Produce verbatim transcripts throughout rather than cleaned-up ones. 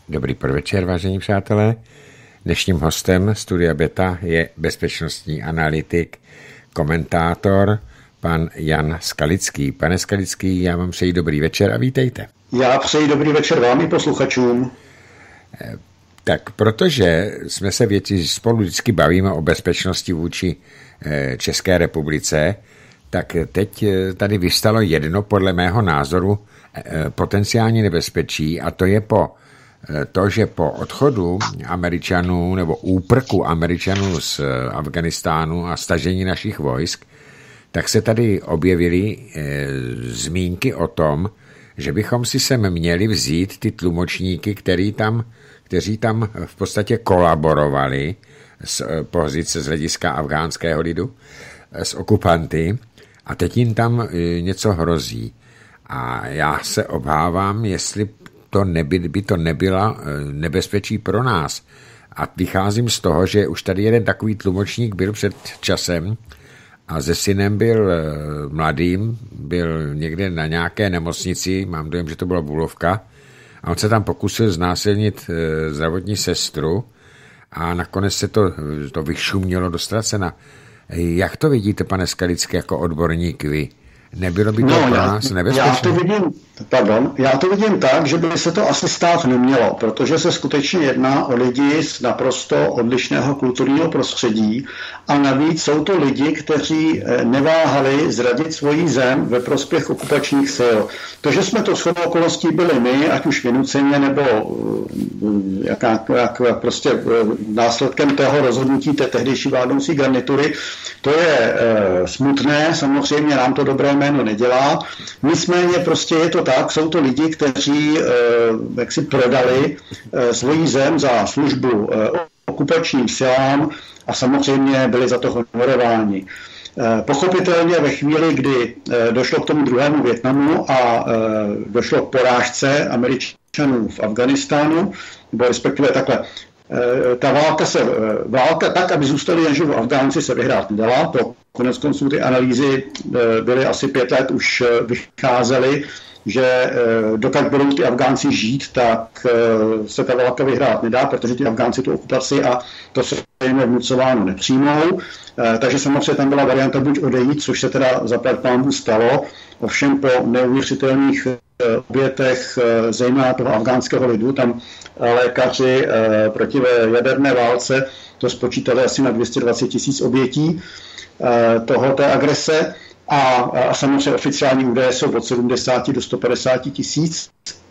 Dobrý podvečer, vážení přátelé. Dnešním hostem Studia Beta je bezpečnostní analytik, komentátor, pan Jan Skalický. Pane Skalický, já vám přeji dobrý večer a vítejte. Já přeji dobrý večer vám i posluchačům. Tak protože jsme se věci spolu vždycky bavíme o bezpečnosti vůči České republice, tak teď tady vystalo jedno podle mého názoru potenciální nebezpečí, a to je po to, že po odchodu Američanů nebo úprku Američanů z Afghánistánu a stažení našich vojsk, tak se tady objevily e, zmínky o tom, že bychom si sem měli vzít ty tlumočníky, který tam, kteří tam v podstatě kolaborovali z pozice z hlediska afgánského lidu s okupanty, a teď jim tam e, něco hrozí. A já se obávám, jestli to neby, by to nebyla nebezpečí pro nás. A vycházím z toho, že už tady jeden takový tlumočník byl před časem a se synem byl mladým, byl někde na nějaké nemocnici, mám dojem, že to byla Bulovka, a on se tam pokusil znásilnit zdravotní sestru a nakonec se to, to vyšumělo do ztracena. Jak to vidíte, pane Skalický, jako odborník vy? Nebylo by to no, pro já, nás nebezpečné? Já to, vidím, pardon, já to vidím tak, že by se to asi stát nemělo, protože se skutečně jedná o lidi z naprosto odlišného kulturního prostředí a navíc jsou to lidi, kteří neváhali zradit svoji zem ve prospěch okupačních sil. To, že jsme to shodou okolností byli my, ať už vynuceně nebo jak, jak, jak prostě následkem toho rozhodnutí té tehdejší vládnoucí garnitury, to je e, smutné, samozřejmě nám to dobré jméno nedělá. Nicméně prostě je to tak, jsou to lidi, kteří e, jak si prodali e, svoji zem za službu e, okupačním silám a samozřejmě byli za to honorováni. E, pochopitelně ve chvíli, kdy e, došlo k tomu druhému Vietnamu a e, došlo k porážce Američanů v Afghánistánu, nebo respektive takhle, ta válka, se, válka tak, aby zůstali jen živí Afgánci, se vyhrát nedala. To konec konců ty analýzy byly asi pět let, už vycházely, že dokud budou ty Afgánci žít, tak se ta válka vyhrát nedá, protože ty Afgánci tu okupaci a to se jim je vnucováno nepřijmou. Takže samozřejmě tam byla varianta buď odejít, což se teda zaplať pánbůh stalo, ovšem po neuvěřitelných obětech zejména toho afgánského lidu, tam lékaři proti jaderné válce to spočítali asi na dvě stě dvacet tisíc obětí toho té agrese a, a samozřejmě oficiální údaje jsou od sedmdesát do sto padesát tisíc.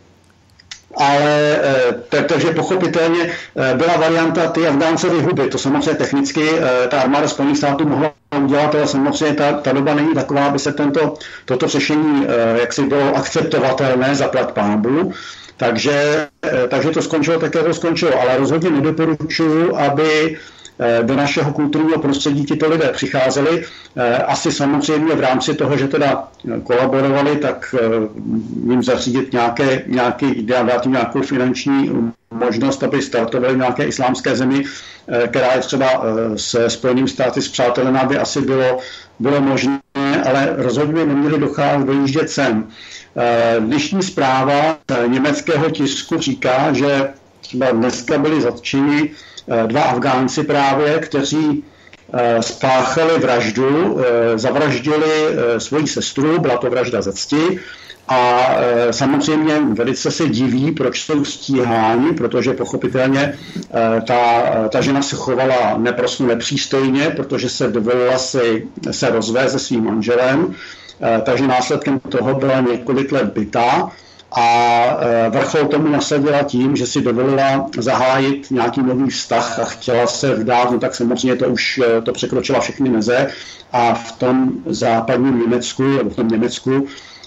Ale takže pochopitelně byla varianta ty Afgánce vyhubit. To samozřejmě technicky ta armáda Spojených států mohla udělat, ale samozřejmě ta, ta doba není taková, aby se tento, toto řešení jaksi bylo akceptovatelné zaplať pánbůh. Takže, takže to skončilo tak, jak to skončilo. Ale rozhodně nedoporučuju, aby do našeho kulturního prostředí tyto lidé přicházeli. Asi samozřejmě v rámci toho, že teda kolaborovali, tak jim zařídit nějaké, nějaký, dát jim nějakou finanční možnost, aby startovali v nějaké islámské zemi, která je třeba se Spojenými státy spřátelená, by asi bylo, bylo možné, ale rozhodně by neměli docházet dojíždět sem. Dnešní zpráva německého tisku říká, že třeba dneska byli zatčeni dva Afgánci právě, kteří spáchali vraždu, zavraždili svoji sestru, byla to vražda ze cti a samozřejmě velice se diví, proč jsou stíháni, protože pochopitelně ta, ta žena se chovala neprosto nepřístojně, protože se dovolila si, se rozvést se svým manželem, takže následkem toho byla několik let bitá. A vrchol tomu nasadila tím, že si dovolila zahájit nějaký nový vztah a chtěla se vdát, no tak samozřejmě to už to překročila všechny meze a v tom západním Německu, nebo v tom Německu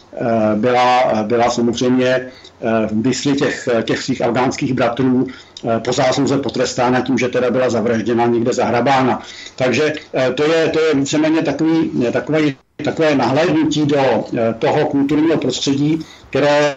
byla, byla samozřejmě v mysli těch, těch svých afgánských bratrů po zásluze potrestána tím, že teda byla zavražděna, někde zahrabána. Takže to je, to je víceméně takový, takový, takové nahlédnutí do toho kulturního prostředí, které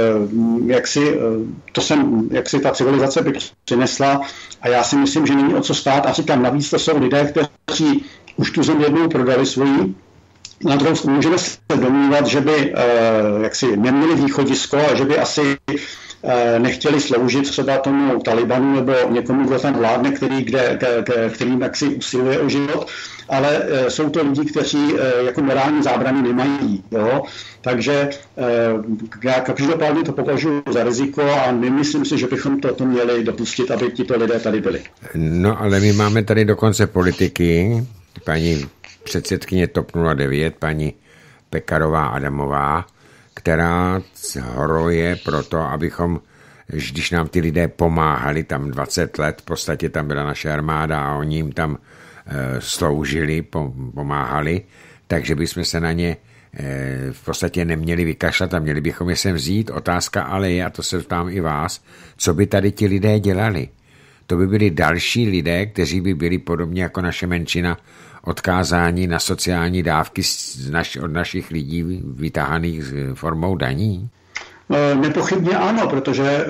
jak si, to sem, jak si ta civilizace by přinesla a já si myslím, že není o co stát a říkám, navíc to jsou lidé, kteří už tu zem jednou prodali svoji. Na druhou stranu můžeme se domnívat, že by jak si neměli východisko a že by asi nechtěli sloužit třeba tomu Talibanu nebo někomu, kdo tam vládne, který, kde, kterým jaksi usiluje o život, ale jsou to lidi, kteří jako morální zábrany nemají. Jo? Takže já každopádně to považuji za riziko a nemyslím si, že bychom to, to měli dopustit, aby tito lidé tady byli. No ale my máme tady dokonce politiky, paní předsedkyně TOP nula devět, paní Pekarová Adamová, která horoje proto, abychom, když nám ty lidé pomáhali tam dvacet let, v podstatě tam byla naše armáda a oni jim tam e, sloužili, pomáhali, takže bychom se na ně e, v podstatě neměli vykašlat a měli bychom je sem vzít. Otázka ale je, a to se ptám i vás, co by tady ti lidé dělali? To by byli další lidé, kteří by byli podobně jako naše menšina odkázání na sociální dávky od našich lidí vytáhaných formou daní? Nepochybně ano, protože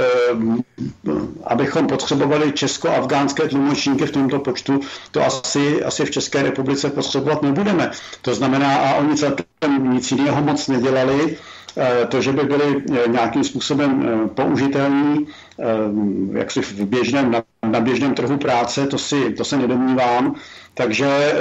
abychom potřebovali česko-afgánské tlumočníky v tomto počtu, to asi, asi v České republice potřebovat nebudeme. To znamená, a oni celkem nic jiného moc nedělali, to, že by byli nějakým způsobem použitelní jaksi v běžném, na, na běžném trhu práce, to, si, to se nedomnívám. Takže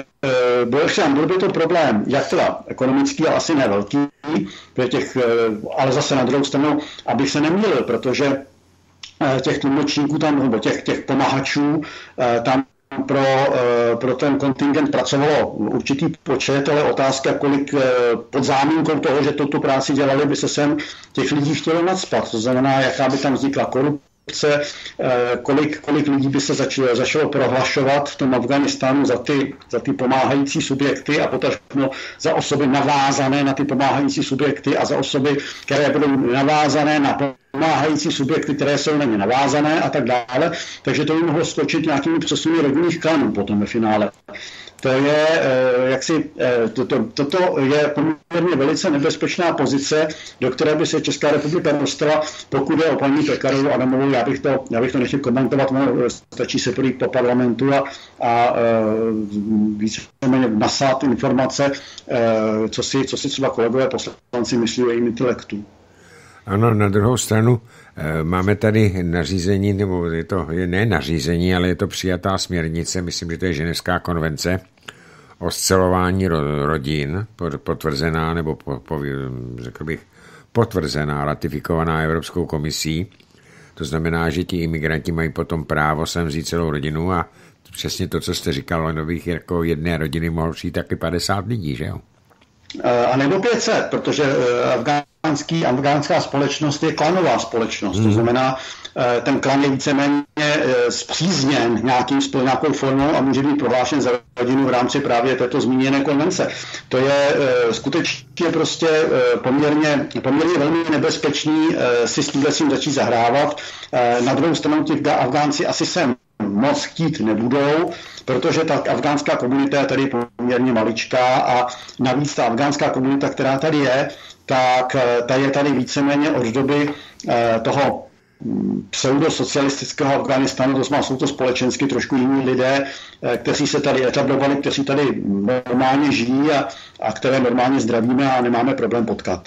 byl by to problém, jak teda ekonomický, ale asi ne velký, těch, ale zase na druhou stranu, abych se nemýlil, protože těch tlumočníků tam, nebo těch, těch pomahačů tam pro, pro ten kontingent pracovalo určitý počet, ale otázka, kolik pod záminkou toho, že tuto práci dělali, by se sem těch lidí chtělo nacpat. To znamená, jaká by tam vznikla korupce, kolik, kolik lidí by se začalo, začalo prohlašovat v tom Afghánistánu za ty, za ty pomáhající subjekty a potažmo za osoby navázané na ty pomáhající subjekty a za osoby, které budou navázané na pomáhající subjekty, které jsou na ně navázané a tak dále. Takže to by mohlo skočit nějakými přesuny rodinných klanů potom ve finále. To je, jaksi, toto to, to je poměrně velice nebezpečná pozice, do které by se Česká republika dostala, pokud je o paní Pekarovou Adamovou. Já bych to, já bych to nechtěl komentovat, no, stačí se projít po parlamentu a, a víceméně nasát informace, co si, co si třeba kolegové poslanci myslí o jejím intelektu. Ano, na druhou stranu máme tady nařízení, nebo je to je ne nařízení, ale je to přijatá směrnice, myslím, že to je Ženevská konvence o scelování rodin, potvrzená, nebo po, po, řekl bych, potvrzená, ratifikovaná Evropskou komisí. To znamená, že ti imigranti mají potom právo sem vzít celou rodinu a přesně to, co jste říkal, nových jako jedné rodiny mohou přijít taky padesát lidí, že jo? A nebo pět set, protože afgánský, afgánská společnost je klanová společnost. Hmm. To znamená, ten klan je víceméně spřízněn nějakým, nějakou formou a může být prohlášen za rodinu v rámci právě této zmíněné konvence. To je skutečně prostě poměrně, poměrně velmi nebezpečný si s tímhle tím začít zahrávat. Na druhou stranu těch Afgánci asi sem moc chtít nebudou, protože ta afgánská komunita je tady poměrně maličká a navíc ta afgánská komunita, která tady je, tak ta je tady víceméně od doby toho pseudosocialistického Afghánistánu, to znamená, jsou to společensky trošku jiní lidé, kteří se tady etablovali, kteří tady normálně žijí a, a které normálně zdravíme a nemáme problém potkat.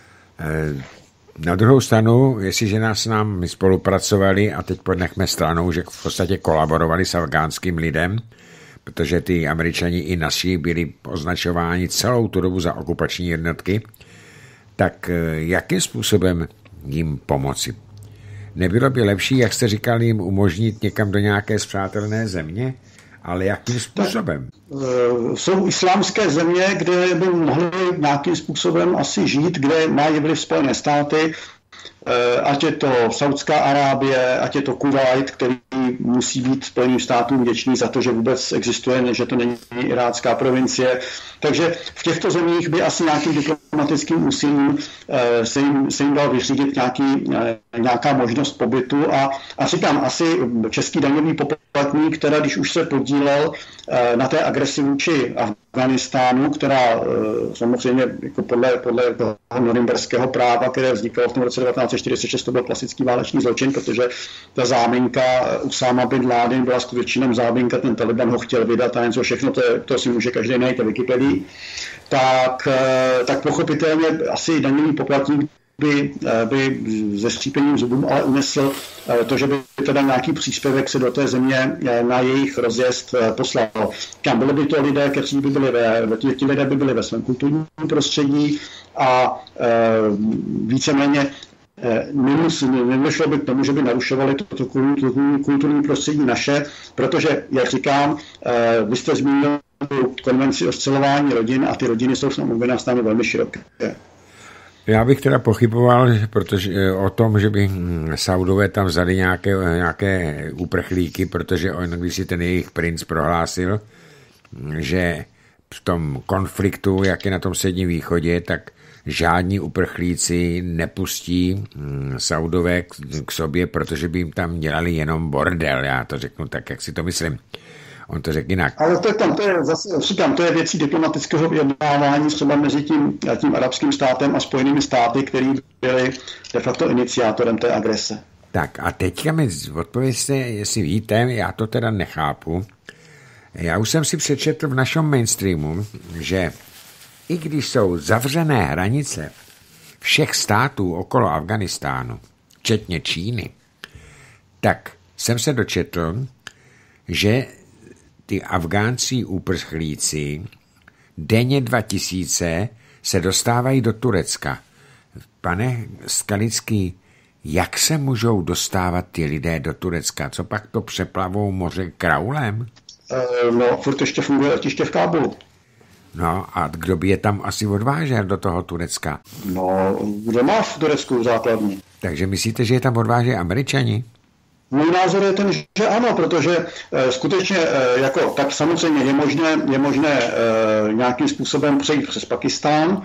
Na druhou stranu, jestliže nás nám my spolupracovali a teď podnechme stranou, že v podstatě kolaborovali s afgánským lidem, protože ty Američani i naši byli označováni celou tu dobu za okupační jednotky, tak jakým způsobem jim pomoci? Nebylo by lepší, jak jste říkal, jim umožnit někam do nějaké spřátelné země? Ale jakým způsobem? Jsou islámské země, kde by mohli nějakým způsobem asi žít, kde mají vliv Spojené státy, ať je to Saudská Arábie, ať je to Kuvajt, který musí být Spojeným státům vděčný za to, že vůbec existuje, že to není irácká provincie. Takže v těchto zemích by asi nějakým diplomatickým úsilím se jim, se jim dal vyřídit nějaký, nějaká možnost pobytu a, a říkám, asi český daňový poplatník, která když už se podílel na té agresi vůči Afghánistánu, která samozřejmě jako podle, podle toho norimberského práva, které vzniklo v tom roce devatenáct set čtyřicet šest, to byl klasický válečný zločin, protože ta záminka Usáma bin Laden byla skutečně záminka, ten Taliban ho chtěl vydat a něco všechno, to, je, to si může každý najít na Wikipedii, tak, tak pochopitelně asi daňový poplatník by, by ze skřípením zubů ale unesl to, že by teda nějaký příspěvek se do té země na jejich rozjezd poslal. Kam byly by to lidé, kteří by byli ve, ti lidé by byli ve svém kulturním prostředí a víceméně nedošlo by k tomu, že by narušovali toto kulturní prostředí naše, protože, jak říkám, vy jste zmínil konvenci o scelování rodin a ty rodiny jsou v Afghánistánu velmi široké. Já bych teda pochyboval, protože o tom, že by Saudové tam vzali nějaké, nějaké uprchlíky, protože on, když si ten jejich princ prohlásil, že v tom konfliktu, jak je na tom Středním východě, tak žádní uprchlíci nepustí Saudové k, k sobě, protože by jim tam dělali jenom bordel. Já to řeknu tak, jak si to myslím. On to řekl jinak. Ale to je tam, to je zase, říkám, to je věcí diplomatického vyjednávání třeba mezi tím, tím arabským státem a Spojenými státy, který byli de facto iniciátorem té agrese. Tak a teďka mi odpovězte, jestli víte, já to teda nechápu. Já už jsem si přečetl v našem mainstreamu, že i když jsou zavřené hranice všech států okolo Afghánistánu, včetně Číny, tak jsem se dočetl, že ty afgánci uprchlíci denně dva tisíce se dostávají do Turecka. Pane Skalický, jak se můžou dostávat ty lidé do Turecka? Co pak to přeplavou moře kraulem? E, no, furt ještě funguje letiště v Kábulu. No a kdo by je tam asi odvážel do toho Turecka? No, kdo má v Turecku základní? Takže myslíte, že je tam odváží Američani? Můj názor je ten, že ano, protože e, skutečně e, jako tak samozřejmě je možné, je možné e, nějakým způsobem přejít přes Pakistán,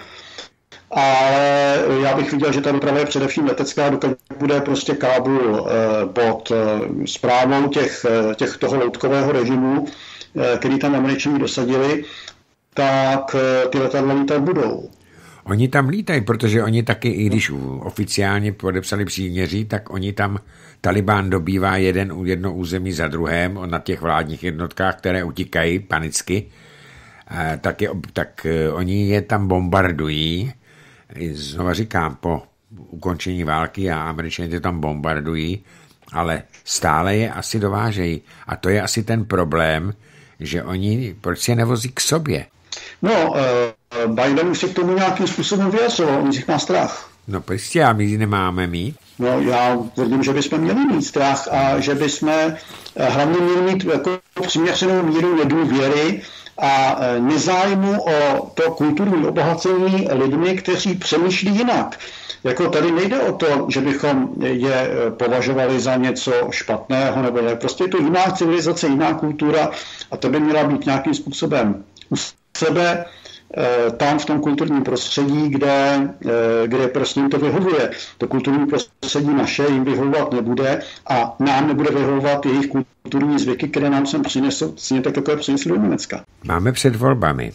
ale já bych viděl, že ta doprava je především letecká, dokud bude prostě Kábul e, pod e, správou těch, těch toho loutkového režimu, e, který tam Američané dosadili, tak e, ty letadla lítat budou. Oni tam lítají, protože oni taky, i když oficiálně podepsali příměří, tak oni tam, Talibán dobývá jeden, jedno území za druhém na těch vládních jednotkách, které utíkají panicky, tak, je, tak oni je tam bombardují, znova říkám, po ukončení války a Američané je tam bombardují, ale stále je asi dovážejí. A to je asi ten problém, že oni, proč se je nevozí k sobě? No, uh, Biden už se k tomu nějakým způsobem vyjadřoval, on z nich má strach. No prostě a my nemáme mít. No já tvrdím, že bychom měli mít strach a že bychom hlavně měli mít jako přiměřenou míru nedůvěry a nezájmu o to kulturní obohacení lidmi, kteří přemýšlí jinak. Jako tady nejde o to, že bychom je považovali za něco špatného, nebo ne. Prostě je to jiná civilizace, jiná kultura a to by měla být nějakým způsobem u sebe, tam v tom kulturním prostředí, kde, kde prostě jim to vyhovuje. To kulturní prostředí naše jim vyhovovat nebude a nám nebude vyhovovat jejich kulturní zvyky, které nám sem přinesou, tak jako je přinesli do Německa. Máme před volbami.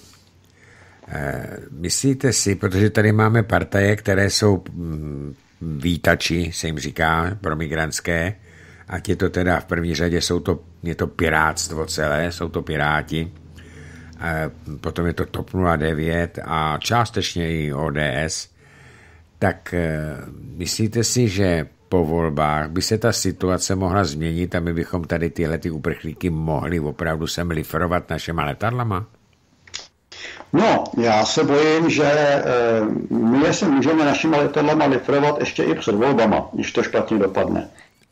Myslíte si, protože tady máme partaje, které jsou vítači, se jim říká, pro migrantské, ať je to teda v první řadě, jsou to, je to pirátstvo celé, jsou to piráti, potom je to TOP nula devět a částečně i O D S, tak myslíte si, že po volbách by se ta situace mohla změnit a my bychom tady tyhle ty uprchlíky mohli opravdu sem liferovat našima letadlama? No, já se bojím, že my se můžeme našima letadlama liferovat ještě i před volbama, když to špatně dopadne.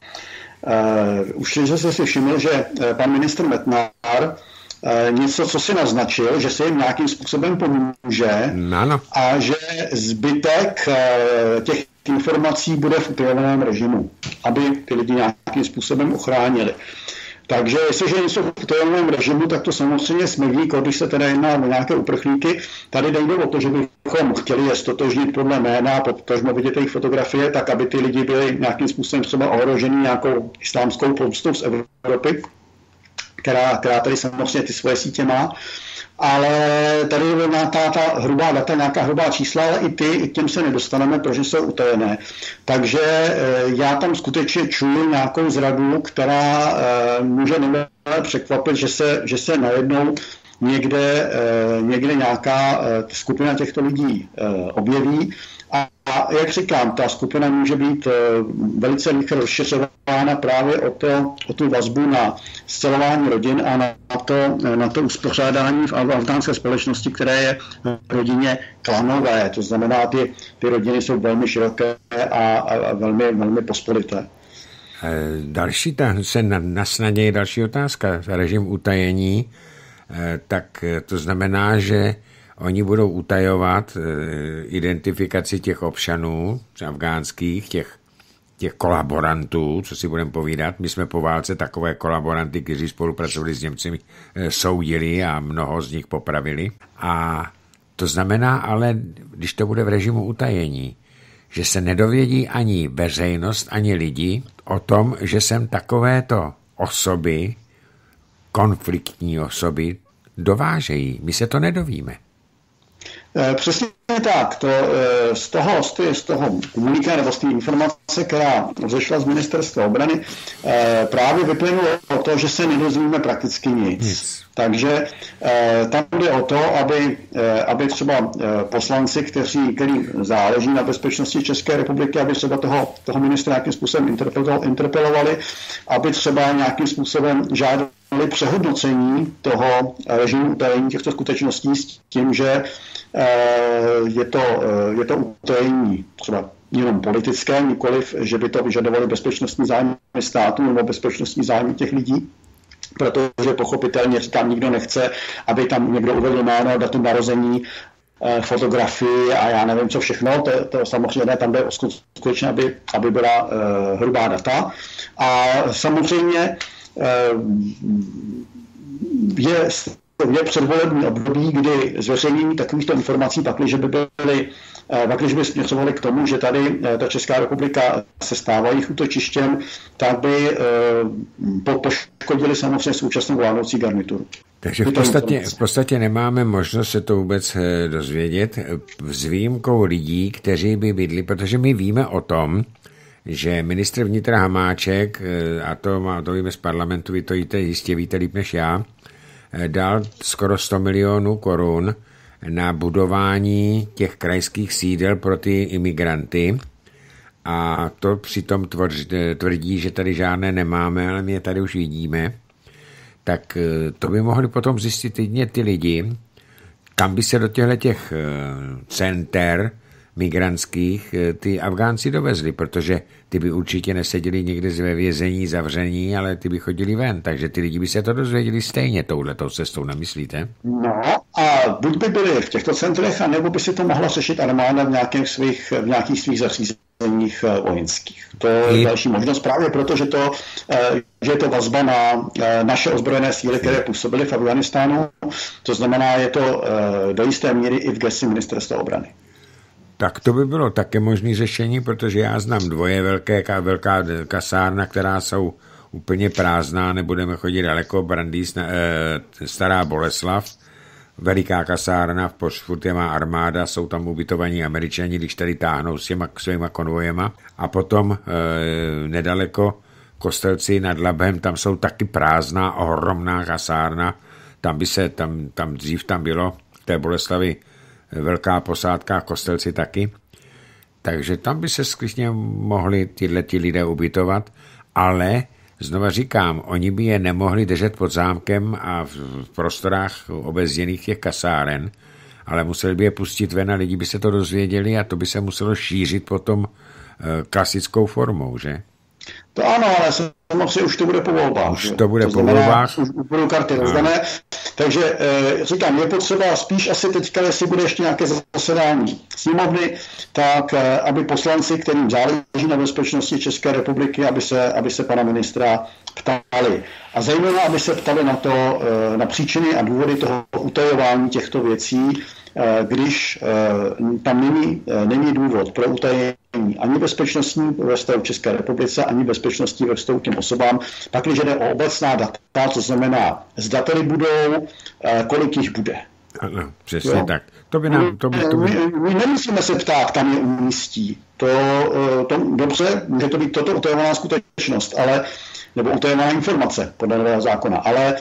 Už jsem si všiml, že pan ministr Metnar něco, co si naznačil, že se jim nějakým způsobem pomůže ano. A že zbytek těch informací bude v utajovaném režimu, aby ty lidi nějakým způsobem ochránili. Takže jestliže něco v utajovaném režimu, tak to samozřejmě smrdí, když se teda jedná o nějaké uprchlíky. Tady nejde o to, že bychom chtěli je stotožnit podle jména, protože vidět jejich fotografie, tak aby ty lidi byli nějakým způsobem třeba ohroženi nějakou islámskou pomstou z Evropy, která, která tady samozřejmě ty svoje sítě má, ale tady je nějaká ta hrubá data, nějaká hrubá čísla, ale i ty, i těm se nedostaneme, protože jsou utajené. Takže já tam skutečně čuju nějakou zradu, která může nemile překvapit, že se, že se najednou někde, někde nějaká skupina těchto lidí objeví A, a jak říkám, ta skupina může být velice rychle rozšiřována právě o, to, o tu vazbu na scelování rodin a na to, na to uspořádání v afgánské společnosti, které je rodině klanové. To znamená, ty, ty rodiny jsou velmi široké a, a velmi, velmi pospolité. Další, ta se na, na snadě je další otázka. Režim utajení, tak to znamená, že oni budou utajovat identifikaci těch občanů afgánských, těch, těch kolaborantů, co si budeme povídat. My jsme po válce takové kolaboranty, kteří spolupracovali s Němci, soudili a mnoho z nich popravili. A to znamená ale, když to bude v režimu utajení, že se nedovědí ani veřejnost, ani lidi o tom, že jsem takovéto osoby, konfliktní osoby, dovážejí. My se to nedovíme. Přesně tak. To, z toho, z toho komuniké nebo z té informace, která vzešla z ministerstva obrany, právě vyplynulo to, že se nedozvíme prakticky nic. nic. Takže tam jde o to, aby, aby třeba poslanci, kteří, který záleží na bezpečnosti České republiky, aby třeba toho, toho ministra nějakým způsobem interpelovali, aby třeba nějakým způsobem žádali přehodnocení toho režimu utajení těchto skutečností s tím, že je to, je to utajení třeba jenom politické, nikoliv, že by to vyžadovali bezpečnostní zájmy státu nebo bezpečnostní zájmy těch lidí, protože pochopitelně tam nikdo nechce, aby tam někdo uvedl jméno, datum narození, fotografii a já nevím, co všechno, to, to samozřejmě ne, tam jde skutečně, aby, aby byla uh, hrubá data. A samozřejmě uh, je je předvolební období, kdy zveřejnění takovýchto informací pakliže by byly, pakliže by směřovaly k tomu, že tady ta Česká republika se stává jejich útočištěm, tak by poškodili samozřejmě současnou vládnoucí garnituru. Takže v podstatě, v podstatě nemáme možnost se to vůbec dozvědět s výjimkou lidí, kteří by bydli, protože my víme o tom, že ministr vnitra Hamáček, a to, má, to víme z parlamentu, vy to jíte, jistě víte líp než já, dal skoro sto milionů korun na budování těch krajských sídel pro ty imigranty a to přitom tvrdí, že tady žádné nemáme, ale my je tady už vidíme. Tak to by mohli potom zjistit jedině ty lidi, kam by se do těchto těch center migrantských ty Afgánci dovezli, protože ty by určitě neseděli někde ve vězení, zavření, ale ty by chodili ven, takže ty lidi by se to dozvěděli stejně touhletou cestou, nemyslíte? No a buď by byli v těchto centrech, anebo by si to mohla řešit armáda v nějakých svých, v nějakých svých zařízeních vojenských. To je I... další možnost právě proto, že, to, že je to vazba na naše ozbrojené síly, které působily v Afghánistánu, to znamená, je to do jisté míry i v gesci ministerstva obrany. Tak to by bylo také možné řešení, protože já znám dvoje velké, velká kasárna, která jsou úplně prázdná, nebudeme chodit daleko, Brandýs, e, Stará Boleslav, veliká kasárna, furt je má armáda, jsou tam ubytovaní Američani, když tady táhnou s těma svýma konvojema a potom e, nedaleko Kostelci nad Labem, tam jsou taky prázdná, ohromná kasárna, tam by se, tam, tam dřív tam bylo v té Boleslavi velká posádka, Kostelci taky. Takže tam by se skutečně mohli tyhleti lidé ubytovat, ale znova říkám, oni by je nemohli držet pod zámkem a v prostorách obezděných těch kasáren, ale museli by je pustit ven a lidi by se to dozvěděli a to by se muselo šířit potom klasickou formou, že? To ano, ale samozřejmě už to bude po volbách. Už to bude to po volbách. Už budou karty rozdané. Takže e, říkám, je potřeba spíš asi teďka, jestli bude ještě nějaké zasedání sněmovny, tak e, aby poslanci, kterým záleží na bezpečnosti České republiky, aby se, aby se pana ministra ptali. A zejména, aby se ptali na to, e, na příčiny a důvody toho utajování těchto věcí, e, když e, tam není, e, není důvod pro utajení ani bezpečnostní ve vztahu České republice, ani bezpečnostní ve vztahu těm osobám, pak když jde o obecná data, to znamená, zda tady budou, kolik jich bude. Ano, přesně jo. Tak. To by nám, to by, to by... My, my nemusíme se ptát, kam je umístí. To, to, dobře, může to být toto utajovaná skutečnost, ale, nebo utajovaná informace podle nového zákona, ale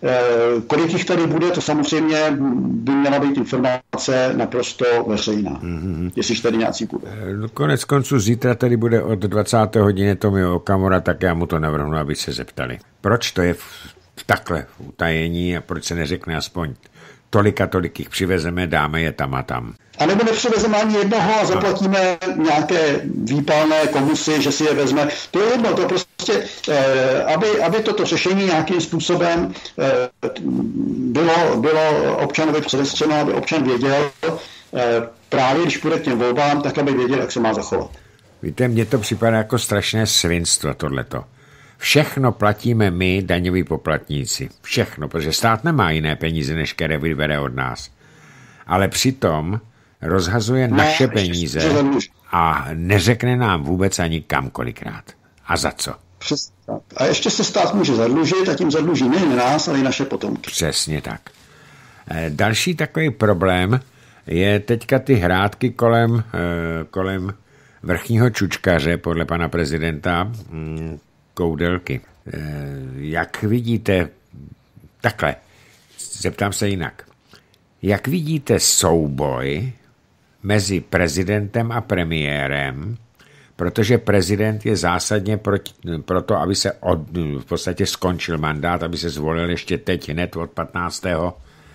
Kolik jich tady bude, to samozřejmě by měla být informace naprosto veřejná. Mm-hmm. Jestliže tady nějací bude. Konec konců zítra tady bude od dvacáté hodiny Tomio Okamura, tak já mu to navrhnu, aby se zeptali. Proč to je v, takhle v utajení a proč se neřekne aspoň tolik a tolik jich přivezeme, dáme je tam a tam. A nebo nepřivezeme ani jednoho a zaplatíme no. nějaké výpalné komusy, že si je vezme. To je jedno, to prostě, eh, aby, aby toto řešení nějakým způsobem eh, bylo, bylo občanovi předestřeno, aby občan věděl, eh, právě když půjde k těm volbám, tak aby věděl, jak se má zachovat. Víte, mně to připadá jako strašné svinstvo tohleto. Všechno platíme my, daňoví poplatníci. Všechno, protože stát nemá jiné peníze, než které vybere od nás. Ale přitom rozhazuje ne, naše peníze a neřekne nám vůbec ani kam kolikrát. A za co? Přesně tak. A ještě se stát může zadlužit a tím zadluží nejen nás, ale i naše potomky. Přesně tak. Další takový problém je teďka ty hrátky kolem, kolem vrchního čučkaře podle pana prezidenta Koudelky. Jak vidíte, takhle, zeptám se jinak. Jak vidíte souboj mezi prezidentem a premiérem, protože prezident je zásadně proti, proto, aby se od, v podstatě skončil mandát, aby se zvolil ještě teď hned od patnáctého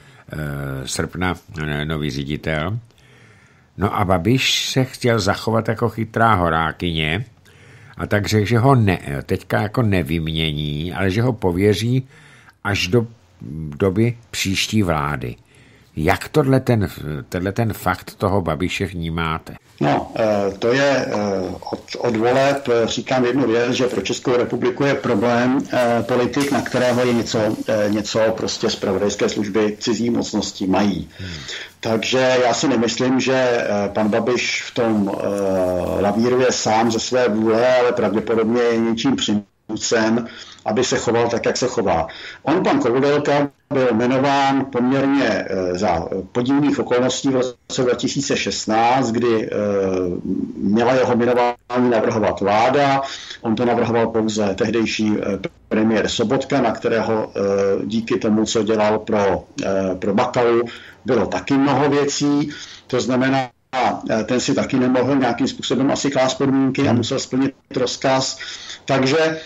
srpna nový ředitel. No a Babiš se chtěl zachovat jako chytrá horákyně a tak řekl, že ho ne, teďka jako nevymění, ale že ho pověří až do doby příští vlády. Jak tohle ten, tenhle ten fakt toho Babiše vnímáte? No, to je od, od voleb, říkám jednu věc, že pro Českou republiku je problém politik, na kterého je něco, něco prostě zpravodajské služby cizí mocnosti mají. Hmm. Takže já si nemyslím, že pan Babiš v tom lavíruje sám ze své vůle, ale pravděpodobně je něčím přinucen, aby se choval tak, jak se chová. On, pan Koudelka, byl jmenován poměrně za podivných okolností v roce dva tisíce šestnáct, kdy měla jeho jmenování navrhovat vláda. On to navrhoval pouze tehdejší premiér Sobotka, na kterého díky tomu, co dělal pro, pro Bakalu, bylo taky mnoho věcí. To znamená, ten si taky nemohl nějakým způsobem asi klást podmínky a musel splnit rozkaz. Takže e,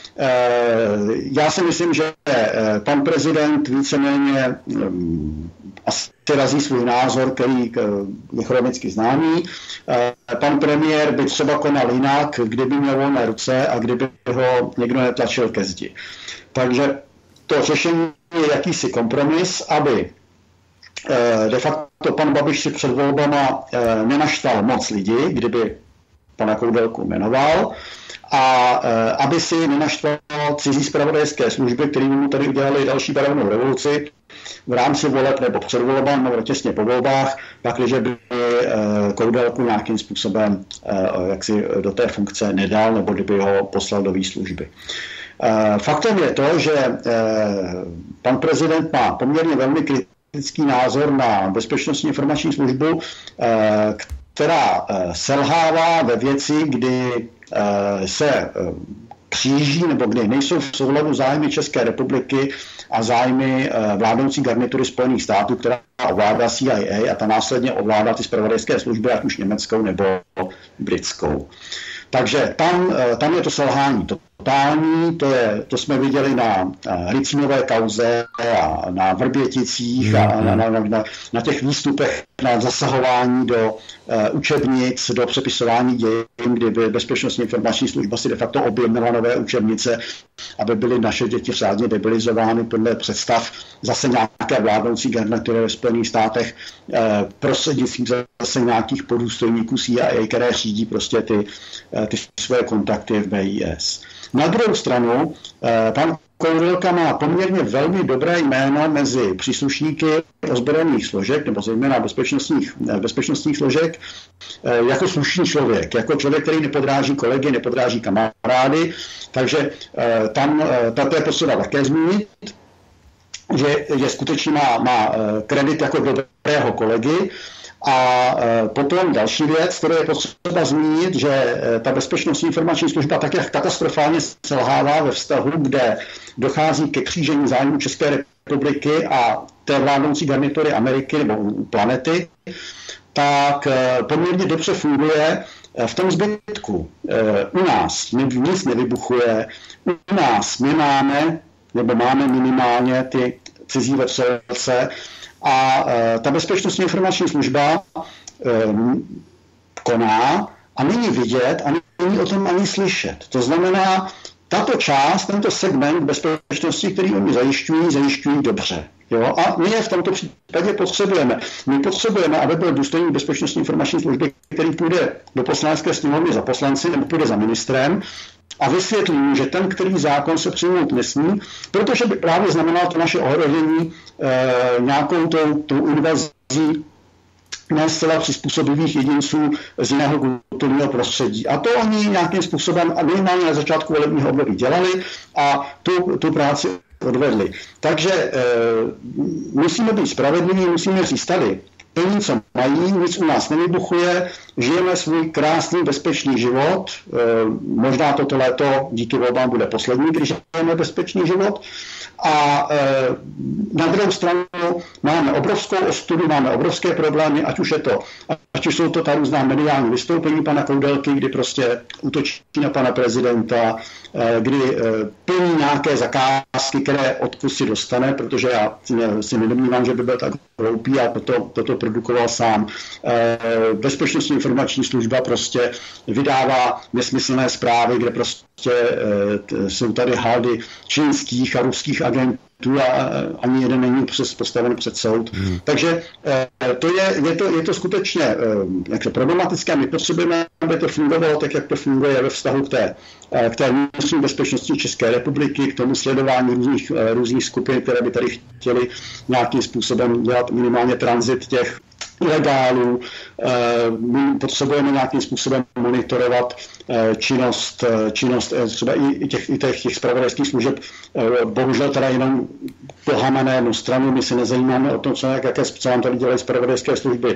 já si myslím, že e, pan prezident víceméně e, asi razí svůj názor, který je chronicky známý. E, pan premiér by třeba konal jinak, kdyby měl volné ruce a kdyby ho někdo netlačil ke zdi. Takže to řešení je jakýsi kompromis, aby e, de facto pan Babiš si před volbama e, nenaštval moc lidí, kdyby pana Koudelku jmenoval, a e, aby si nenaštval cizí zpravodajské služby, které mu tady udělali další barevnou revoluci v rámci voleb nebo před volbám nebo těsně po volbách, pakliže by e, Koudelku nějakým způsobem e, jak si do té funkce nedal nebo kdyby ho poslal do výslužby. E, faktem je to, že e, pan prezident má poměrně velmi kritický názor na bezpečnostní informační službu, e, která e, selhává ve věci, kdy se kříží nebo kdy nejsou v souladu zájmy České republiky a zájmy vládnoucí garnitury Spojených států, která ovládá C I A a ta následně ovládá ty zpravodajské služby, ať už německou nebo britskou. Takže tam, tam je to selhání totální, to, je, to jsme viděli na Ricínové kauze a na Vrběticích a na, na, na, na těch výstupech na zasahování do uh, učebnic, do přepisování dějin, kdy by bezpečnostní informační služba si de facto objednala nové učebnice, aby byly naše děti řádně debilizovány podle představ zase nějaké vládnoucí garnitury ve Spojených státech uh, prostřednictvím zase nějakých podůstojníků C I A, které řídí prostě ty, uh, ty své kontakty v B I S. Na druhou stranu, pan Koudelka má poměrně velmi dobré jméno mezi příslušníky ozbrojených složek, nebo zejména bezpečnostních, bezpečnostních složek, jako slušný člověk, jako člověk, který nepodráží kolegy, nepodráží kamarády, takže tam to je potřeba také zmínit, že je skutečně má, má kredit jako dobrého kolegy. A potom další věc, kterou je potřeba zmínit, že ta bezpečnostní informační služba tak, jak katastrofálně selhává ve vztahu, kde dochází ke křížení zájmů České republiky a té vládnoucí garnitury Ameriky nebo planety, tak poměrně dobře funguje v tom zbytku. U nás nic nevybuchuje, u nás my máme, nebo máme minimálně ty cizí vetřelce a ta bezpečnostní informační služba koná a není vidět a není o tom ani slyšet. To znamená, tato část, tento segment bezpečnosti, který oni zajišťují, zajišťují dobře. Jo? A my je v tomto případě potřebujeme. My potřebujeme, aby byl důstojník bezpečnostní informační služby, který půjde do poslanecké sněmovny za poslanci nebo půjde za ministrem a vysvětlí, že ten, který zákon se přijmout nesmí, protože by právě znamenalo to naše ohrožení eh, nějakou tou, tou invazí ne zcela přizpůsobivých jedinců z jiného kulturního prostředí. A to oni nějakým způsobem a minimálně na začátku volebního období dělali a tu, tu práci odvedli. Takže e, musíme být spravedliví, musíme říct tady, plní, co mají, nic u nás nevybuchuje, žijeme svůj krásný, bezpečný život, e, možná toto léto díky volbám bude poslední, když žijeme bezpečný život. A e, na druhou stranu máme obrovskou ostudu, máme obrovské problémy, ať už je to, ať už jsou to ta různá mediální vystoupení pana Koudelky, kdy prostě útočí na pana prezidenta, e, kdy e, plní nějaké zakázky, které odkud si dostane, protože já si nedomnívám, že by byl tak hloupý a toto, toto produkoval sám. E, bezpečnostní informační služba prostě vydává nesmyslné zprávy, kde prostě e, jsou tady haldy čínských a ruských agentů a ani jeden není přes postaven před soud. Hmm. Takže to je, je, to, je to skutečně jak se problematické. My potřebujeme, aby to fungovalo tak, jak to funguje ve vztahu k té, k té vnitřní bezpečnosti České republiky, k tomu sledování různých, různých skupin, které by tady chtěli nějakým způsobem dělat minimálně tranzit těch ilegálů. My potřebujeme nějakým způsobem monitorovat činnost, činnost třeba i těch, i těch, těch zpravodajských služeb. Bohužel teda jenom poháme na jednu stranu, my se nezajímáme o tom, co, jaké, co nám tady dělají zpravodajské služby,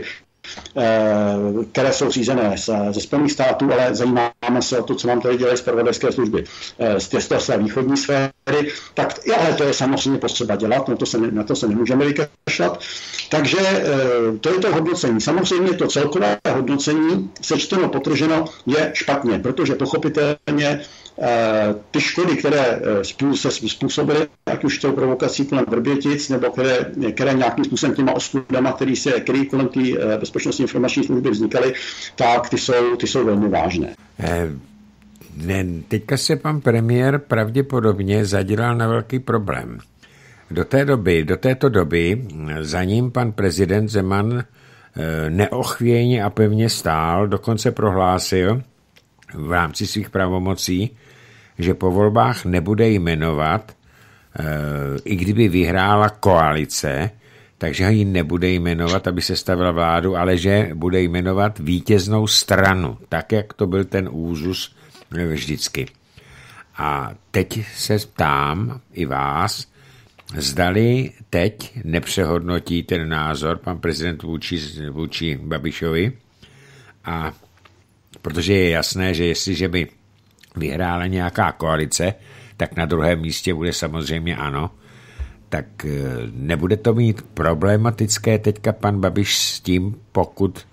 které jsou řízené ze Spojených států, ale zajímáme se o to, co nám tady dělají zpravodajské služby z té, z té východní sféry, tak ale to je samozřejmě potřeba dělat, na to se, na to se nemůžeme vykašlat. Takže to je to hodnocení. Samozřejmě to celkové hodnocení, sečteno, potrženo, je špatně, protože pochopitelně ty škody, které se způsobily, ať už tou provokací kolem Vrbětic, nebo které, které nějakým způsobem těma ostudama, který se který kolem té bezpečnostní informační služby vznikaly, tak ty jsou, ty jsou velmi vážné. Eh, ne, teďka se pan premiér pravděpodobně zadělal na velký problém. Do té doby, do této doby za ním pan prezident Zeman eh, neochvějně a pevně stál, dokonce prohlásil v rámci svých pravomocí, že po volbách nebude jmenovat, e, i kdyby vyhrála koalice, takže ji nebude jmenovat, aby se stavila vládu, ale že bude jmenovat vítěznou stranu, tak, jak to byl ten úzus vždycky. A teď se ptám i vás, zdali teď nepřehodnotí ten názor pan prezident vůči, vůči Babišovi, a protože je jasné, že jestliže by vyhrála nějaká koalice, tak na druhém místě bude samozřejmě ANO, tak nebude to mít problematické teďka pan Babiš s tím, pokud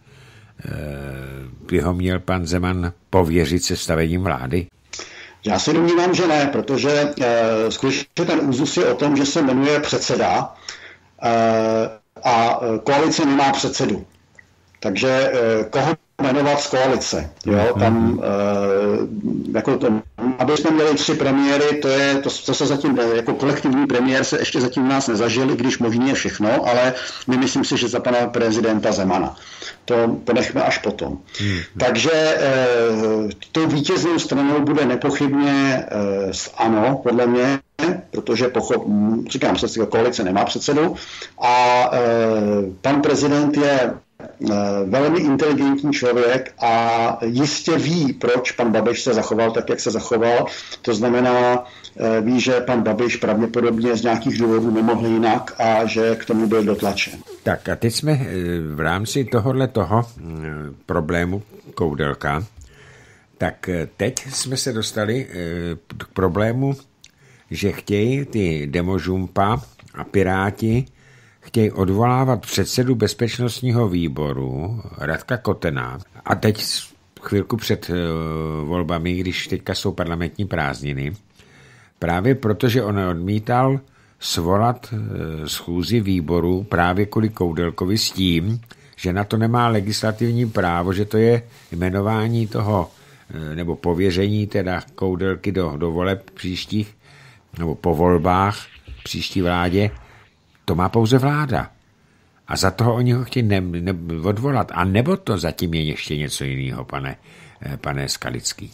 by ho měl pan Zeman pověřit sestavením vlády? Já si domnívám, že ne, protože eh, skutečně ten úzus je o tom, že se jmenuje předseda eh, a koalice nemá předsedu. Takže eh, koho jmenovat z koalice. Jo? Tam, e, jako to, aby jsme měli tři premiéry, to je to, co se zatím, jako kolektivní premiér se ještě zatím nás nezažili, když možný je všechno, ale my myslím si, že za pana prezidenta Zemana. To ponechme až potom. Hmm. Takže e, tou vítěznou stranou bude nepochybně e, z ANO, podle mě, protože pochop, říkám, že koalice nemá předsedu a e, pan prezident je velmi inteligentní člověk a jistě ví, proč pan Babiš se zachoval tak, jak se zachoval. To znamená, ví, že pan Babiš pravděpodobně z nějakých důvodů nemohl jinak a že k tomu byl dotlačen. Tak a teď jsme v rámci tohohle toho problému Koudelka, tak teď jsme se dostali k problému, že chtějí ty demožumpa a Piráti chtějí odvolávat předsedu bezpečnostního výboru Radka Kotena. A teď chvilku před volbami, když teďka jsou parlamentní prázdniny, právě protože on odmítal svolat schůzi výboru právě kvůli Koudelkovi s tím, že na to nemá legislativní právo, že to je jmenování toho, nebo pověření teda Koudelky do, do voleb příštích, nebo po volbách příští vládě, to má pouze vláda. A za toho oni ho chtějí ne, ne, odvolat. A nebo to zatím je ještě něco jiného, pane, pane Skalický?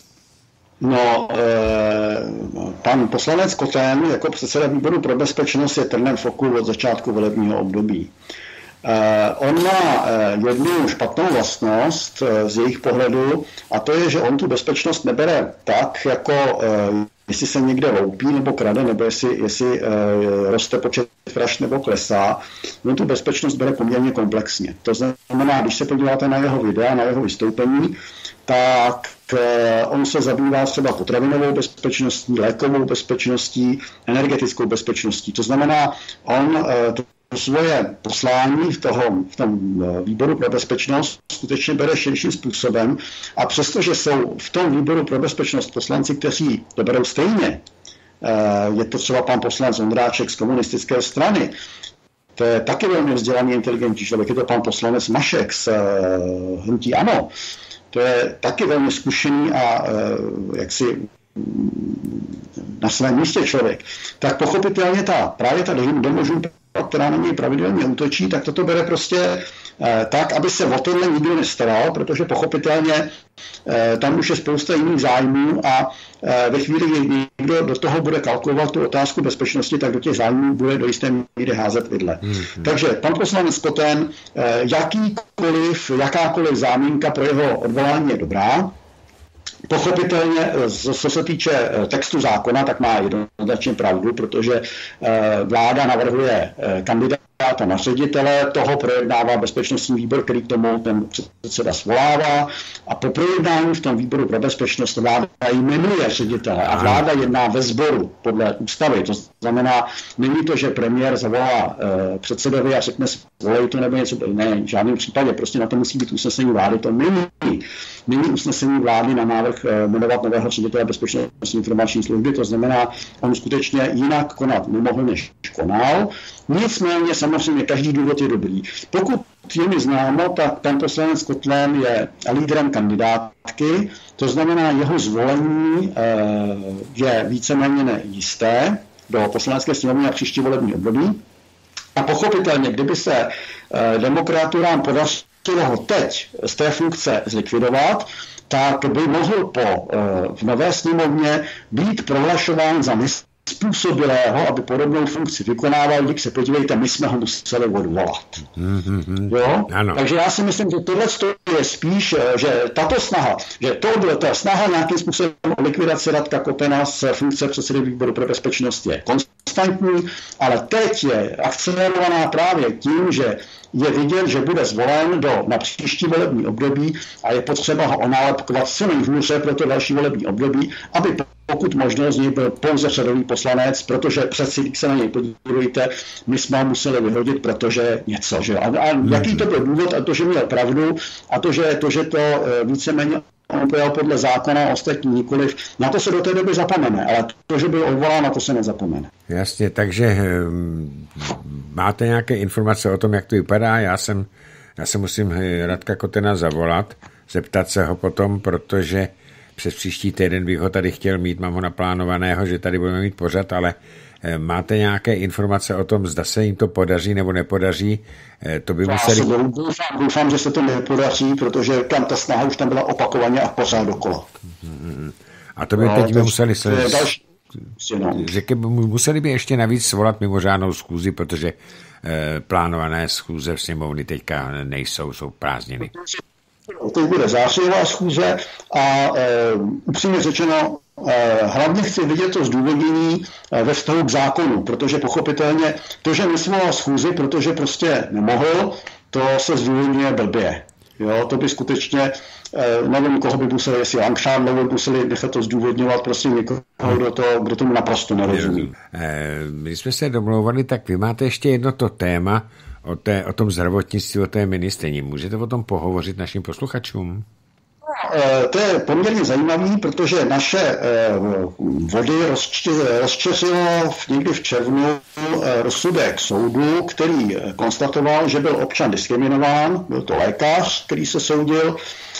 No, eh, pan poslanec Koten jako předseda výboru pro bezpečnost je trnem v oku od začátku volebního období. Eh, on má eh, jednu špatnou vlastnost eh, z jejich pohledu a to je, že on tu bezpečnost nebere tak, jako eh, jestli se někde loupí nebo krade, nebo jestli, jestli eh, roste počet vražd nebo klesá. On tu bezpečnost bere poměrně komplexně. To znamená, když se podíváte na jeho videa, na jeho vystoupení, tak on se zabývá třeba potravinovou bezpečností, lékovou bezpečností, energetickou bezpečností. To znamená, on to svoje poslání v, toho, v tom výboru pro bezpečnost skutečně bere širším způsobem a přestože jsou v tom výboru pro bezpečnost poslanci, kteří to berou stejně, je to třeba pan poslanec Ondráček z komunistické strany, to je taky velmi vzdělaný inteligentní člověk, je to pan poslanec Mašek z hnutí ANO, to je taky velmi zkušený a jaksi na svém místě člověk. Tak pochopitelně ta, právě ta demožumpa, která na něj pravidelně útočí, tak toto bere prostě tak, aby se o tohle nikdo nestaral, protože pochopitelně tam už je spousta jiných zájmů a ve chvíli, kdy někdo do toho bude kalkulovat tu otázku bezpečnosti, tak do těch zájmů bude do jisté míry házet vidle. Mm-hmm. Takže pan poslanec Koten, jakýkoliv, jakákoliv zámínka pro jeho odvolání je dobrá. Pochopitelně, co se týče textu zákona, tak má jednoznačně pravdu, protože vláda navrhuje kandidáta na ředitele, toho projednává bezpečnostní výbor, který k tomu ten předseda svolává a po projednání v tom výboru pro bezpečnost vláda jmenuje ředitele a vláda jedná ve sboru podle ústavy. To znamená, není to, že premiér zavolá eh, předsedovi a řekne svolej to nebo něco, ne, v žádném případě, prostě na to musí být usnesení vlády, to není. Není usnesení vlády na návrh eh, jmenovat nového ředitele bezpečnostní informační služby, to znamená, on skutečně jinak konat nemohl, než konal. Nicméně samozřejmě každý důvod je dobrý. Pokud je mi známo, tak pan poslanec Koten je lídrem kandidátky, to znamená, jeho zvolení e, je víceméně nejisté do poslanecké sněmovny na příští volební období. A pochopitelně, kdyby se e, demokraturám podařilo ho teď z té funkce zlikvidovat, tak by mohl po, e, v nové sněmovně být prohlašován za způsobilého, aby podobnou funkci vykonával, když se podívejte, my jsme ho museli odvolat. Mm-hmm. Jo? Ano. Takže já si myslím, že tohle je spíš, že tato snaha, že to byla ta snaha nějakým způsobem o likvidaci Radka Kotena z funkce předsedy výboru pro bezpečnost je konstantní, ale teď je akcelerovaná právě tím, že je vidět, že bude zvolen do, na příští volební období a je potřeba ho onálepkovat co nejhůře pro to další volební období, aby pokud možno z něj byl pouze řadový poslanec, protože přeci, když se na něj podívejte, my jsme ho museli vyhodit, protože něco. Že? A, a jaký to byl důvod? A to, že měl pravdu, a to, že to, že to víceméně on pojal podle zákona, ostatní nikoliv, na to se do té doby zapomene, ale to, že byl odvolán, na to se nezapomene. Jasně, takže um, máte nějaké informace o tom, jak to vypadá? Já jsem, já se musím Radka Kotena zavolat, zeptat se ho potom, protože přes příští týden bych ho tady chtěl mít, mám ho naplánovaného, že tady budeme mít pořad, ale máte nějaké informace o tom, zda se jim to podaří nebo nepodaří? To by museli... Já doufám, doufám, že se to nepodaří, protože tam ta snaha už tam byla opakovaně a pořád dokola. A to by no, teď by museli se... Další, Řekl, museli by ještě navíc svolat mimořádnou schůzi, protože eh, plánované schůze v sněmovny teďka nejsou, jsou prázdniny. Teď bude zářijová schůze a e, upřímně řečeno, e, hlavně chci vidět to zdůvodnění e, ve vztahu k zákonu, protože pochopitelně to, že nesvolal schůzi, protože prostě nemohl, to se zdůvodňuje blbě. Jo, to by skutečně, e, nevím, koho by museli, jestli Langšádl, nebo by museli nechat to zdůvodňovat prostě někoho, kdo, to, kdo tomu naprosto nerozumí. E, my jsme se domlouvali, tak vy máte ještě jedno to téma, O, té, o tom zdravotnictví, o té ministryni. Můžete o tom pohovořit našim posluchačům? To je poměrně zajímavý, protože naše vody rozčeřilo někdy v červnu rozsudek soudu, který konstatoval, že byl občan diskriminován, byl to lékař, který se soudil,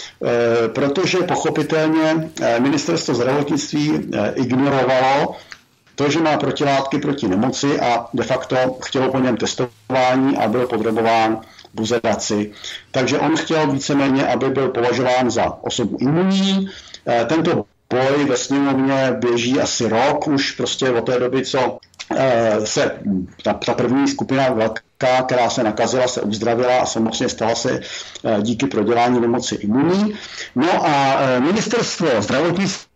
protože pochopitelně ministerstvo zdravotnictví ignorovalo to, že má protilátky proti nemoci a de facto chtělo po něm testování a byl podrobován buzedaci. Takže on chtěl víceméně, aby byl považován za osobu imunní. Tento boj ve sněmovně běží asi rok, už prostě od té doby, co se ta, ta první skupina velká, která se nakazila, se uzdravila a samozřejmě stala se díky prodělání nemoci imunní. No a ministerstvo zdravotnictví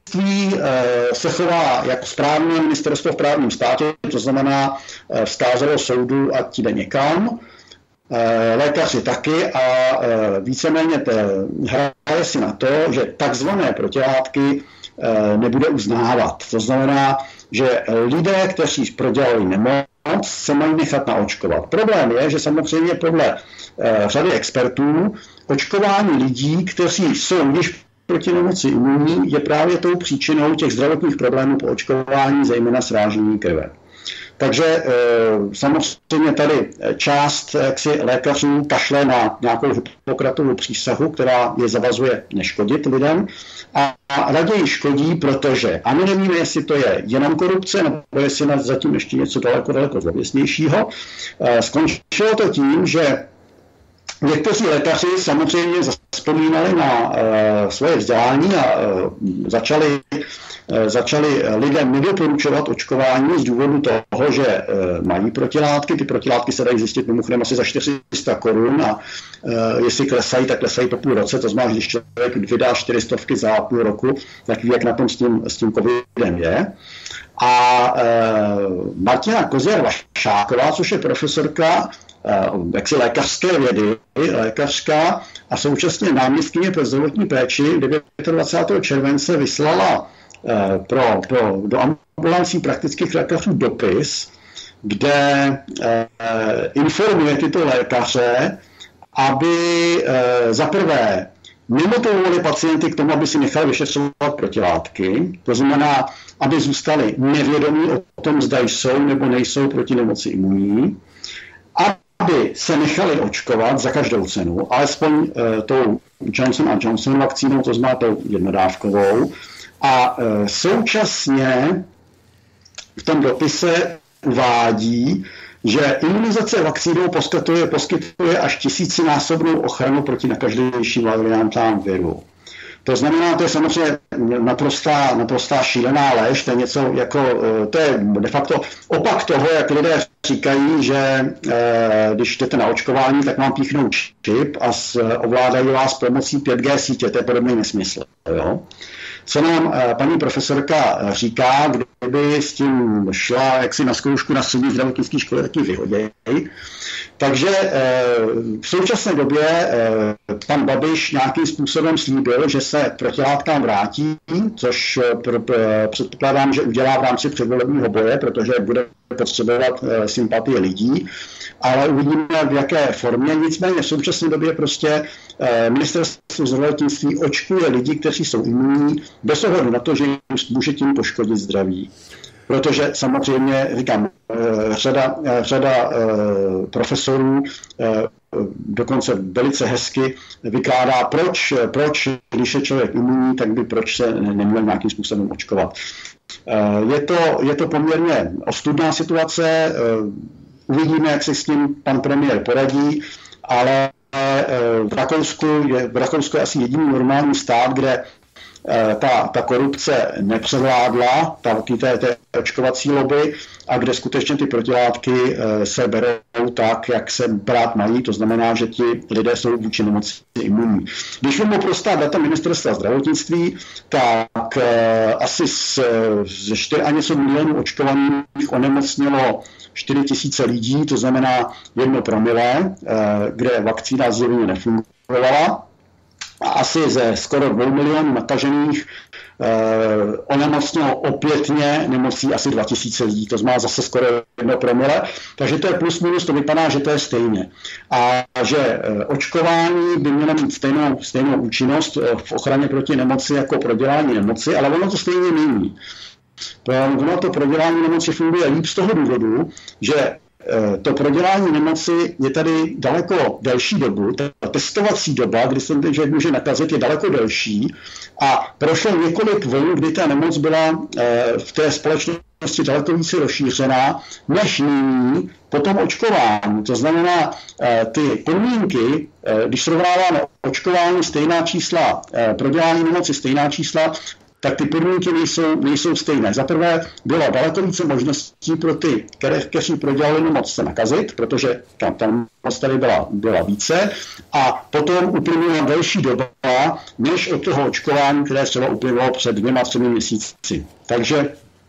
se chová jako správné ministerstvo v právním státě, to znamená vzkázalo soudu, ať jde někam. Lékaři taky a víceméně hraje si na to, že takzvané protilátky nebude uznávat. To znamená, že lidé, kteří prodělali nemoc, se mají nechat naočkovat. Problém je, že samozřejmě podle řady expertů očkování lidí, kteří jsou již proti nemoci imunní, je právě tou příčinou těch zdravotních problémů po očkování, zejména srážení krve. Takže e, samozřejmě tady část jaksi, lékařů kašle na nějakou Hippokratovu přísahu, která je zavazuje neškodit lidem a, a raději škodí, protože ani nevíme, jestli to je jenom korupce, nebo jestli nás zatím ještě něco daleko, daleko zlověstnějšího. E, skončilo to tím, že někteří lékaři samozřejmě vzpomínali na uh, svoje vzdělání a uh, začali, uh, začali lidem nedoporučovat očkování z důvodu toho, že uh, mají protilátky. Ty protilátky se dají zjistit mimochodem asi za čtyři sta korun a uh, jestli klesají, tak klesají po půl roce. To znamená, když člověk vydá čtyři stovky za půl roku, tak ví, jak na tom s tím, s tím covidem je. A uh, Martina Koziar-Vašáková, což je profesorka jaksi lékařské vědy, lékařka a současně náměstkyně pro zdravotní péči dvacátého devátého července vyslala pro, pro, do ambulancí praktických lékařů dopis, kde eh, informuje tyto lékaře, aby eh, za prvé nemotivovali pacienty k tomu, aby si nechali vyšetřovat protilátky, to znamená, aby zůstali nevědomí o tom, zda jsou nebo nejsou proti nemoci imunní, aby se nechali očkovat za každou cenu, alespoň uh, tou Johnson and Johnson vakcínou, to znamená tou jednodávkovou. A uh, současně v tom dopise uvádí, že imunizace vakcínou poskytuje, poskytuje až tisícinásobnou ochranu proti nakažlivějším variantám viru. To znamená, to je samozřejmě naprostá, naprostá šílená lež, to je něco jako, to je de facto opak toho, jak lidé říkají, že eh, když jdete na očkování, tak vám píchnou čip a s, ovládají vás pomocí pět G sítě, to je podobný nesmysl. Jo? Co nám eh, paní profesorka říká, kdyby s tím šla jaksi na zkoušku na střední zdravotnické škole, tak ji vyhodějí. Takže eh, v současné době eh, pan Babiš nějakým způsobem slíbil, že se protilátkám vrátí, což pr- pr- předpokládám, že udělá v rámci předvolebního boje, protože bude potřebovat eh, sympatie lidí, ale uvidíme, v jaké formě. Nicméně v současné době prostě eh, ministerstvo zdravotnictví očkuje lidi, kteří jsou imunní, bez ohledu na to, že jim může tím poškodit zdraví. Protože samozřejmě, říkám, řada, řada profesorů dokonce velice hezky vykládá, proč, proč, když je člověk imunní, tak by proč se neměl nějakým způsobem očkovat. Je to, je to poměrně ostudná situace, uvidíme, jak se s tím pan premiér poradí, ale v Rakousku je, v Rakousku je asi jediný normální stát, kde ta, ta korupce nepřevládla, ta, té, té očkovací lobby, a kde skutečně ty protilátky se berou tak, jak se brát mají, to znamená, že ti lidé jsou vůči nemoci imunní. Když vám prostá data ministerstva zdravotnictví, tak asi z, ze čtyři a něco milionů očkovaných onemocnělo čtyři tisíce lidí, to znamená jedno promile, kde vakcína zjevně nefungovala. A asi ze skoro dvou milionů nakažených eh, onemocnělo opětně nemocí asi dva tisíce lidí. To má zase skoro jedno promile. Takže to je plus minus, to vypadá, že to je stejně. A že eh, očkování by mělo mít stejnou, stejnou účinnost eh, v ochraně proti nemoci jako prodělání nemoci, ale ono to stejně není. Ono to prodělání nemoci funguje líp z toho důvodu, že to prodělání nemoci je tady daleko delší dobu. Ta testovací doba, kdy se člověk může nakazit, je daleko delší a prošlo několik vln, kdy ta nemoc byla v té společnosti daleko více rozšířená, než nyní po tom očkování. To znamená, ty podmínky, když srovnáváme očkování stejná čísla, prodělání nemoci stejná čísla, tak ty podmínky nejsou, nejsou stejné. Za prvé bylo daleko více možností pro ty, které, kteří prodělali nemoc, se nakazit, protože tam, tam nemoc tady byla, byla více. A potom uplynula delší doba, než od toho očkování, které se uplynulo před dvěma, třemi měsíci. Takže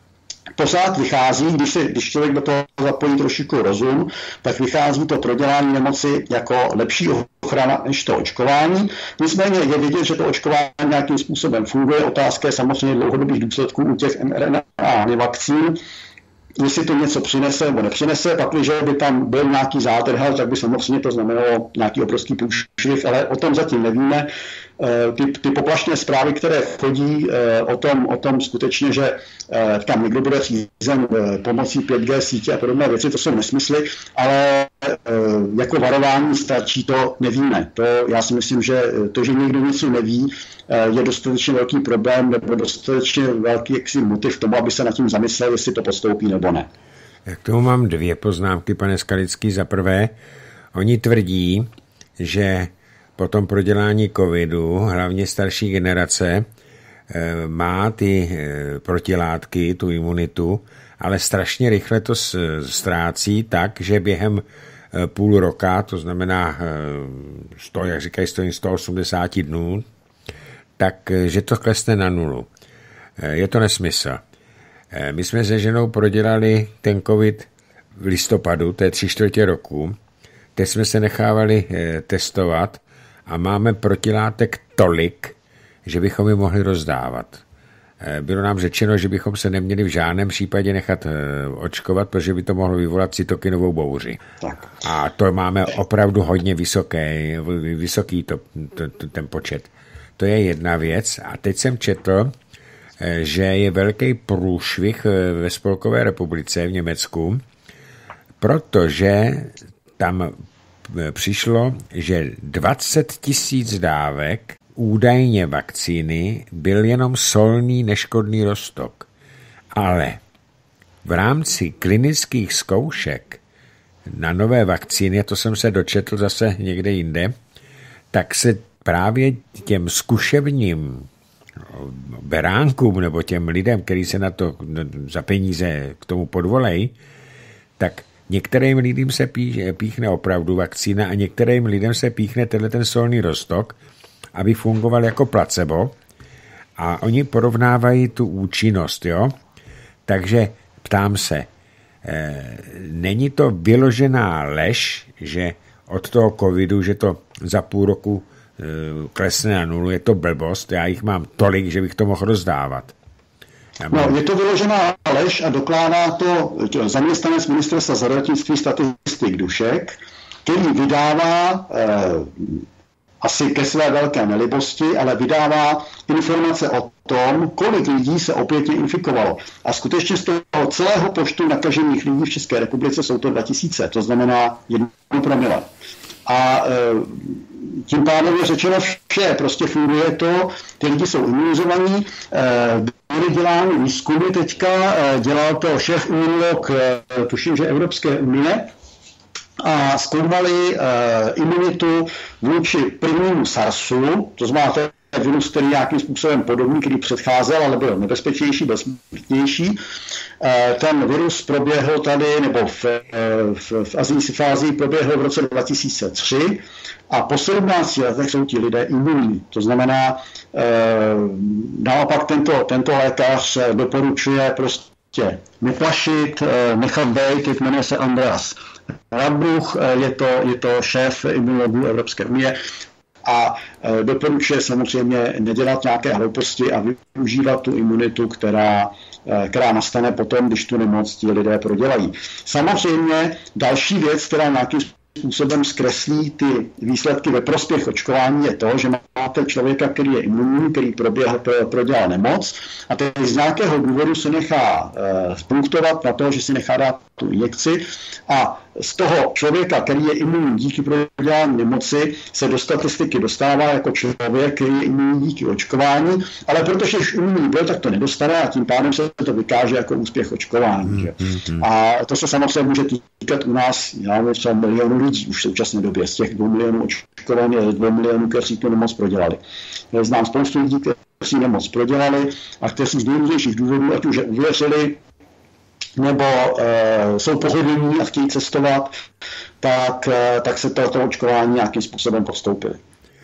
pořád vychází, když, si, když člověk do toho zapojí trošičku rozum, tak vychází to prodělání nemoci jako lepší ochrana než to očkování. Nicméně je vidět, že to očkování nějakým způsobem funguje. Otázka je samozřejmě dlouhodobých důsledků u těch mRNA vakcín. Jestli to něco přinese nebo nepřinese, pak, když by tam byl nějaký zádrhel, tak by samozřejmě to znamenalo nějaký obrovský průšvih, ale o tom zatím nevíme. Ty, ty poplašné zprávy, které chodí o tom, o tom skutečně, že tam někdo bude řízen pomocí pět G sítě a podobné věci, to jsou nesmysly, ale jako varování stačí, to nevíme. To, já si myslím, že to, že někdo něco neví, je dostatečně velký problém nebo dostatečně velký jaksi motiv k tomu, aby se nad tím zamyslel, jestli to postoupí nebo ne. K tomu mám dvě poznámky, pane Skalický. Za prvé, oni tvrdí, že po tom prodělání covidu, hlavně starší generace, má ty protilátky, tu imunitu, ale strašně rychle to ztrácí tak, že během půl roka, to znamená sto, jak říkají, sto osmdesát dnů, tak že to klesne na nulu. Je to nesmysl. My jsme se ženou prodělali ten covid v listopadu, to je tři čtvrtě roku. Teď jsme se nechávali testovat a máme protilátek tolik, že bychom ji mohli rozdávat. Bylo nám řečeno, že bychom se neměli v žádném případě nechat očkovat, protože by to mohlo vyvolat cytokinovou bouři. Tak. A to máme opravdu hodně vysoké, vysoký to, to, to, ten počet. To je jedna věc. A teď jsem četl, že je velký průšvih ve Spolkové republice v Německu, protože tam přišlo, že dvacet tisíc dávek údajně vakcíny byl jenom solný neškodný roztok. Ale v rámci klinických zkoušek na nové vakcíny, to jsem se dočetl zase někde jinde, tak se právě těm zkušebním beránkům nebo těm lidem, kteří se na to za peníze k tomu podvolejí, tak některým lidem se píchne opravdu vakcína a některým lidem se píchne tenhle ten solný roztok, aby fungoval jako placebo, a oni porovnávají tu účinnost, jo? Takže ptám se, e, není to vyložená lež, že od toho covidu, že to za půl roku e, klesne na nulu, je to blbost, já jich mám tolik, že bych to mohl rozdávat. No, je to vyložená lež a dokládá to zaměstnanec ministerstva zdravotnictví statistik Dušek, který vydává e, asi ke své velké nelibosti, ale vydává informace o tom, kolik lidí se opětně infikovalo. A skutečně z toho celého počtu nakažených lidí v České republice jsou to dva tisíce, to znamená jedno promile. A e, tím pádem je řečeno vše, prostě funguje to, ty lidi jsou imunizovaní, e, byly dělány výzkumy teďka, e, dělal to šéf imunolog, e, tuším, že Evropské unie, a zkoumali uh, imunitu vůči prvnímu SARSu, to znamená, to virus, který nějakým způsobem podobný, který předcházel, ale byl nebezpečnější, byl smutnější. Ten virus proběhl tady, nebo v, v, v azijské fázi proběhl v roce dva tisíce tři a po sedmnácti letech jsou ti lidé imunní. To znamená, naopak tento, tento lékař doporučuje prostě neplašit, nechat být, jmenuje se Andreas Radbruch, je to, je to šéf imunologů Evropské unie a doporučuje samozřejmě nedělat nějaké hlouposti a využívat tu imunitu, která, která nastane potom, když tu nemoc ti lidé prodělají. Samozřejmě další věc, která nějakým způsobem zkreslí ty výsledky ve prospěch očkování, je to, že máte člověka, který je imunní, který proběhl, prodělal nemoc a teď z nějakého důvodu se nechá uh, punktovat na to, že si nechá dát tu injekci a z toho člověka, který je imunní díky prodělání nemoci, se do statistiky dostává jako člověk, který je imunní díky očkování, ale protože už imunní byl, tak to nedostane a tím pádem se to vykáže jako úspěch očkování. Že? Mm-hmm. A to se samozřejmě může týkat u nás, já nevím, třeba milionů lidí už v současné době, z těch dvou milionů očkovaných, dvou milionů, kteří tu nemoc prodělali. Znám spoustu lidí, kteří nemoc prodělali a kteří z nejrůznějších důvodů, ať už je uvěřili, nebo e, jsou pohodlní a chtějí cestovat, tak, e, tak se toto očkování nějakým způsobem podstoupili.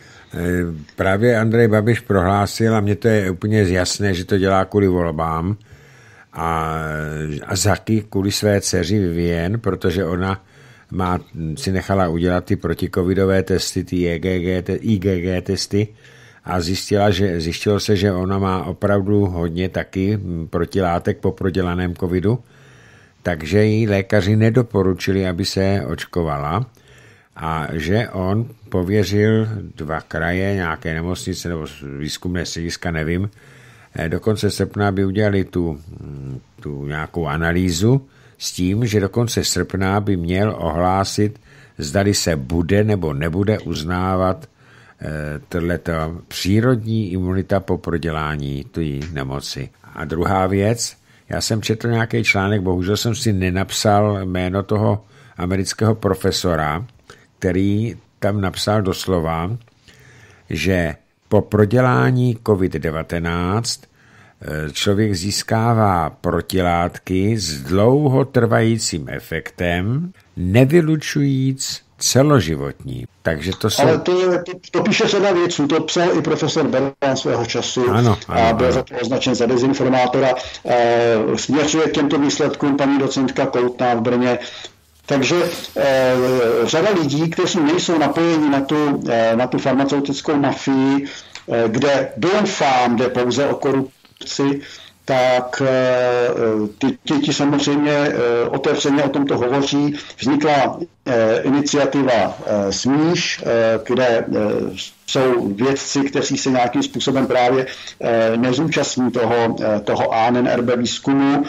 Právě Andrej Babiš prohlásil, a mně to je úplně jasné, že to dělá kvůli volbám a, a zaky kvůli své dceři Vivien, protože ona má, si nechala udělat ty protikovidové testy, ty I G G, I G G testy a zjistila, že, zjistilo se, že ona má opravdu hodně taky protilátek po prodělaném covidu, takže jí lékaři nedoporučili, aby se očkovala a že on pověřil dva kraje, nějaké nemocnice nebo výzkumné střediska, nevím, do konce srpna, aby udělali tu, tu nějakou analýzu s tím, že do konce srpna by měl ohlásit, zdali se bude nebo nebude uznávat tohleto přírodní imunita po prodělání té nemoci. A druhá věc, já jsem četl nějaký článek, bohužel jsem si nenapsal jméno toho amerického profesora, který tam napsal doslova, že po prodělání covid devatenáct člověk získává protilátky s dlouhotrvajícím efektem, nevylučujíc celoživotní. Takže to jsou... Ale to, to, to píše řada věců, to psal i profesor Berlan svého času ano, ano, a byl za to označen za dezinformátora. E, směřuje k těmto výsledkům paní docentka Koutná v Brně. Takže e, řada lidí, kteří nejsou napojeni na tu, e, na tu farmaceutickou mafii, e, kde doufám, jde pouze o korupci, tak ty, ty, ty samozřejmě otevřeně o tomto hovoří. Vznikla iniciativa Smíš, kde jsou vědci, kteří se nějakým způsobem právě nezúčastní toho, toho A N N R B výzkumu,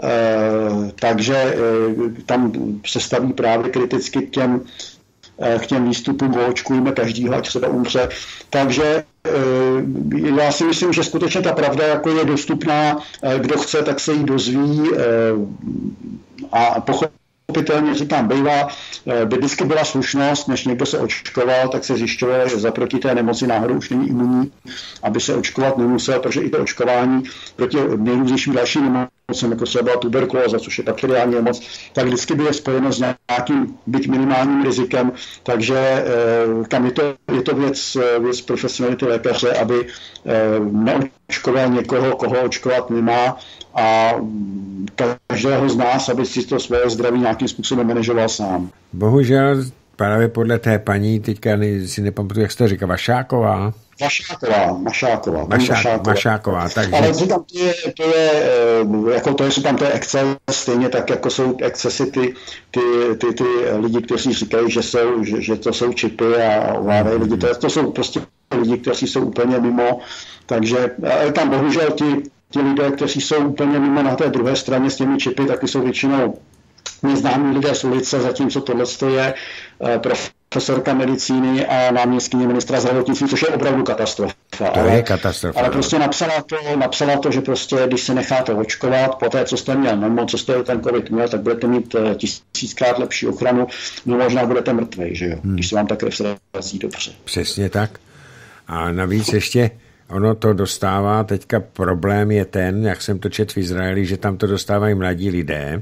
takže tam se staví právě kriticky k těm k těm výstupům, očkujeme každýho, ať třeba umře. Takže já si myslím, že skutečně ta pravda jako je dostupná, kdo chce, tak se jí dozví a pochopitelně říkám, bývá, by vždycky byla slušnost, než někdo se očkoval, tak se zjišťovalo, že za proti té nemoci náhodou už není imunní, aby se očkovat nemusel, protože i to očkování proti nejrůznějším dalším nemocem, jako třeba byla tuberkulóza, což je bakteriální nemoc, tak vždycky by je spojeno s nějakým byť minimálním rizikem, takže tam je to, je to věc, věc profesionality lékaře, aby neočkoval někoho, koho očkovat nemá a každého z nás, aby si to svoje zdraví nějakým způsobem manažoval sám. Bohužel právě podle té paní, teďka si nepamatuji, jak jsi to říká, Vašáková? Vašáková, Mašáková. Mašá, Mašáková. Mašáková, takže... Ale říkám, to je, to je, jako to je, tam to je exces, stejně tak, jako jsou excesy ty, ty, ty, ty lidi, kteří říkají, že, jsou, že, že to jsou čipy a ovládají lidi. To, to jsou prostě lidi, kteří jsou úplně mimo, takže tam bohužel ti, ti lidé, kteří jsou úplně mimo na té druhé straně s těmi čipy, taky jsou většinou neznámí lidé z ulice, zatímco tohle je profesorka medicíny a náměstkyně ministra zdravotnictví, což je opravdu katastrofa. To ale, je katastrofa. Ale prostě napsala to, napsala to, že prostě, když se necháte očkovat, po té, co jste měl nemoc, co jste ten covid měl, tak budete mít tisíckrát lepší ochranu, no možná budete mrtvej, že jo, hmm. když se vám ta krev srazí dobře. Přesně tak. A navíc ještě ono to dostává, teďka problém je ten, jak jsem to četl v Izraeli, že tam to dostávají mladí lidé,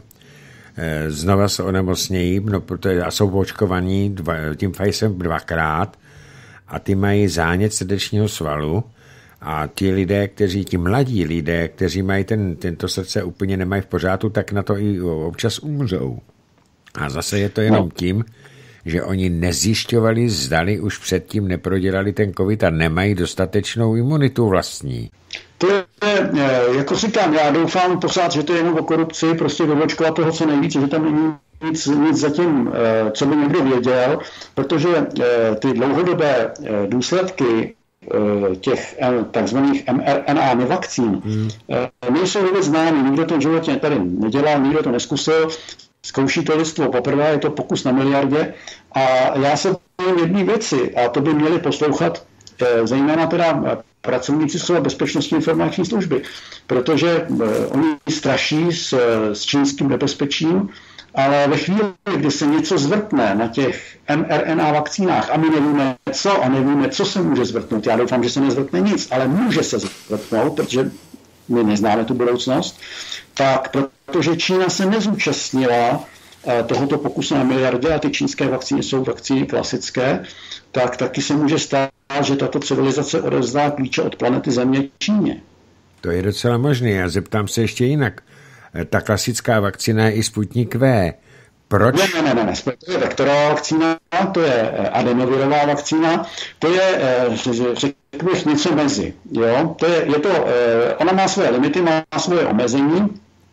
znova se onemocnějí, no, a jsou očkovaní dva, tím Pfizerem dvakrát a ty mají zánět srdečního svalu a ti lidé, kteří, ti mladí lidé, kteří mají ten, tento srdce úplně nemají v pořádku, tak na to i občas umřou. A zase je to jenom tím, že oni nezjišťovali, zdali už předtím neprodělali ten covid a nemají dostatečnou imunitu vlastní. To je, jako říkám, já doufám pořád, že to je jenom o korupci, prostě dovočkovat toho co nejvíc, že tam není nic, nic zatím, co by někdo věděl, protože ty dlouhodobé důsledky těch takzvaných em er en á vakcín hmm. nejsou vůbec známy, nikdo to v životě tady nedělal, nikdo to neskusil, zkouší to lidstvo poprvé, je to pokus na miliardě a já se bojím jedné věci a to by měli poslouchat zejména teda pracovníci z bezpečnostní informační služby, protože oni straší s, s čínským nebezpečím, ale ve chvíli, kdy se něco zvrtne na těch em er en á vakcínách a my nevíme co a nevíme, co se může zvrtnout, já doufám, že se nezvrtne nic, ale může se zvrtnout, protože my neznáme tu budoucnost, tak protože Čína se nezúčastnila tohoto pokusu na miliardě a ty čínské vakcíny jsou vakcíny klasické, tak taky se může stát, že tato civilizace odevzdá klíče od planety Země Číně. To je docela možné. Já zeptám se ještě jinak. Ta klasická vakcína je i Sputnik V. Proč? Ne, ne, ne, ne. To je vektorová vakcína, to je adenovirová vakcína, to je, řekl bych, něco mezi. Jo? To je, je to, ona má své limity, má svoje omezení.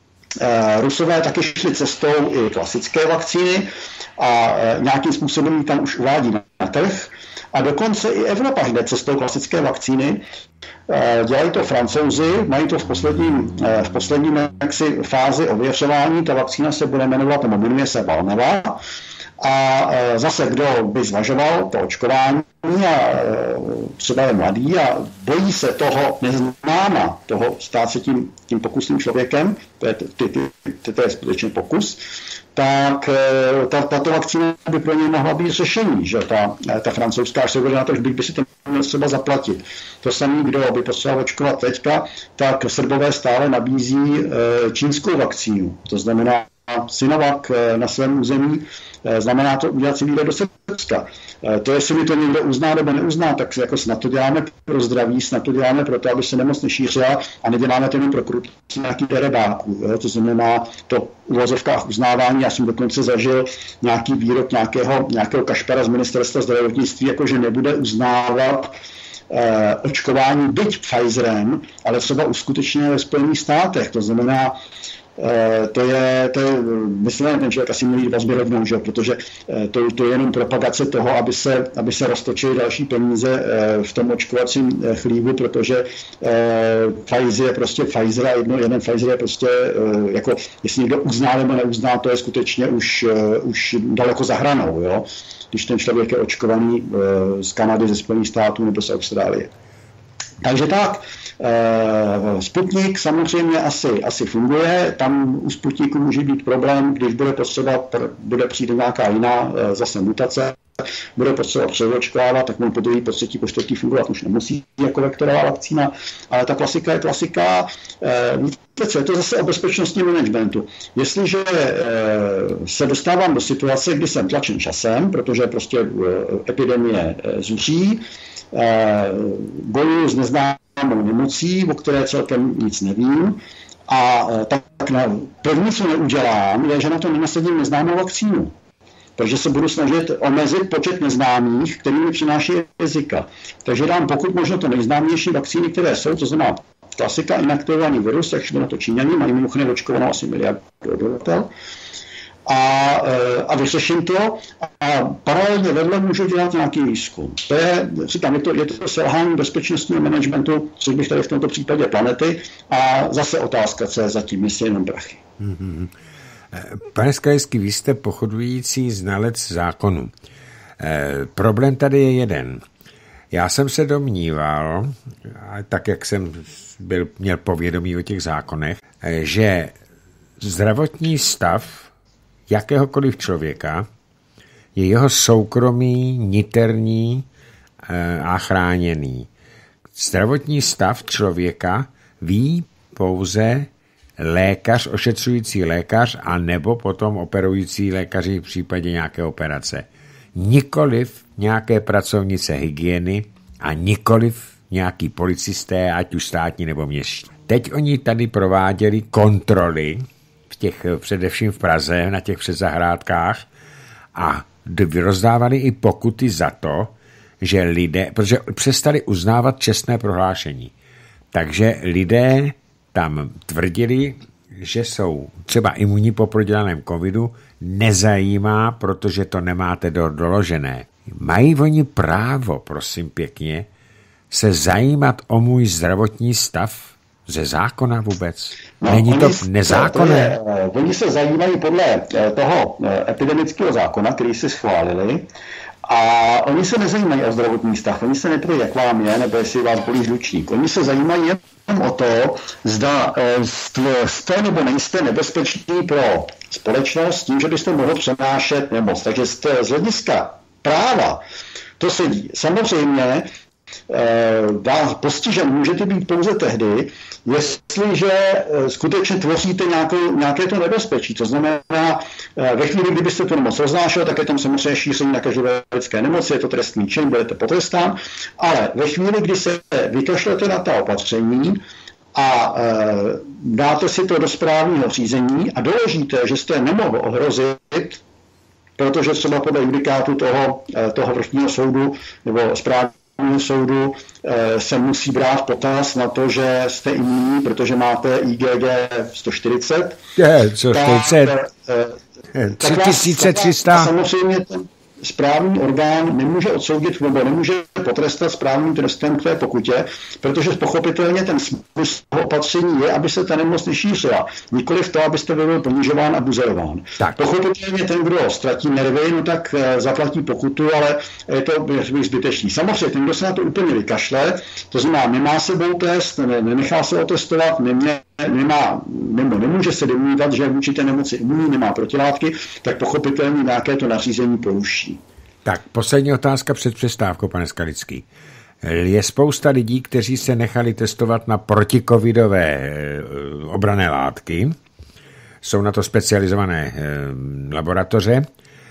Rusové taky šli cestou i klasické vakcíny a nějakým způsobem ji tam už uvádí na trh. A dokonce i Evropa jde cestou klasické vakcíny. Dělají to Francouzi, mají to v posledním, v posledním jaksi, fázi ověřování. Ta vakcína se bude jmenovat, nebo jmenuje se Valneva. A zase, kdo by zvažoval to očkování a třeba je mladý a bojí se toho neznáma, toho stát se tím, tím pokusným člověkem, to je, ty, ty, ty, to je skutečně pokus, tak ta, tato vakcína by pro ně mohla být řešení, že ta, ta francouzská, až se bude na to, že by si to měl třeba zaplatit. To samý, kdo by potřeboval očkovat teďka, tak Srbové stále nabízí čínskou vakcínu. To znamená Sinovac na svém území, znamená to udělat si výlet do Srbska. To, jestli mi to někdo uzná nebo neuzná, tak jako snad to děláme pro zdraví, snad to děláme pro to, aby se nemoc nešířila a neděláme to jenom pro korupci nějaký terebáků. To znamená to v uvozovkách uznávání. Já jsem dokonce zažil nějaký výrok nějakého, nějakého kašpara z ministerstva zdravotnictví, jako že nebude uznávat eh, očkování byť Pfizerem, ale třeba uskutečně ve Spojených státech. To znamená, To je, to je, myslím, ten člověk asi měl jít vazby rovnou, že? Protože to, to je jenom propagace toho, aby se, aby se roztočily další peníze v tom očkovacím chlívu, protože Pfizer je prostě Pfizer a jedno, jeden Pfizer je prostě, jako, jestli někdo uzná nebo neuzná, to je skutečně už, už daleko za hranou, jo? Když ten člověk je očkovaný z Kanady, ze Spojených států nebo z Austrálie. Takže tak, Sputnik samozřejmě asi, asi funguje, tam u Sputniku může být problém, když bude potřeba, bude přijde nějaká jiná zase mutace, bude potřeba přeočkovávat, tak mu po druhý, po třetí, po čtvrtý fungovat už nemusí jako vektorová vakcína, ale ta klasika je klasika. Víte co, je to zase o bezpečnostním managementu. Jestliže se dostávám do situace, kdy jsem tlačen časem, protože prostě epidemie zuří, bojuju s neznámou nemocí, o které celkem nic nevím, a tak na, první, co neudělám, je, že na to nenasadím neznámou vakcínu. Takže se budu snažit omezit počet neznámých, který mi přináší rizika. Takže dám pokud možno to nejznámější vakcíny, které jsou, to znamená klasika, inaktivovaný virus, jak šli na to Číňani, mají mimochodem očkovanou asi miliardu obyvatel. A, a vyřeším to a paralelně vedle můžu dělat nějaký výzkum. To je, říkám, je to, je to selhání bezpečnostního managementu, což bych tady v tomto případě planety, a zase otázka, co je zatím, jestli jenom prachy. Mm-hmm. Pane Skalický, vy jste pochodující znalec zákonu. E, problém tady je jeden. Já jsem se domníval, tak jak jsem byl, měl povědomí o těch zákonech, že zdravotní stav jakéhokoliv člověka je jeho soukromí, niterní a chráněný. Zdravotní stav člověka ví pouze lékař, ošetřující lékař a nebo potom operující lékaři v případě nějaké operace. Nikoliv nějaké pracovnice hygieny a nikoliv nějaký policisté, ať už státní nebo městští. Teď oni tady prováděli kontroly, v těch, především v Praze, na těch předzahrádkách a rozdávali i pokuty za to, že lidé, protože přestali uznávat čestné prohlášení. Takže lidé tam tvrdili, že jsou třeba imunní po prodělaném covidu, nezajímá, protože to nemáte do, doložené. Mají oni právo, prosím pěkně, se zajímat o můj zdravotní stav ze zákona vůbec? No, Není to nezákonné? To je, oni se zajímají podle toho epidemického zákona, který si schválili, a oni se nezajímají o zdravotní stav, oni se neptají, jak vám je, nebo jestli vás bolí žlučník. Oni se zajímají jenom o to, zda jste nebo nejste nebezpeční pro společnost tím, že byste mohli přenášet nemoc. Takže z hlediska práva to sedí. Samozřejmě vás postižen můžete být pouze tehdy, jestliže skutečně tvoříte nějakou, nějaké to nebezpečí. To znamená, ve chvíli, kdybyste tu nemoc roznášel, tak je tam samozřejmě šíření na každé lidské nemoci, je to trestný čin, budete potrestán, ale ve chvíli, kdy se vykašlete na ta opatření a e, dáte si to do správního řízení a doložíte, že jste nemohl ohrozit, protože třeba podle judikátu toho, toho vrchního soudu nebo správního soudu se musí brát potaz na to, že jste imunní, protože máte I G G sto čtyřicet. Je, co čtyřicet? tři tisíce tři sta. Samozřejmě ten správní orgán nemůže odsoudit nebo nemůže potrestat správným trestem k té pokutě, protože pochopitelně ten smysl opatření je, aby se ta nemoc nešířila. Nikoliv to, abyste byl ponižován a buzerován. Tak. Pochopitelně ten, kdo ztratí nervy, no tak zaplatí pokutu, ale je to zbytečný. Samozřejmě ten, kdo se na to úplně vykašle, to znamená, nemá sebou test, nenechá se otestovat, nemě, nemá, nebo nemůže se domnívat, že vůči té nemoci imunní, nemá protilátky, tak pochopitelně nějaké to nařízení poruší. Tak, poslední otázka před přestávkou, pane Skalický. Je spousta lidí, kteří se nechali testovat na protikovidové obranné látky, jsou na to specializované laboratoře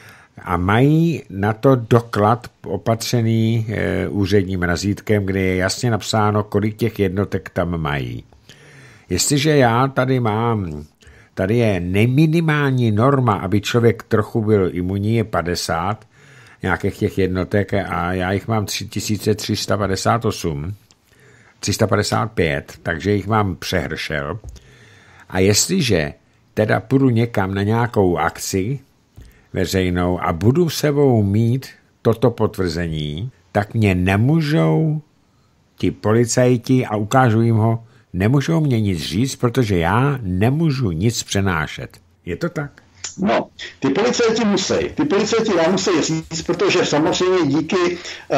a mají na to doklad opatřený úředním razítkem, kde je jasně napsáno, kolik těch jednotek tam mají. Jestliže já tady mám, tady je nejminimální norma, aby člověk trochu byl imunní, je padesát nějakých těch jednotek a já jich mám tři tisíce tři sta padesát osm, tři sta padesát pět, takže jich mám přehršel. A jestliže teda půjdu někam na nějakou akci veřejnou a budu sebou mít toto potvrzení, tak mě nemůžou ti policajti, a ukážu jim ho, nemůžou mě nic říct, protože já nemůžu nic přenášet. Je to tak? No, ty policajti musí. Ty policajti vám musí říct, protože samozřejmě díky uh,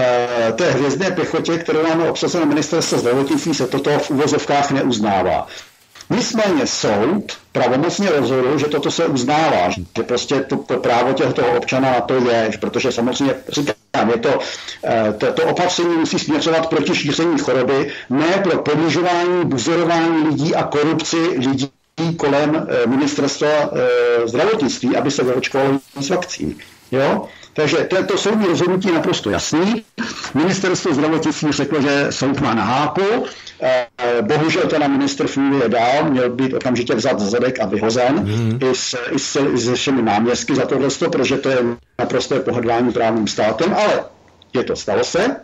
té hvězdné pěchotě, kterou máme obsazeno ministerstvo zdravotnictví, se toto v uvozovkách neuznává. Nicméně soud pravomocně rozhodl, že toto se uznává, že prostě to, to právo těchto občana na to je, protože samozřejmě říkám, je to, to, to opatření musí směřovat proti šíření choroby, ne pro ponižování, buzerování lidí a korupci lidí kolem ministerstva zdravotnictví, aby se zaočkovali z vakcín. Jo? Takže to, to soudní rozhodnutí je naprosto jasný. Ministerstvo zdravotnictví řeklo, že soud má na háku. Bohužel ten ministr funguje dál, měl být okamžitě vzat za zadek a vyhozen mm. i, s, i, s, i se všemi náměstky za tohle, protože to je naprosté pohrdání právním státem, ale je to, stalo se.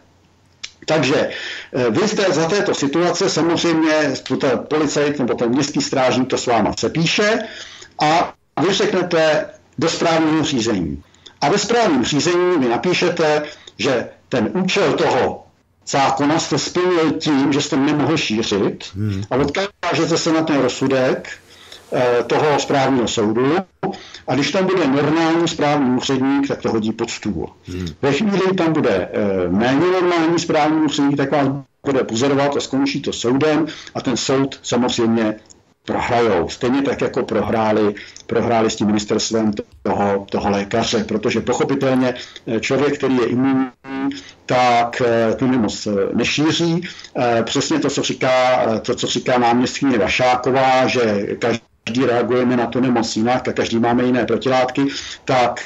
Takže vy jste za této situace, samozřejmě ten policajt nebo ten městský strážník to s váma sepíše a vy řeknete do správního řízení. A ve správním řízení vy napíšete, že ten účel toho zákona jste splnil tím, že jste nemohl šířit hmm. a odkážete se na ten rozsudek eh, toho správního soudu a když tam bude normální správní úředník, tak to hodí pod stůl. Hmm. Ve chvíli tam bude eh, méně normální správní úředník, tak vás bude pozorovat a skončí to soudem a ten soud samozřejmě prohrajou. Stejně tak, jako prohráli, prohráli s tím ministerstvem toho, toho lékaře, protože pochopitelně člověk, který je imunní tak tu nemoc nešíří. Přesně to, co říká, to, co říká náměstkyně Vašáková, že každý reagujeme na tu nemoc jinak a každý máme jiné protilátky, tak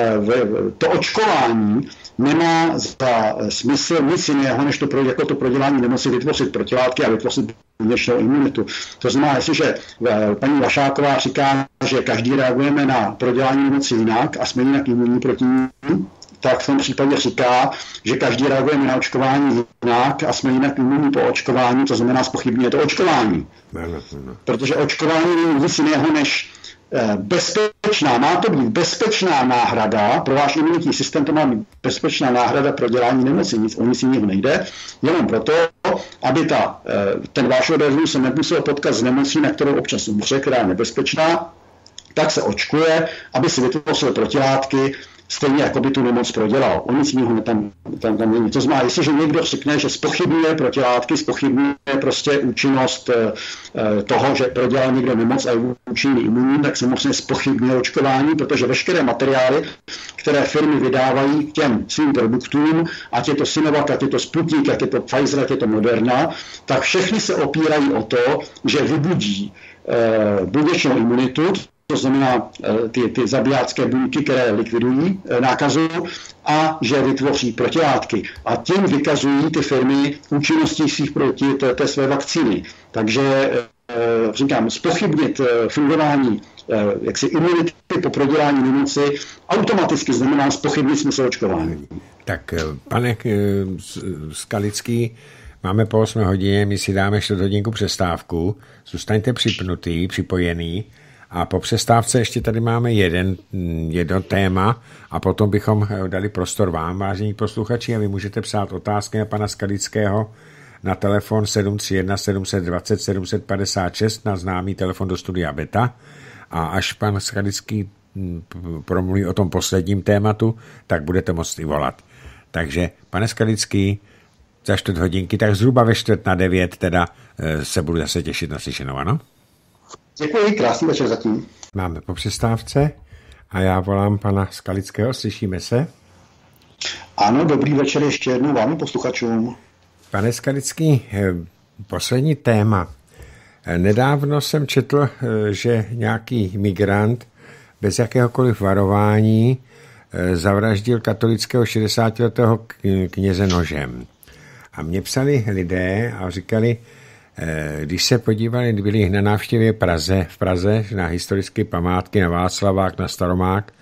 to očkování nemá za smysl nic jiného, než to, jako to prodělání nemoci vytvořit protilátky a vytvořit buněčnou imunitu. To znamená, jestliže paní Vašáková říká, že každý reagujeme na prodělání nemoci jinak a jsme jinak imunní proti ní, tak v tom případě říká, že každý reagujeme na očkování jinak a jsme jinak imunní po očkování, to znamená zpochybňuje to očkování. Protože očkování není nic jiného než bezpečná, má to být bezpečná náhrada, pro váš imunitní systém to má být bezpečná náhrada pro dělání nemoci, nic, o nic jiného nejde, jenom proto, aby ta, ten váš organismus se nemusel potkat s nemocí, na kterou občas umře, která je nebezpečná, tak se očkuje, aby si vytvořil protilátky, stejně jako by tu nemoc prodělal. O nic jiného tam, tam, tam není. To znamená, jestliže někdo řekne, že zpochybňuje protilátky, zpochybňuje prostě účinnost e, toho, že prodělal někdo nemoc a je účinný imunní, tak samozřejmě zpochybňuje očkování, protože veškeré materiály, které firmy vydávají k těm svým produktům, ať je to Sinovac, ať je to Sputnik, ať je to Pfizer, ať je to Moderna, tak všechny se opírají o to, že vybudí e, buněčnou imunitu, to znamená ty, ty zabijácké buňky, které likvidují nákazu a že vytvoří protilátky. A tím vykazují ty firmy účinností svých proti té, té své vakcíny. Takže říkám, zpochybnit fungování jaksi imunity po prodělání nemoci automaticky znamená zpochybnit smysl očkování. Tak pane Skalický, máme po osmé hodině, my si dáme čtvrt hodinku přestávku, zůstaňte připnutý, připojený. A po přestávce ještě tady máme jeden, jedno téma a potom bychom dali prostor vám, vážení posluchači, a vy můžete psát otázky na pana Skalického na telefon sedm tři jedna sedm dva nula sedm pět šest na známý telefon do studia Beta, a až pan Skalický promluví o tom posledním tématu, tak budete moct i volat. Takže, pane Skalický, za čtvrt hodinky, tak zhruba ve čtvrt na devět teda se budu zase těšit na slyšenou, ano? Děkuji, krásný večer zatím. Máme po přestávce a já volám pana Skalického, slyšíme se? Ano, dobrý večer ještě jednou vám posluchačům. Pane Skalický, poslední téma. Nedávno jsem četl, že nějaký migrant bez jakéhokoliv varování zavraždil katolického šedesátiletého kněze nožem. A mě psali lidé a říkali, když se podívali, byli na návštěvě Praze, v Praze na historické památky, na Václavák, na Staromák,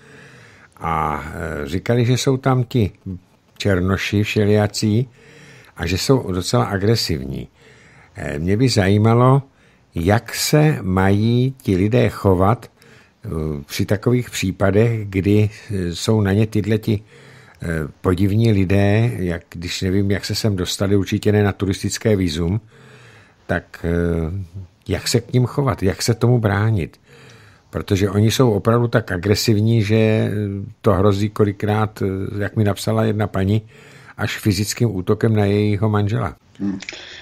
a říkali, že jsou tam ti černoši všelijací a že jsou docela agresivní. Mě by zajímalo, jak se mají ti lidé chovat při takových případech, kdy jsou na ně tyhle ti podivní lidé, jak, když nevím, jak se sem dostali, určitě ne na turistické vízum, tak jak se k ním chovat, jak se tomu bránit. Protože oni jsou opravdu tak agresivní, že to hrozí kolikrát, jak mi napsala jedna paní, až fyzickým útokem na jejího manžela. Hmm.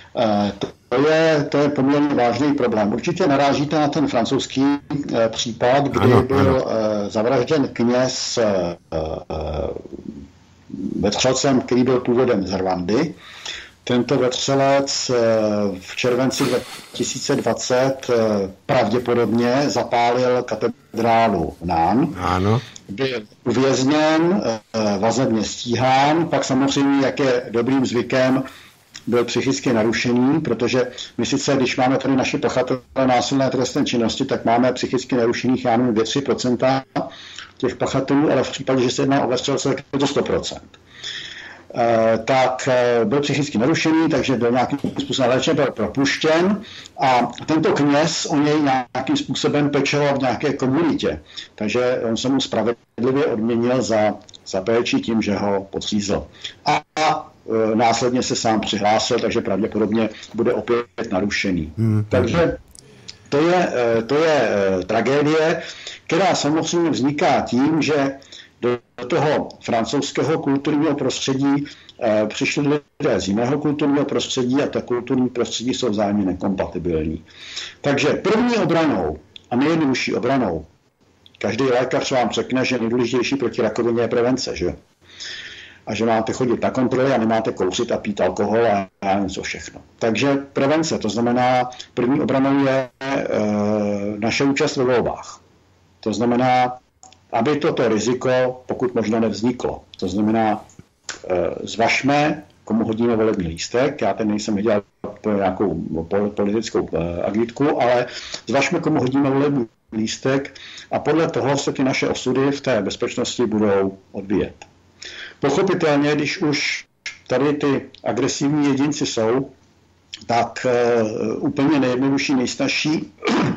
To je, to je poměrně vážný problém. Určitě narážíte na ten francouzský případ, kdy ano, byl ano. zavražděn kněz vetřelcem, který byl původem z Rwandy. Tento vetřelec v červenci dva tisíce dvacet pravděpodobně zapálil katedrálu v Nán. Ano. Byl uvězněn, vazebně stíhán, pak samozřejmě, jak je dobrým zvykem, byl psychicky narušený, protože my sice, když máme tady naše pachatele násilné trestné činnosti, tak máme psychicky narušených, já nevím, dvě až tři procenta těch pachatelů, ale v případě, že se jedná o vetřelce, tak je to sto procent. Uh, tak uh, byl psychicky narušený, takže byl nějakým způsobem léčen, byl propuštěn a tento kněz o něj nějakým způsobem pečoval v nějaké komunitě. Takže on se mu spravedlivě odměnil za, za péči tím, že ho podřízl. A, a uh, následně se sám přihlásil, takže pravděpodobně bude opět narušený. Hmm. Takže to je, uh, to je uh, tragédie, která samozřejmě vzniká tím, že do toho francouzského kulturního prostředí e, přišli lidé z jiného kulturního prostředí a ta kulturní prostředí jsou vzájemně nekompatibilní. Takže první obranou a nejjednodušší obranou, každý lékař vám řekne, že nejdůležitější proti rakovině je prevence, že? a že máte chodit na kontroly a nemáte kouřit a pít alkohol a, a něco všechno. Takže prevence, to znamená, první obranou je e, naše účast ve volbách. To znamená, aby toto riziko pokud možno nevzniklo. To znamená, e, zvažme, komu hodíme volební lístek. Já ten nejsem dělal nějakou politickou e, agitku, ale zvažme, komu hodíme volební lístek a podle toho se ty naše osudy v té bezpečnosti budou odvíjet. Pochopitelně, když už tady ty agresivní jedinci jsou, tak uh, úplně nejjednodušší, nejsnažší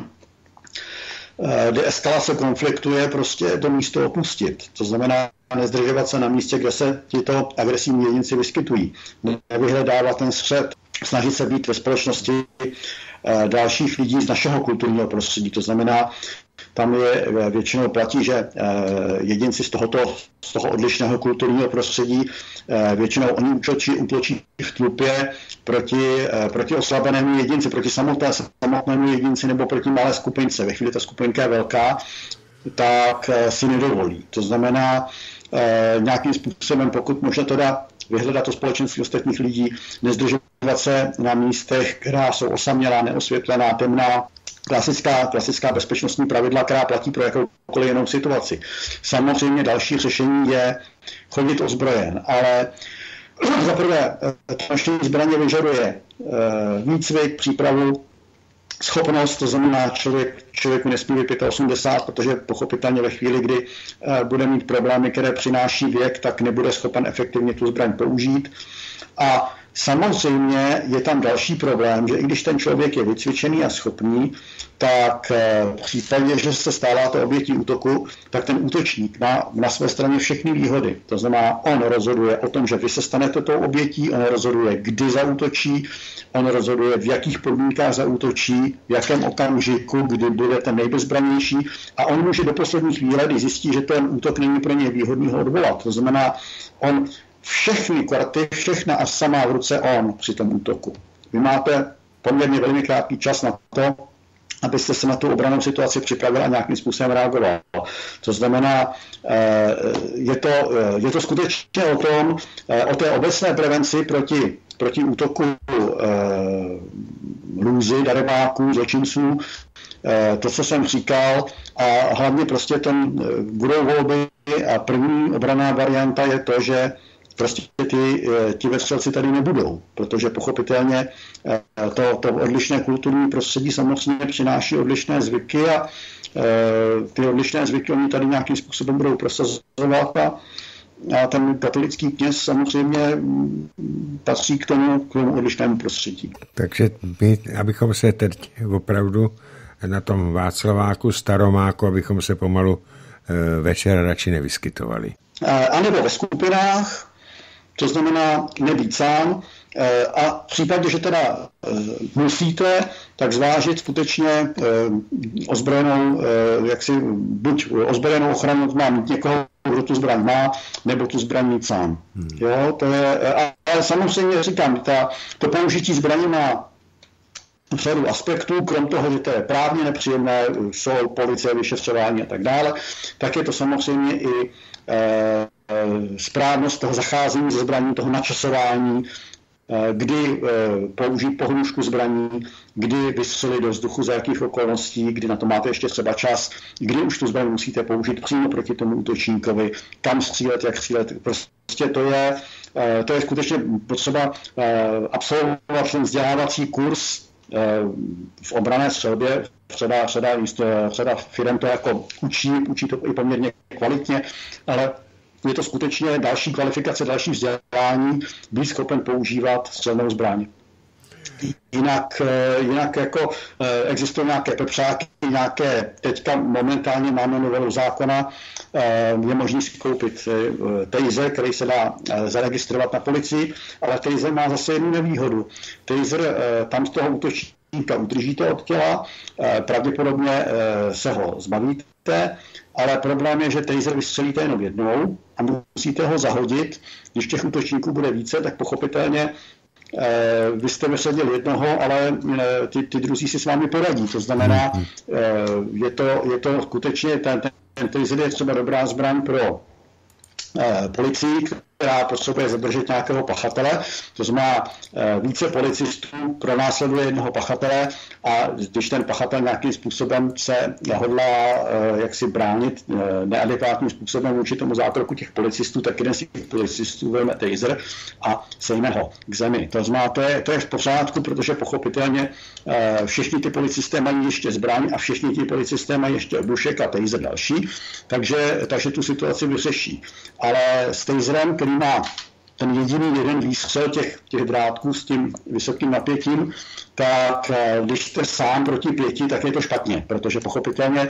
uh, deeskalace konfliktu je prostě to místo opustit. To znamená nezdržovat se na místě, kde se tyto agresivní jedinci vyskytují. Nevyhledávat ten střed, snažit se být ve společnosti uh, dalších lidí z našeho kulturního prostředí. To znamená, tam je většinou platí, že jedinci z tohoto, z toho odlišného kulturního prostředí většinou oni útočí, útočí v tlupě proti, proti oslabenému jedinci, proti samotné, samotnému jedinci nebo proti malé skupince. Ve chvíli ta skupinka je velká, tak si nedovolí. To znamená nějakým způsobem, pokud možno teda vyhledat to společenství ostatních lidí, nezdržovat se na místech, která jsou osamělá, neosvětlená, temná, Klasická, klasická bezpečnostní pravidla, která platí pro jakoukoliv jinou situaci. Samozřejmě další řešení je chodit ozbrojen, ale za prvé to nošení zbraně vyžaduje výcvik, přípravu, schopnost, to znamená, člověk, člověku nesmí být osmdesát pět, protože pochopitelně ve chvíli, kdy bude mít problémy, které přináší věk, tak nebude schopen efektivně tu zbraň použít. A samozřejmě je tam další problém, že i když ten člověk je vycvičený a schopný, tak v případě, že se stáváte obětí útoku, tak ten útočník má na své straně všechny výhody. To znamená, on rozhoduje o tom, že vy se stanete tou obětí, on rozhoduje, kdy zaútočí, on rozhoduje, v jakých podmínkách zaútočí, v jakém okamžiku, kdy bude ten nejbezbranější a on může do poslední chvíle, kdy zjistí, že ten útok není pro něj výhodný, ho odvolat. To znamená, on všechny karty, všechna a samá v ruce on při tom útoku. Vy máte poměrně velmi krátký čas na to, abyste se na tu obrannou situaci připravili a nějakým způsobem reagoval. To znamená, je to, je to skutečně o tom, o té obecné prevenci proti, proti útoku lůzy, darebáků, zločinců, to, co jsem říkal, a hlavně prostě ten budou volby a první obranná varianta je to, že prostě ty, ti vestřelci tady nebudou, protože pochopitelně to, to odlišné kulturní prostředí samozřejmě přináší odlišné zvyky a ty odlišné zvyky oni tady nějakým způsobem budou prosazovat a, a ten katolický kněz samozřejmě patří k tomu, k tomu odlišnému prostředí. Takže my, abychom se teď opravdu na tom Václaváku, Staromáku, abychom se pomalu večer radši nevyskytovali. A nebo ve skupinách, to znamená nebýt sám a v případě, že teda musíte, tak zvážit skutečně ozbrojenou, jaksi buď ozbrojenou ochranu, má mít někoho, kdo tu zbraň má, nebo tu zbraň mít sám. Hmm. Jo, to je, ale samozřejmě říkám, ta, to použití zbraně má řadu aspektů, krom toho, že to je právně nepříjemné, jsou policie, vyšetřování a tak dále, tak je to samozřejmě i e, správnost toho zacházení se zbraní, toho načasování, kdy použít pohrůžku zbraní, kdy vystřelit do vzduchu, za jakých okolností, kdy na to máte ještě třeba čas, kdy už tu zbraň musíte použít přímo proti tomu útočníkovi, kam střílet, jak střílet. Prostě to je, to je skutečně potřeba absolvovat ten vzdělávací kurz v obranné střelbě. Řada, řada, řada firem to jako učí, učí to i poměrně kvalitně, ale je to skutečně další kvalifikace, další vzdělání, být schopen používat střelnou zbraň. Jinak, jinak jako existují nějaké pepřáky, nějaké, teďka momentálně máme novelu zákona, je možné si koupit taser, který se dá zaregistrovat na policii, ale taser má zase jednu nevýhodu. Taser tam z toho útočníka udržíte od těla, pravděpodobně se ho zbavíte, ale problém je, že taser vystřelíte jenom jednou a musíte ho zahodit. Když těch útočníků bude více, tak pochopitelně eh, vy jste vysadil jednoho, ale eh, ty, ty druzí si s vámi poradí. To znamená, eh, je, to, je to skutečně, ten, ten taser je třeba dobrá zbraň pro eh, policii, která potřebuje zadržet nějakého pachatele. To znamená, více policistů pronásleduje jednoho pachatele a když ten pachatel nějakým způsobem se hodlá jaksi bránit neadekvátním způsobem vůči tomu zákroku těch policistů, tak jeden z těch policistů vezme taser a sejme ho k zemi. To znamená, to je, to je v pořádku, protože pochopitelně všichni ty policisté mají ještě zbraň a všichni ti policisté mají ještě obušek a taser další, takže, takže tu situaci vyřeší. Ale s taserem, který má ten jediný jeden výstřel těch, těch drátků s tím vysokým napětím, tak když jste sám proti pěti, tak je to špatně, protože pochopitelně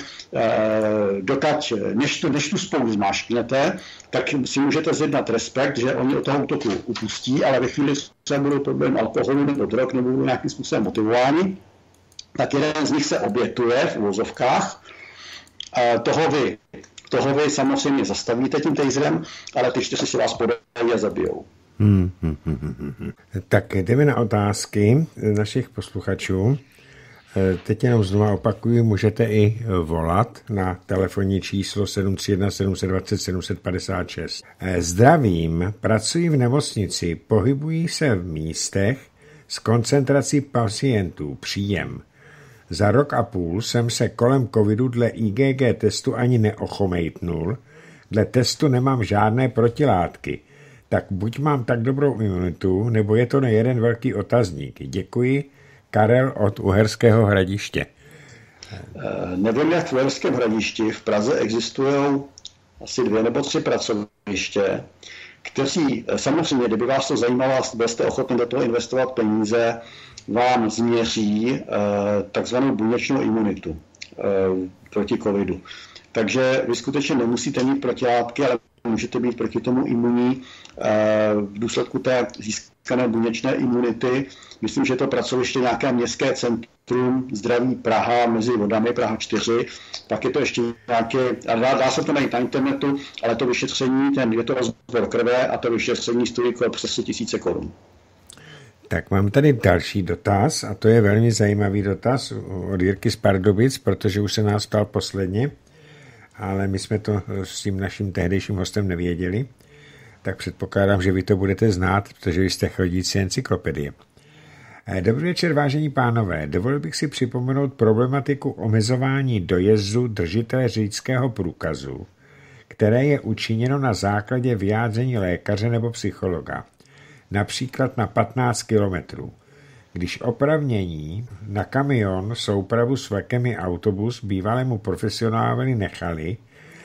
dokud, než, to, než tu spolu zmášknete, tak si můžete zjednat respekt, že oni od toho útoku upustí, ale ve chvíli, co budou problém alkoholu nebo drog, nebo budou nějakým způsobem motivováni, tak jeden z nich se obětuje v uvozovkách, toho vy Toho vy samozřejmě zastavíte tím taserem, ale ty čtyři si vás podají a zabijou. Hmm, hmm, hmm, hmm. Tak jdeme na otázky našich posluchačů. Teď jenom znovu opakuju, můžete i volat na telefonní číslo sedm tři jedna sedm dva nula sedm pět šest. Zdravím, pracuji v nemocnici, pohybuji se v místech s koncentrací pacientů, příjem. Za rok a půl jsem se kolem covidu dle I G G testu ani neochomejtnul, dle testu nemám žádné protilátky. Tak buď mám tak dobrou imunitu, nebo je to na jeden velký otazník. Děkuji, Karel od Uherského Hradiště. Nevím, jak v Uherském Hradišti. V Praze existují asi dvě nebo tři pracoviště, kteří samozřejmě, kdyby vás to zajímalo a jste ochotni do toho investovat peníze, vám změří eh, takzvanou buněčnou imunitu eh, proti covidu. Takže vy skutečně nemusíte mít protilátky, ale můžete být proti tomu imunní eh, v důsledku té získané buněčné imunity. Myslím, že to pracoviště nějaké městské centrum zdraví Praha mezi vodami, Praha čtyři, tak je to ještě nějaké, a dá, dá se to najít na internetu, ale to vyšetření, ten, je to rozbor krve a to vyšetření stojí kolem přes tisíce korun. Tak mám tady další dotaz a to je velmi zajímavý dotaz od Jirky z Pardubic, protože už se nás ptal posledně, ale my jsme to s tím naším tehdejším hostem nevěděli, tak předpokládám, že vy to budete znát, protože vy jste chodící encyklopedie. Dobrý večer, vážení pánové. Dovolil bych si připomenout problematiku omezování dojezdu držitele řidičského průkazu, které je učiněno na základě vyjádření lékaře nebo psychologa. Například na patnáct kilometrů. Když opravnění na kamion soupravu s vlakem i autobus bývalému profesionálovi nechali,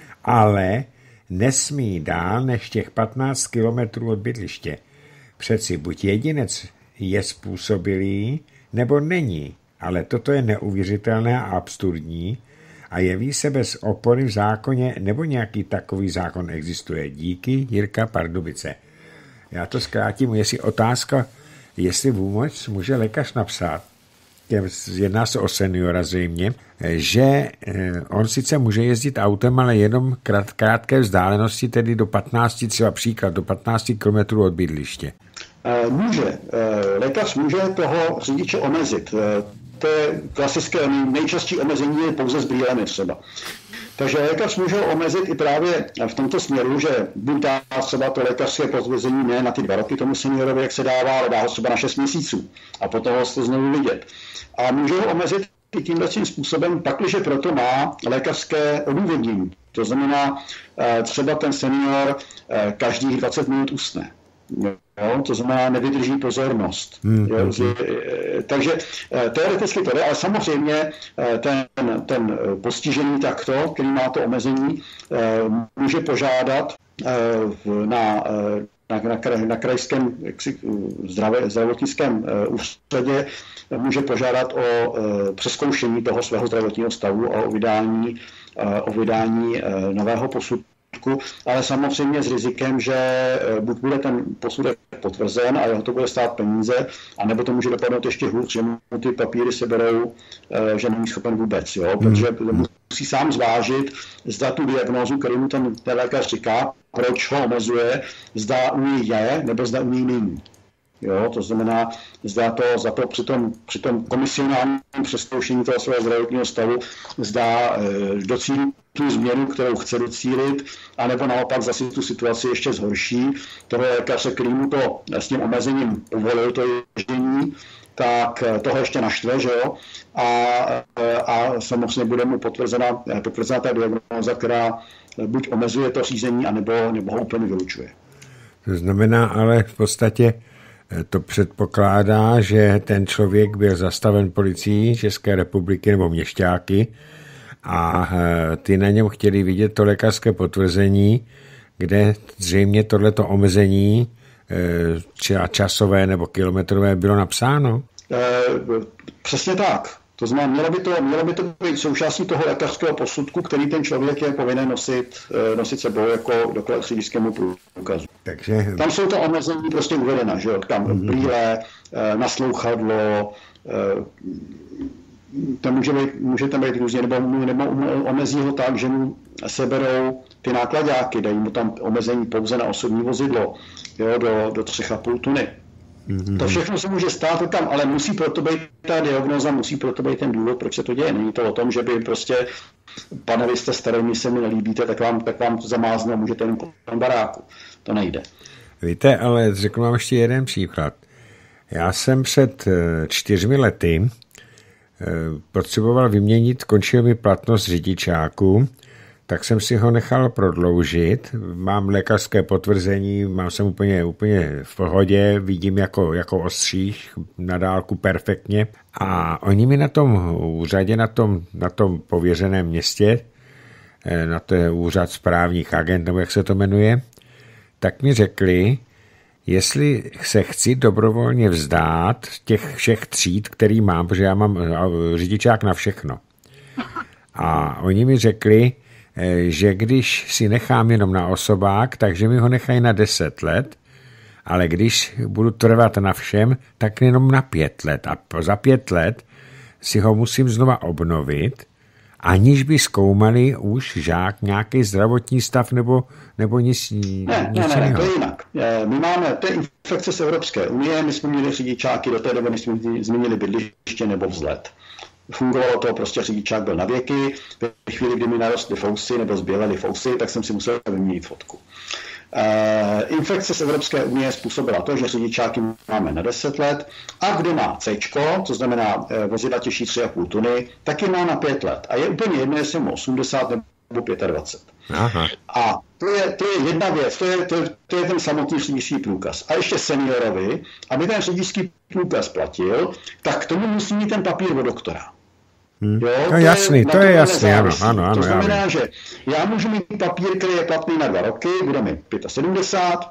ale nesmí dál než těch patnáct kilometrů od bydliště. Přeci buď jedinec je způsobilý, nebo není, ale toto je neuvěřitelné a absurdní a jeví se bez opory v zákoně, nebo nějaký takový zákon existuje. Díky, Jirka Pardubice. Já to zkrátím, jestli otázka, jestli vůbec může lékař napsat, jedná se o seniora zřejmě, že on sice může jezdit autem, ale jenom krát, krátké vzdálenosti, tedy do patnáct, třeba příklad, do patnáct kilometrů od bydliště. Může. Lékař může toho řidiče omezit. To je klasické, nejčastější omezení je pouze s brýlemi třeba. Takže lékař může omezit i právě v tomto směru, že buď dá třeba to lékařské potvrzení ne na ty dva roky tomu seniorovi, jak se dává, ale dá ho třeba na šest měsíců a potom ho jste znovu vidět. A může ho omezit i tímhle způsobem, pakliže proto má lékařské odůvodnění. To znamená, třeba ten senior každých dvacet minut usne. Jo, to znamená, nevydrží pozornost. Hmm. Jo, takže teoreticky to jde, ale samozřejmě ten, ten postižený takto, který má to omezení, může požádat na, na, na, kraj, na krajském zdravě, zdravotnickém úřadě, může požádat o přezkoušení toho svého zdravotního stavu a o vydání, o vydání nového posudku. Ale samozřejmě s rizikem, že buď bude ten posudek potvrzen a jeho to bude stát peníze, anebo to může dopadnout ještě hůř, že mu ty papíry seberou, že není schopen vůbec. Jo? Protože musí sám zvážit, zda tu diagnózu, kterou mu ten, ten lékař říká, proč ho omezuje, zda u ní je, nebo zda u ní není. Jo, to znamená, zda to, za to při tom, při tom komisionálním přezkoušení toho svého zdravotního stavu zdá e, docílit tu změnu, kterou chce docílit, anebo naopak zase tu situaci ještě zhorší. Tohle lékaře, který mu to s tím omezením povolil, to ježdění, tak toho ještě naštve, že jo? A, a samozřejmě bude mu potvrzena, potvrzena ta diagnóza, která buď omezuje to řízení, anebo, nebo ho úplně vylučuje. To znamená ale v podstatě to předpokládá, že ten člověk byl zastaven policií České republiky nebo měšťáky a ty na něm chtěli vidět to lékařské potvrzení, kde zřejmě tohleto omezení časové nebo kilometrové bylo napsáno? E, přesně tak. To znamená, mělo by to, mělo by to být součástí toho lékařského posudku, který ten člověk je povinen nosit, nosit sebou jako doklad k řidičskému průkazu. Takže... Tam jsou to omezení prostě uvedena, že jo? Tam mm-hmm. brýle, naslouchadlo, to může být, může tam být různě, nebo, nebo omezí ho tak, že mu seberou ty nákladáky, dají mu tam omezení pouze na osobní vozidlo, jo, do, do tři a půl tuny. Mm-hmm. To všechno se může stát to tam, ale musí proto být ta diagnóza, musí proto být ten důvod, proč se to děje. Není to o tom, že by prostě, pane, vy jste starý, se mi nelíbíte, tak vám, tak vám to zamázne a můžete jen kolem baráku. To nejde. Víte, ale řeknu vám ještě jeden příklad. Já jsem před čtyřmi lety potřeboval vyměnit, končil mi platnost řidičáku, tak jsem si ho nechal prodloužit. Mám lékařské potvrzení, mám jsem úplně, úplně v pohodě, vidím jako, jako ostříž na dálku perfektně. A oni mi na tom úřadě, na tom, na tom pověřeném městě, na to je úřad správních agent, nebo jak se to jmenuje, tak mi řekli, jestli se chci dobrovolně vzdát těch všech tříd, který mám, protože já mám řidičák na všechno. A oni mi řekli, že když si nechám jenom na osobák, takže mi ho nechají na deset let, ale když budu trvat na všem, tak jenom na pět let. A za pět let si ho musím znova obnovit, aniž by zkoumali už žák nějaký zdravotní stav nebo, nebo nic, ne, nic ne, ne, to je jinak. My máme ty infekce z Evropské unie, my jsme měli řidičáky do té doby, než jsme změnili bydliště nebo vzhled. Fungovalo to, prostě řidičák byl na věky, ve chvíli, kdy mi narostly fousy nebo zbělely fousy, tak jsem si musel vyměnit fotku. E, infekce z Evropské unie způsobila to, že řidičáky máme na deset let a kdo má C, to znamená e, vozidla těžší tři a půl tuny, taky má na pět let. A je úplně jedno, jestli má osmdesát nebo dvacet pět. Aha. A to je, to je jedna věc, to je, to, to je ten samotný řidičský průkaz. A ještě seniorovi, aby ten řidičský průkaz platil, tak k tomu musí mít ten papír od doktora. Hmm. Jo, to je jasný, to je jasný, ano, ano, ano. To znamená, já že já můžu mít papír, který je platný na dva roky, bude mi sedmdesát pět,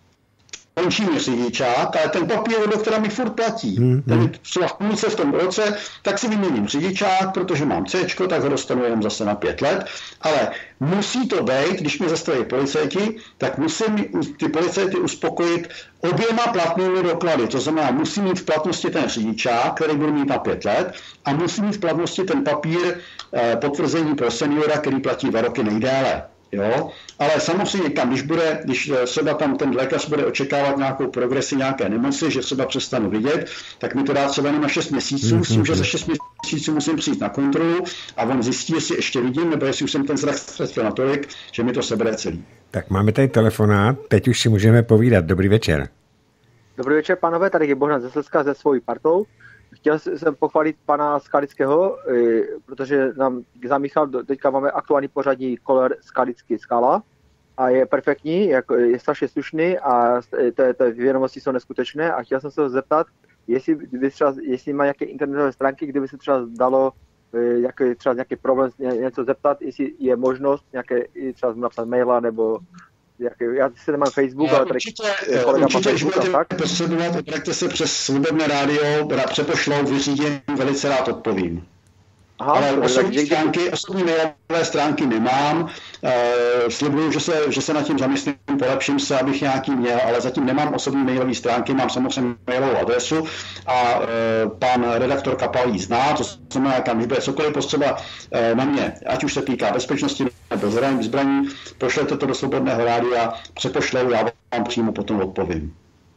končí mi řidičák, ale ten papír od doktora mi furt platí. Hmm. Ten třeba v půlce v tom roce, tak si vyměním řidičák, protože mám C, tak ho dostanu jenom zase na pět let, ale musí to být, když mi zastaví policajti, tak musím ty policajty uspokojit oběma platnými doklady. To znamená, musí mít v platnosti ten řidičák, který budu mít na pět let, a musí mít v platnosti ten papír eh, potvrzení pro seniora, který platí dva roky nejdéle. Jo? Ale samozřejmě tam, když, bude, když třeba tam ten lékař bude očekávat nějakou progresi nějaké nemoci, že třeba přestanu vidět, tak mi to dá třeba na šest měsíců, s tím, že za šest měsíců musím přijít na kontrolu a on zjistí, jestli ještě vidím, nebo jestli už jsem ten zrak ztratil natolik, že mi to sebere celý. Tak máme tady telefonát, teď už si můžeme povídat. Dobrý večer. Dobrý večer, pánové, tady je Bohdan ze Slezska se svojí partou. Chtěl jsem pochválit pana Skalického, protože nám zamíchal, teďka máme aktuální pořadí Koller Skalický Skala a je perfektní, je strašně slušný a ty vědomosti jsou neskutečné a chtěl jsem se ho zeptat, jestli, třeba, jestli má nějaké internetové stránky, kdyby se třeba dalo jaký, třeba nějaký problém něco zeptat, jestli je možnost nějaké, třeba napsat maila nebo jaký, já si nemám Facebook, ale tady určitě, kolega určitě, má Facebook, tak? Potřebovat, obraťte se přes Svobodné rádio, přepošlou, vyřídím, velice rád odpovím. Aha, ale osobní stránky, osobní mailové stránky nemám. E, slibuju, že se, že se nad tím zamyslím, polepším se, abych nějaký měl, ale zatím nemám osobní mailové stránky, mám samozřejmě mailovou adresu a e, pan redaktor Kapal ji zná, to znamená, kam když bude cokoliv potřeba e, na mě, ať už se týká bezpečnosti nebo zbraní, pošlete to do Svobodného rádia, přepošlou, já vám přímo potom odpovím.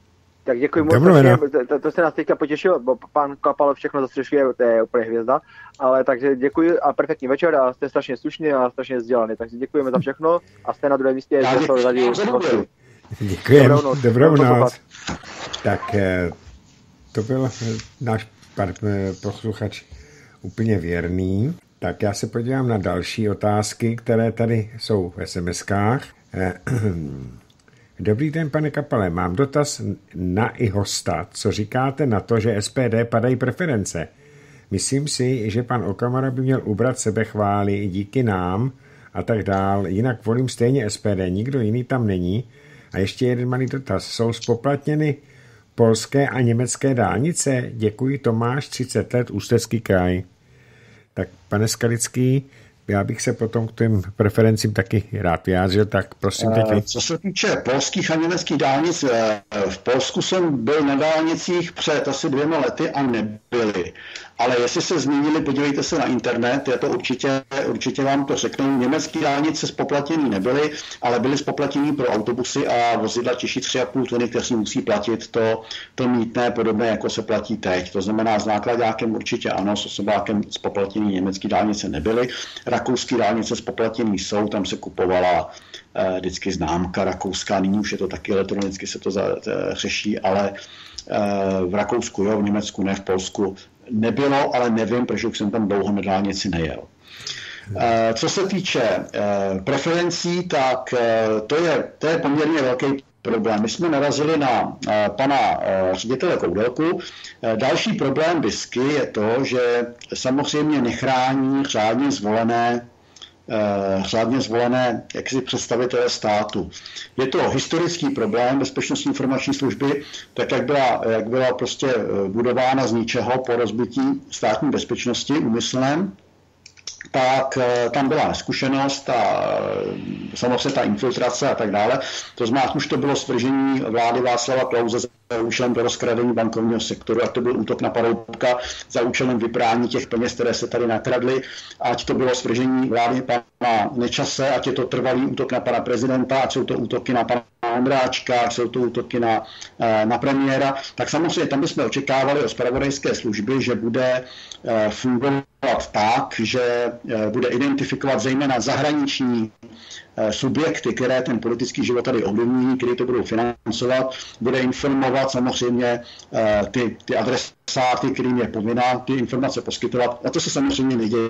Tak děkuji moc, to, to, to se nás teďka potěšilo, bo pan Kapalov všechno zastřešuje, to je úplně hvězda, ale takže děkuji a perfektní večer a jste strašně slušný a strašně vzdělaný, takže děkujeme za všechno a jste na druhém místě. Děkujeme, dobrou noc. Dobrou noc. Tak to byl náš posluchač úplně věrný. Tak já se podívám na další otázky, které tady jsou v es em eskách. Dobrý den, pane Kapale, mám dotaz na i hosta. Co říkáte na to, že es pé dé padají preference? Myslím si, že pan Okamura by měl ubrat sebechvály díky nám a tak dál. Jinak volím stejně es pé dé, nikdo jiný tam není. A ještě jeden malý dotaz. Jsou spoplatněny polské a německé dálnice? Děkuji, Tomáš, třicet let, Ústecký kraj. Tak, pane Skalický, já bych se potom k těm preferencím taky rád vyjádřil, tak prosím teď. Co se týče polských a německých dálnic, v Polsku jsem byl na dálnicích před asi dvěma lety a nebyly. Ale jestli se změnili, podívejte se na internet, je to určitě, určitě vám to řeknou. Německé dálnice spoplatněný nebyly, ale byly spoplatněný pro autobusy a vozidla těžší tři a půl tuny, kteří musí platit to, to mýtné podobné, jako se platí teď. To znamená, s nákladákem určitě ano, s osobákem spoplatněný německé dálnice nebyly. Rakouské dálnice spoplatněný jsou, tam se kupovala eh, vždycky známka rakouská, nyní už je to taky elektronicky, se to za, to řeší, ale eh, v Rakousku jo, v Německu ne, v Polsku nebylo, ale nevím, protože už jsem tam dlouho na dálnici nejel. Eh, co se týče eh, preferencí, tak eh, to, je, to je poměrně velký problém. My jsme narazili na eh, pana eh, ředitele Koudelku. Eh, další problém BISky je to, že samozřejmě nechrání řádně zvolené řádně zvolené jaksi představitelé státu. Je to historický problém bezpečnostní informační služby, tak jak byla, jak byla prostě budována z ničeho po rozbití státní bezpečnosti úmyslném, tak tam byla neskušenost a samozřejmě ta infiltrace a tak dále. To znamená, už to bylo svržení vlády Václava Klause za účelem do rozkradení bankovního sektoru, ať to byl útok na Paroubka za účelem vyprání těch peněz, které se tady nakradly, ať to bylo svržení vlády pana Nečase, ať je to trvalý útok na pana prezidenta, ať jsou to útoky na pana Ondráčka, ať jsou to útoky na, na premiéra, tak samozřejmě tam bychom očekávali od zpravodajské služby, že bude fungovat tak, že bude identifikovat zejména zahraniční subjekty, které ten politický život tady ovlivní, které to budou financovat, bude informovat samozřejmě ty, ty adresáty, kterým je povinná ty informace poskytovat. A to se samozřejmě neděje.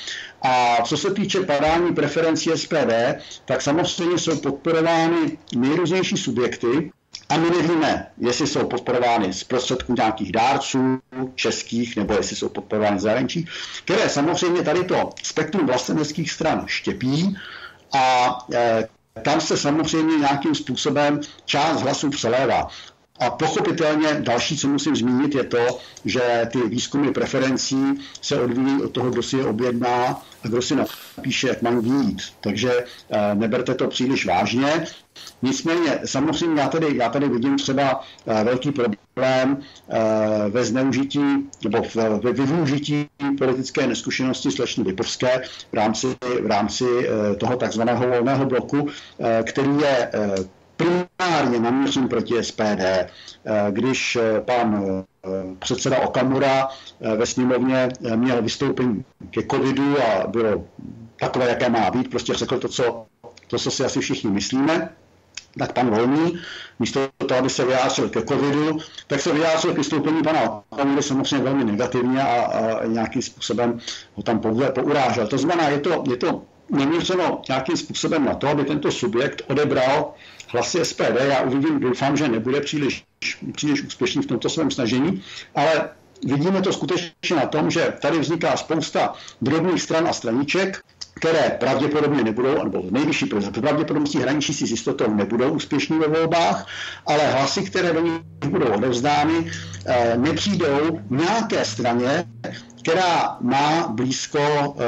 A co se týče padání preferencí es pé dé, tak samozřejmě jsou podporovány nejrůznější subjekty, a my nevíme, jestli jsou podporovány z prostředků nějakých dárců českých, nebo jestli jsou podporovány zahraničí, které samozřejmě tady to spektrum vlasteneckých stran štěpí a e, tam se samozřejmě nějakým způsobem část hlasů přelévá. A pochopitelně další, co musím zmínit, je to, že ty výzkumy preferencí se odvíjí od toho, kdo si je objedná a kdo si napíše, jak mám vyjít. Takže e, neberte to příliš vážně. Nicméně, samozřejmě já tady, já tady vidím třeba e, velký problém e, ve zneužití nebo ve využití politické neskušenosti slečny Lipovské v rámci, v rámci e, toho takzvaného volného bloku, e, který je e, primárně namířen proti es pé dé. Když pan předseda Okamura ve sněmovně měl vystoupení ke covidu a bylo takové, jaké má být, prostě řekl to, co, to, co si asi všichni myslíme, tak pan Volný, místo toho, aby se vyjádřil ke covidu, tak se vyjádřil k vystoupení pana Okamury samozřejmě velmi negativně a, a nějakým způsobem ho tam pourážel. To znamená, je to, je to namířeno nějakým způsobem na to, aby tento subjekt odebral hlasy es pé dé. Já uvidím, doufám, že nebude příliš, příliš úspěšný v tomto svém snažení, ale vidíme to skutečně na tom, že tady vzniká spousta drobných stran a straníček, které pravděpodobně nebudou, nebo nejvyšší pravděpodobností hraničí si s jistotou nebudou úspěšní ve volbách, ale hlasy, které do nich budou odevzdány, nepřijdou nějaké straně, která má blízko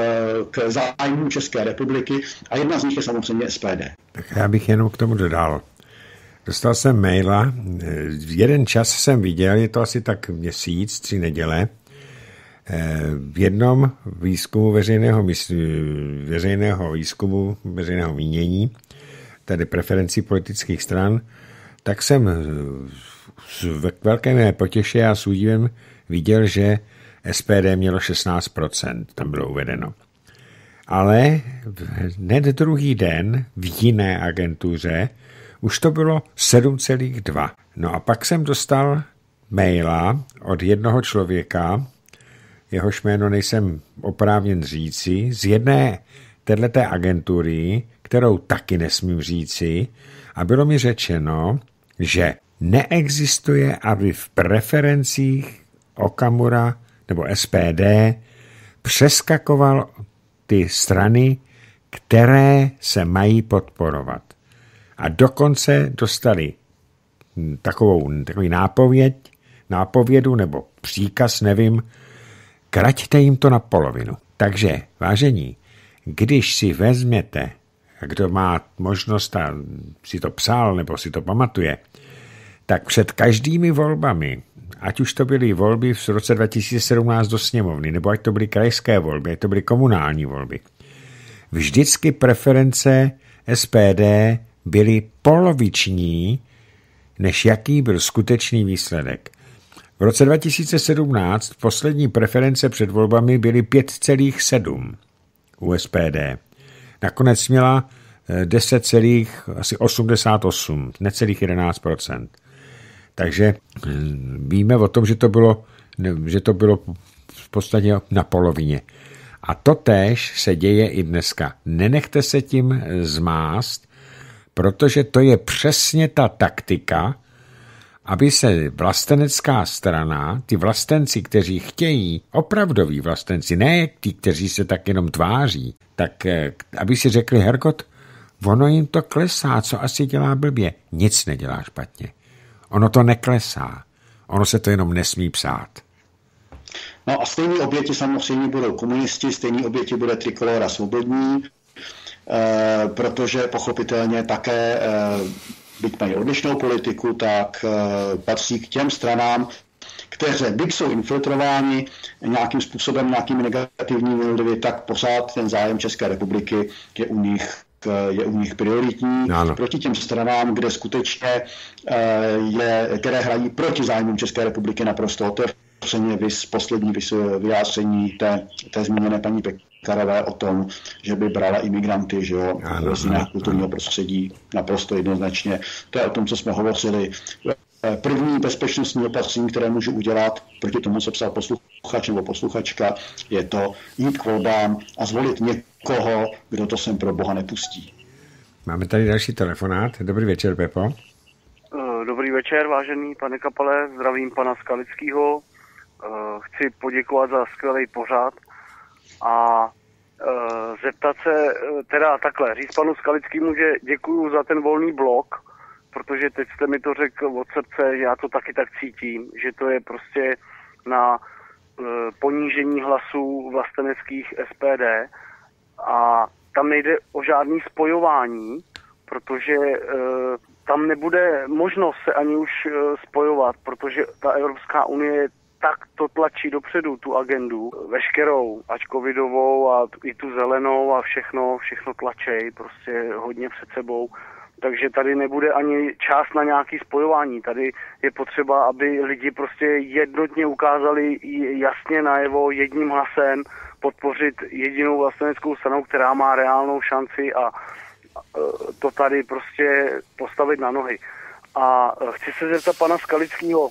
k zájmu České republiky a jedna z nich je samozřejmě es pé dé. Tak já bych jenom k tomu dodal. Dostal jsem maila, jeden čas jsem viděl, je to asi tak měsíc, tři neděle, v jednom výzkumu veřejného, veřejného výzkumu, veřejného mínění, tedy preferencí politických stran, tak jsem s velkém potěše a s údivem viděl, že S P D mělo šestnáct procent, tam bylo uvedeno. Ale hned druhý den v jiné agentuře už to bylo sedm celá dva. No a pak jsem dostal maila od jednoho člověka, jehož jméno nejsem oprávněn říci, z jedné téhleté agentury, kterou taky nesmím říci, a bylo mi řečeno, že neexistuje, aby v preferencích Okamura nebo S P D přeskakoval ty strany, které se mají podporovat. A dokonce dostali takovou, takový nápověď, nápovědu nebo příkaz, nevím, kraťte jim to na polovinu. Takže, vážení, když si vezměte, a kdo má možnost a si to psal nebo si to pamatuje, tak před každými volbami, ať už to byly volby v roce dva tisíce sedmnáct do sněmovny, nebo ať to byly krajské volby, ať to byly komunální volby, vždycky preference S P D byly poloviční, než jaký byl skutečný výsledek. V roce dva tisíce sedmnáct poslední preference před volbami byly pět celá sedm u S P D. Nakonec měla deset celá osmdesát osm, necelých jedenáct procent. Takže víme o tom, že to bylo, že to bylo v podstatě na polovině. A totéž se děje i dneska. Nenechte se tím zmást, protože to je přesně ta taktika, aby se vlastenecká strana, ty vlastenci, kteří chtějí, opravdoví vlastenci, ne ti, kteří se tak jenom tváří, tak aby si řekli, herkot, ono jim to klesá, co asi dělá blbě. Nic nedělá špatně. Ono to neklesá. Ono se to jenom nesmí psát. No a stejný oběti samozřejmě budou komunisti, stejný oběti bude Trikolora svobodní, eh, protože pochopitelně také, eh, byť mají odlišnou politiku, tak eh, patří k těm stranám, které byť jsou infiltrováni nějakým způsobem, nějakými negativními vlivy, tak pořád ten zájem České republiky je u nich je u nich prioritní, ano. Proti těm stranám, kde skutečně je, které hrají proti zájmům České republiky naprosto otevřeně, vys poslední vys, vyjádření té, té zmíněné paní Pekarové o tom, že by brala imigranty, že jo, z jiného kulturního prostředí, naprosto jednoznačně. To je o tom, co jsme hovořili. První bezpečnostní opatření, které můžu udělat proti tomu, co psal posluchač nebo posluchačka, je to jít k volbám a zvolit někoho, kdo to sem pro Boha nepustí. Máme tady další telefonát. Dobrý večer, Pepo. Dobrý večer, vážený pane Kapale, zdravím pana Skalického. Chci poděkovat za skvělý pořad a zeptat se, teda takhle, říct panu Skalickému, že děkuju za ten volný blok, protože teď jste mi to řekl od srdce, já to taky tak cítím, že to je prostě na e, ponížení hlasů vlasteneckých S P D a tam nejde o žádný spojování, protože e, tam nebude možnost se ani už e, spojovat, protože ta Evropská unie tak to tlačí dopředu, tu agendu, veškerou, ať covidovou a i tu zelenou a všechno, všechno tlačej, prostě hodně před sebou. Takže tady nebude ani čas na nějaké spojování. Tady je potřeba, aby lidi prostě jednotně ukázali jasně najevo jedním hlasem podpořit jedinou vlasteneckou stranu, která má reálnou šanci a to tady prostě postavit na nohy. A chci se zeptat pana Skalického,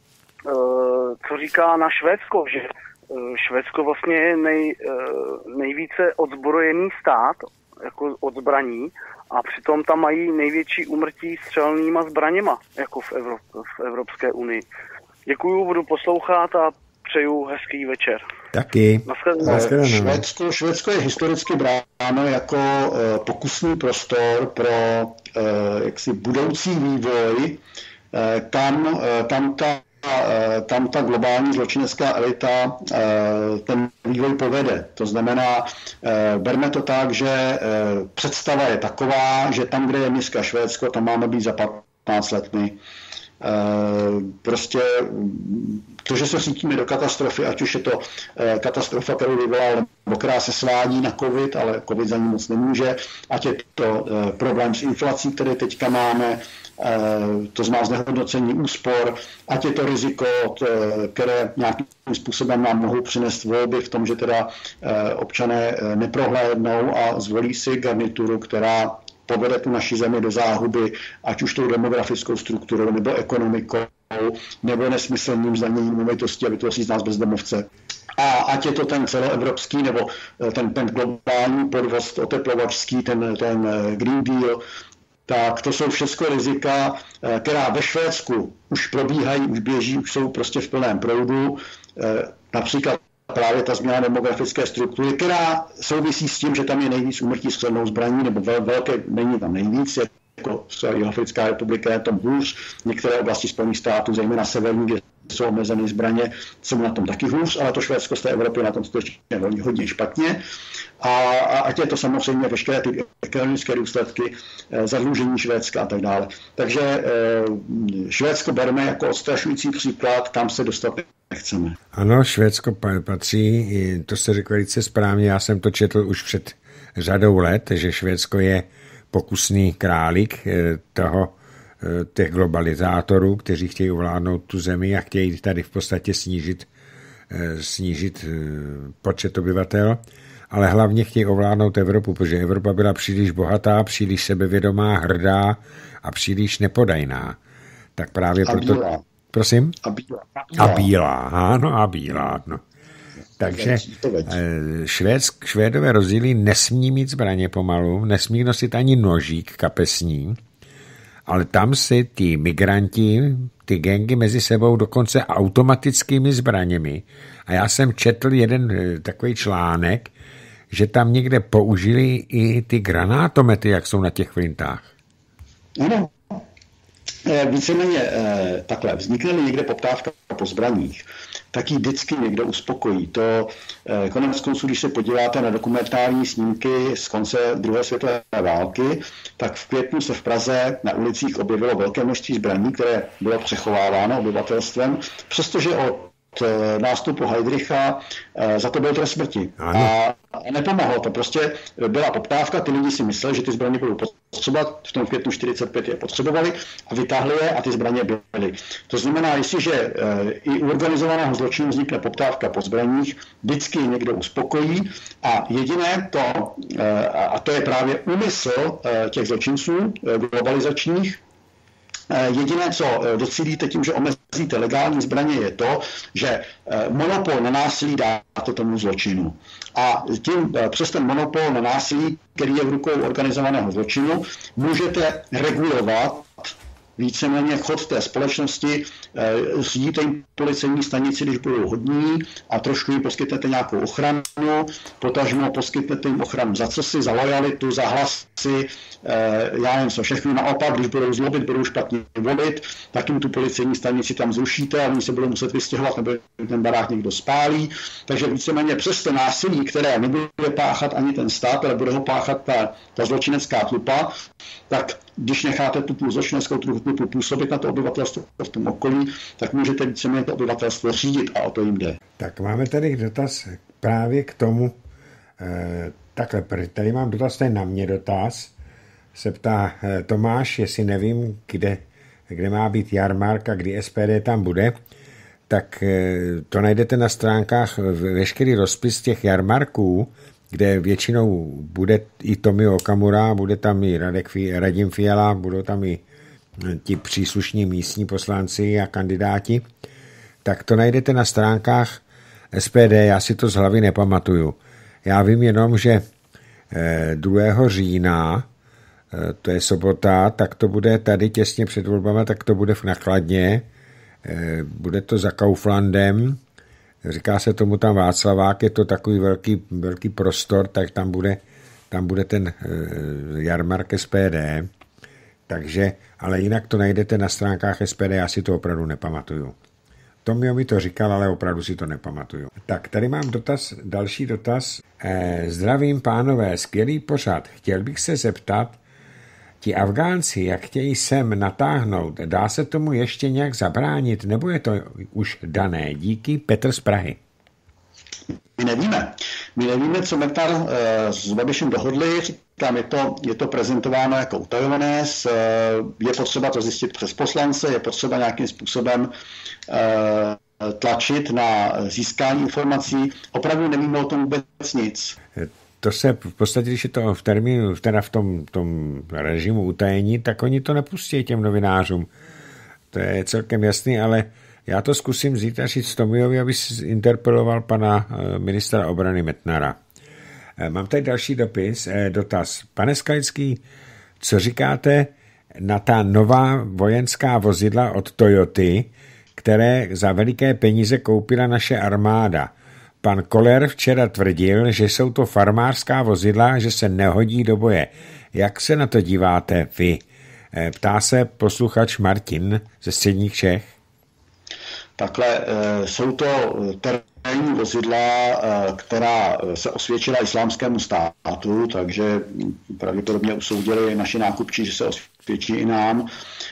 co říká na Švédsko, že Švédsko vlastně je nej, nejvíce odzbrojený stát, jako od zbraní, a přitom tam mají největší úmrtí střelnýma zbraněma, jako v, Evrop, v Evropské unii. Děkuju, budu poslouchat a přeju hezký večer. Taky. Švédsko, Švédsko je historicky bráno jako uh, pokusný prostor pro uh, jaksi budoucí vývoj. Uh, tam, uh, tam ta tam ta globální zločinecká elita ten vývoj povede. To znamená, berme to tak, že představa je taková, že tam, kde je dneska Švédsko, tam máme být za patnáct let my. prostě to, že se cítíme do katastrofy, ať už je to katastrofa, kterou vyvolal, nebo která se svádí na covid, ale covid za ní moc nemůže, ať je to problém s inflací, který teďka máme, to znamená znehodnocení úspor, ať je to riziko, které nějakým způsobem nám mohou přinést volby v tom, že teda občané neprohlédnou a zvolí si garnituru, která povede tu naši zemi do záhuby, ať už tou demografickou strukturou, nebo ekonomikou, nebo nesmyslným zdaněním nemovitosti a vytvoří z nás bezdomovce. A ať je to ten celoevropský, nebo ten, ten globální podvoz oteplovačský, ten, ten Green Deal, tak to jsou všechno rizika, která ve Švédsku už probíhají, už běží, už jsou prostě v plném proudu. Například právě ta změna demografické struktury, která souvisí s tím, že tam je nejvíc úmrtí střelnou zbraní, nebo velké, není tam nejvíc, jako Jihoafrická republika je tom hůř, některé oblasti Spojených států, zejména severní, kde jsou omezeny zbraně, jsou na tom taky hůř, ale to Švédsko z té Evropy na tom skutečně hodně, hodně špatně. A, a ať je to samozřejmě veškeré ty ekonomické důsledky, e, zadlužení Švédska a tak dále. Takže e, Švédsko bereme jako odstrašující příklad, kam se dostat nechceme. Ano, Švédsko patří, to jste řekl velice správně, já jsem to četl už před řadou let, že Švédsko je pokusný králík toho, těch globalizátorů, kteří chtějí ovládnout tu zemi a chtějí tady v podstatě snížit, snížit počet obyvatel, ale hlavně chtějí ovládnout Evropu, protože Evropa byla příliš bohatá, příliš sebevědomá, hrdá a příliš nepodajná. Tak právě a proto... Bílá. Prosím? A bílá. A bílá, ano, a bílá. No. Takže Švédsk, Švédové rozdílí nesmí mít zbraně pomalu, nesmí nosit ani nožík kapesní, ale tam si ty migranti, ty gangy mezi sebou dokonce automatickými zbraněmi. A já jsem četl jeden takový článek, že tam někde použili i ty granátomety, jak jsou na těch flintách. Ano. Víceméně takhle, vznikne-li někde poptávka po zbraních, tak ji vždycky někdo uspokojí. To konec konců, když se podíváte na dokumentární snímky z konce druhé světové války, tak v květnu se v Praze na ulicích objevilo velké množství zbraní, které bylo přechováváno obyvatelstvem, přestože od nástupu Heydricha za to byl trest smrti. A nepomohlo to. Prostě byla poptávka, ty lidi si mysleli, že ty zbraně budou potřebovat, v tom květnu čtyřicet pět je potřebovali a vytáhli je a ty zbraně byly. To znamená, jestliže i u organizovaného zločinu vznikne poptávka po zbraních, vždycky někdo uspokojí a jediné to, a to je právě úmysl těch zločinců globalizačních, jediné, co docílíte tím, že omezíte legální zbraně, je to, že monopol na násilí dáte tomu zločinu. A tím přes ten monopol na násilí, který je v rukou organizovaného zločinu, můžete regulovat víceméně chod té společnosti, zjíte jim policejní stanici, když budou hodní a trošku jim poskytnete nějakou ochranu, potažmo poskytnete jim ochranu za cosi, za lojalitu, za hlasy, já nevím co všechno. Naopak, když budou zlobit, budou špatně volit, tak jim tu policejní stanici tam zrušíte a oni se budou muset vystěhovat, nebo ten barák někdo spálí. Takže víceméně přes to násilí, které nebude páchat ani ten stát, ale bude ho páchat ta, ta zločinecká tlupa, tak když necháte tu zločineckou tlupu působit na to obyvatelstvo v tom okolí, tak můžete víceméně to obyvatelstvo řídit a o to jim jde. Tak máme tady dotaz právě k tomu, eh, takhle, tady mám dotaz, ten na mě dotaz, se ptá eh, Tomáš, jestli nevím, kde, kde má být jarmark a kdy S P D tam bude, tak eh, to najdete na stránkách veškerý rozpis těch jarmarků, kde většinou bude i Tomio Okamura, bude tam i Radek, Radim Fiala, budou tam i ti příslušní místní poslanci a kandidáti, tak to najdete na stránkách S P D, já si to z hlavy nepamatuju. Já vím jenom, že druhého října, to je sobota, tak to bude tady těsně před volbama, tak to bude v Nakladně, bude to za Kauflandem, říká se tomu tam Václavák, je to takový velký, velký prostor, tak tam bude, tam bude ten jarmark S P D, takže, ale jinak to najdete na stránkách S P D, já si to opravdu nepamatuju. Tomio mi to říkal, ale opravdu si to nepamatuju. Tak, tady mám dotaz, další dotaz. Eh, zdravím pánové, skvělý pořad. Chtěl bych se zeptat, ti Afgánci, jak chtějí sem natáhnout, dá se tomu ještě nějak zabránit, nebo je to už dané? Díky, Petr z Prahy. My nevíme. My nevíme, co Metnar uh, s Babišem dohodli. Říkám, je to, je to prezentováno jako utajované. Uh, je potřeba to zjistit přes poslance, je potřeba nějakým způsobem uh, tlačit na získání informací. Opravdu nevíme o tom vůbec nic. To se v podstatě, když je to v termínu, teda v tom, tom režimu utajení, tak oni to nepustí těm novinářům. To je celkem jasný, ale já to zkusím zítra říct Tomiovi, aby interpeloval pana ministra obrany Metnara. Mám tady další dopis, dotaz. Pane Skalický, co říkáte na ta nová vojenská vozidla od Toyoty, které za veliké peníze koupila naše armáda? Pan Koller včera tvrdil, že jsou to farmářská vozidla, že se nehodí do boje. Jak se na to díváte vy? Ptá se posluchač Martin ze Středních Čech. Takhle jsou to terénní vozidla, která se osvědčila Islámskému státu, takže pravděpodobně usoudili naši nákupčí, že se osvědčí i nám.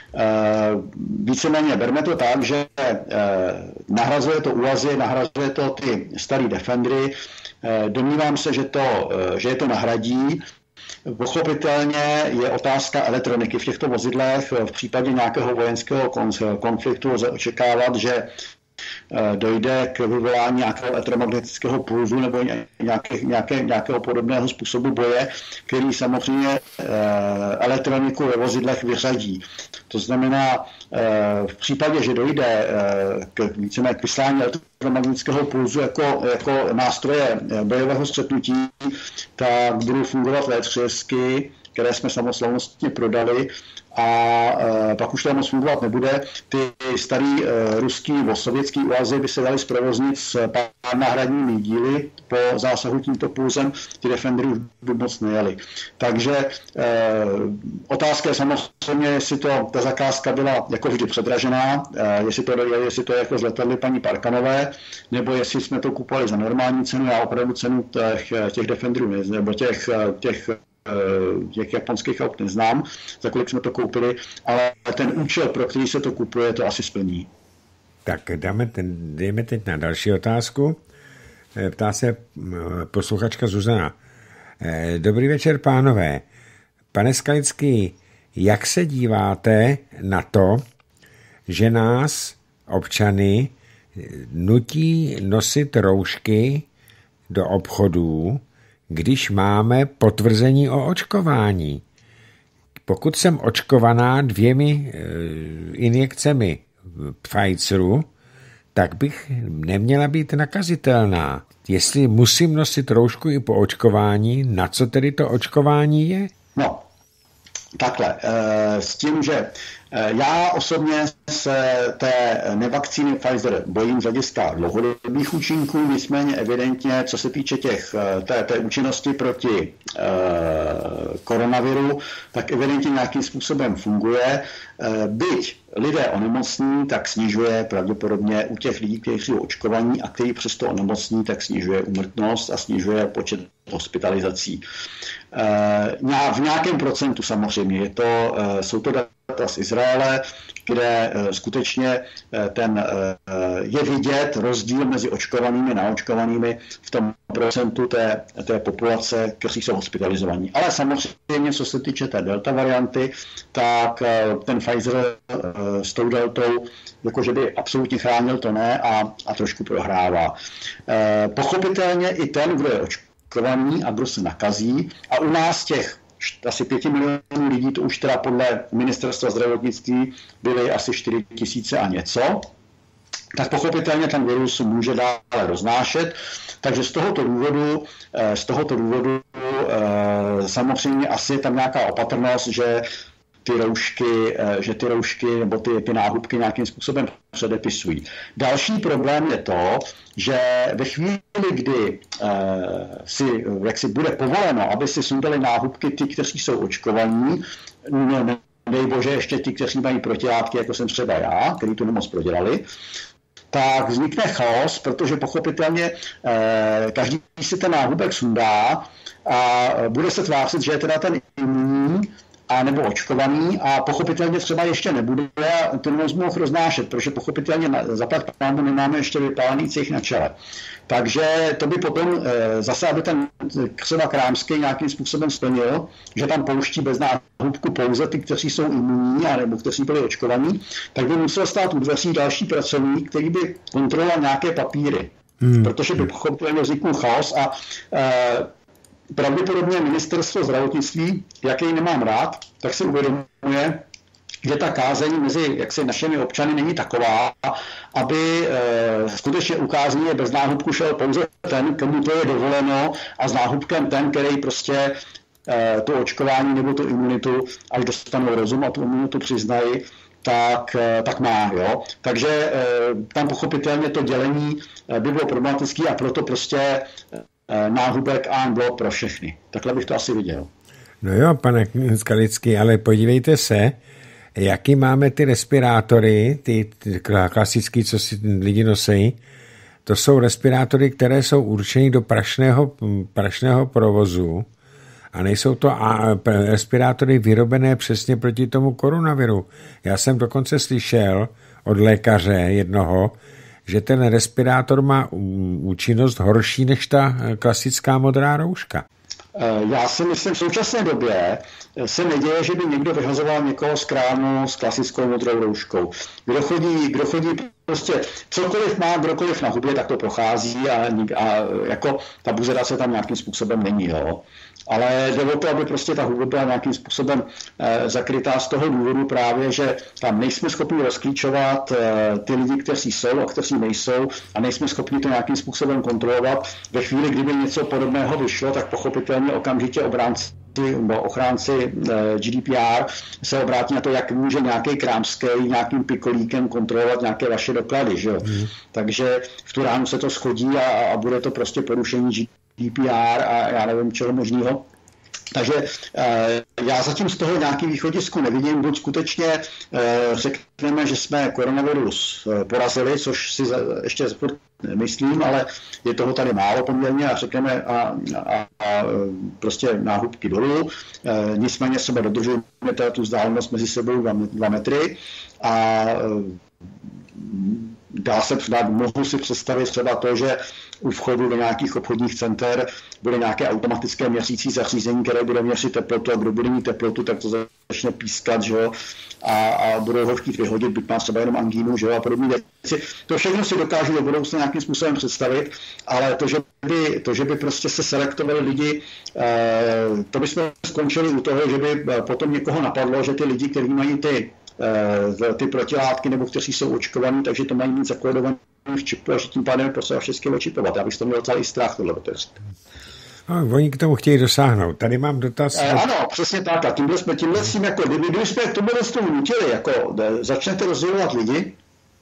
Víceméně berme to tak, že nahrazuje to úvazy, nahrazuje to ty starý Defendery. Domnívám se, že, to, že je to nahradí. Pochopitelně je otázka elektroniky v těchto vozidlech. V případě nějakého vojenského konfliktu lze očekávat, že dojde k vyvolání nějakého elektromagnetického pulzu nebo nějaké, nějaké, nějakého podobného způsobu boje, který samozřejmě elektroniku ve vozidlech vyřadí. To znamená, v případě, že dojde k, víceméně k vyslání elektromagnetického pulzu jako, jako nástroje bojového střetnutí, tak budou fungovat vétřesky, které jsme samoslavnostně prodali, a e, pak už to moc fungovat nebude. Ty starý e, ruský nebo sovětský úvazy by se daly zprovoznit s pár náhradními díly po zásahu tímto pulzem, ty Defendery už by moc nejeli. Takže e, otázka je samozřejmě, jestli to, ta zakázka byla jako vždy předražená, e, jestli, to, jestli to je jako z letadly paní Parkanové, nebo jestli jsme to kupovali za normální cenu. Já opravdu cenu těch, těch Defenderů nebo těch, těch těch japonských aut neznám, za kolik jsme to koupili, ale ten účel, pro který se to kupuje, to asi splní. Tak dáme ten, jdeme teď na další otázku. Ptá se posluchačka Zuzana. Dobrý večer, pánové. Pane Skalický, jak se díváte na to, že nás, občany, nutí nosit roušky do obchodů, když máme potvrzení o očkování? Pokud jsem očkovaná dvěmi injekcemi Pfizeru, tak bych neměla být nakazitelná. Jestli musím nosit roušku i po očkování, na co tedy to očkování je? No, takhle, s tím, že já osobně se té nevakcíny Pfizer bojím z hlediska dlouhodobých účinků, nicméně evidentně, co se týče těch, té, té účinnosti proti e, koronaviru, tak evidentně nějakým způsobem funguje. E, byť lidé onemocní, tak snižuje pravděpodobně u těch lidí, kteří jsou očkovaní a kteří přesto onemocní, tak snižuje úmrtnost a snižuje počet hospitalizací. E, v nějakém procentu samozřejmě. Je to, e, jsou to data z Izraele, kde skutečně ten, je vidět rozdíl mezi očkovanými a neočkovanými v tom procentu té, té populace, kteří jsou hospitalizovaní. Ale samozřejmě, co se týče té delta varianty, tak ten Pfizer s tou deltou, jakože by absolutně chránil, to ne, a, a trošku prohrává. Pochopitelně i ten, kdo je očkovaný a kdo se nakazí, a u nás těch asi pěti milionů lidí, to už teda podle ministerstva zdravotnictví byly asi čtyři tisíce a něco, tak pochopitelně ten virus může dále roznášet. Takže z tohoto důvodu, z tohoto důvodu samozřejmě asi je tam nějaká opatrnost, že ty roušky, že ty roušky nebo ty, ty náhubky nějakým způsobem předepisují. Další problém je to, že ve chvíli, kdy eh, si, jak si bude povoleno, aby si sundali náhubky ty, kteří jsou očkovaní, no, nedej bože ještě ty, kteří mají protilátky, jako jsem třeba já, který tu nemoc prodělali, tak vznikne chaos, protože pochopitelně eh, každý si ten náhubek sundá a bude se tvářit, že je teda ten imunní, a nebo očkovaný a pochopitelně třeba ještě nebude a to mohl roznášet, protože pochopitelně zaplať pánu nemáme ještě vypálený cích na čele. Takže to by potom e, zase, aby ten třeba Krámský nějakým způsobem splnil, že tam pouští bez náhubku pouze ty, kteří jsou imunní nebo kteří byli očkovaní, tak by musel stát u dveří další pracovník, který by kontroloval nějaké papíry. Hmm. Protože by pochopitelně vzniknul chaos a e, pravděpodobně ministerstvo zdravotnictví, jak jej nemám rád, tak si uvědomuje, že ta kázeň mezi jaksi našimi občany není taková, aby e, skutečně ukázaně bez náhubku šel pouze ten, komu to je dovoleno a s náhubkem ten, který prostě e, to očkování nebo tu imunitu, až dostanou rozum a tu imunitu přiznají, tak, e, tak má. Jo? Takže e, tam pochopitelně to dělení e, by bylo problematické a proto prostě e, náhubek a blok pro všechny. Takhle bych to asi viděl. No jo, pane Skalický, ale podívejte se, jaký máme ty respirátory, ty, ty klasický, co si lidi nosí, to jsou respirátory, které jsou určeny do prašného, prašného provozu a nejsou to a, respirátory vyrobené přesně proti tomu koronaviru. Já jsem dokonce slyšel od lékaře jednoho, že ten respirátor má účinnost horší než ta klasická modrá rouška. Já si myslím, v současné době se neděje, že by někdo vyhazoval někoho z krámu s klasickou modrou rouškou. Kdo chodí, kdo chodí prostě cokoliv má, kdokoliv na hubě, tak to prochází a, a jako ta buzerace tam nějakým způsobem není. Jo. Ale jde o to, aby prostě ta huba byla nějakým způsobem eh, zakrytá z toho důvodu právě, že tam nejsme schopni rozklíčovat eh, ty lidi, kteří jsou a kteří nejsou a nejsme schopni to nějakým způsobem kontrolovat. Ve chvíli, kdyby něco podobného vyšlo, tak pochopitelně okamžitě obránci ochránci G D P R se obrátí na to, jak může nějaký Krámský nějakým pikolíkem kontrolovat nějaké vaše doklady. Že? Mm. Takže v tu ránu se to schodí a, a bude to prostě porušení G D P R a já nevím čeho možného. Takže eh, já zatím z toho nějaký východisku nevidím, buď skutečně eh, řekneme, že jsme koronavirus eh, porazili, což si za, ještě myslím, ale je toho tady málo poměrně a řekneme a, a, a prostě náhubky dolů. Eh, nicméně sebe dodržujeme tu vzdálenost mezi sebou dva, dva metry a eh, dá se, dá, mohu si představit třeba to, že u vchodu do nějakých obchodních center bude nějaké automatické měřící zařízení, které bude měřit teplotu a kdo bude mít teplotu, tak to začne pískat, že jo, a, a budou ho chtít vyhodit, byť má třeba jenom angínu, že jo, a podobné věci. To všechno si dokážu do budoucna nějakým způsobem představit, ale to, že by, to, že by prostě se selektovali lidi, eh, to bychom skončili u toho, že by potom někoho napadlo, že ty lidi, kteří mají ty ty protilátky nebo kteří jsou očkovaní, takže to mají mít zakódovaný v čipu a že tím pádem je potřeba všechny očipovat. Já bych to měl celý strach tohle otevřít. No, oni k tomu chtějí dosáhnout. Tady mám dotaz. E, ano, přesně tak. A tímhle jsme, tímhle s tím, jako, kdyby, kdyby jsme k tomu tomu nutili, jako začnete rozdělovat lidi,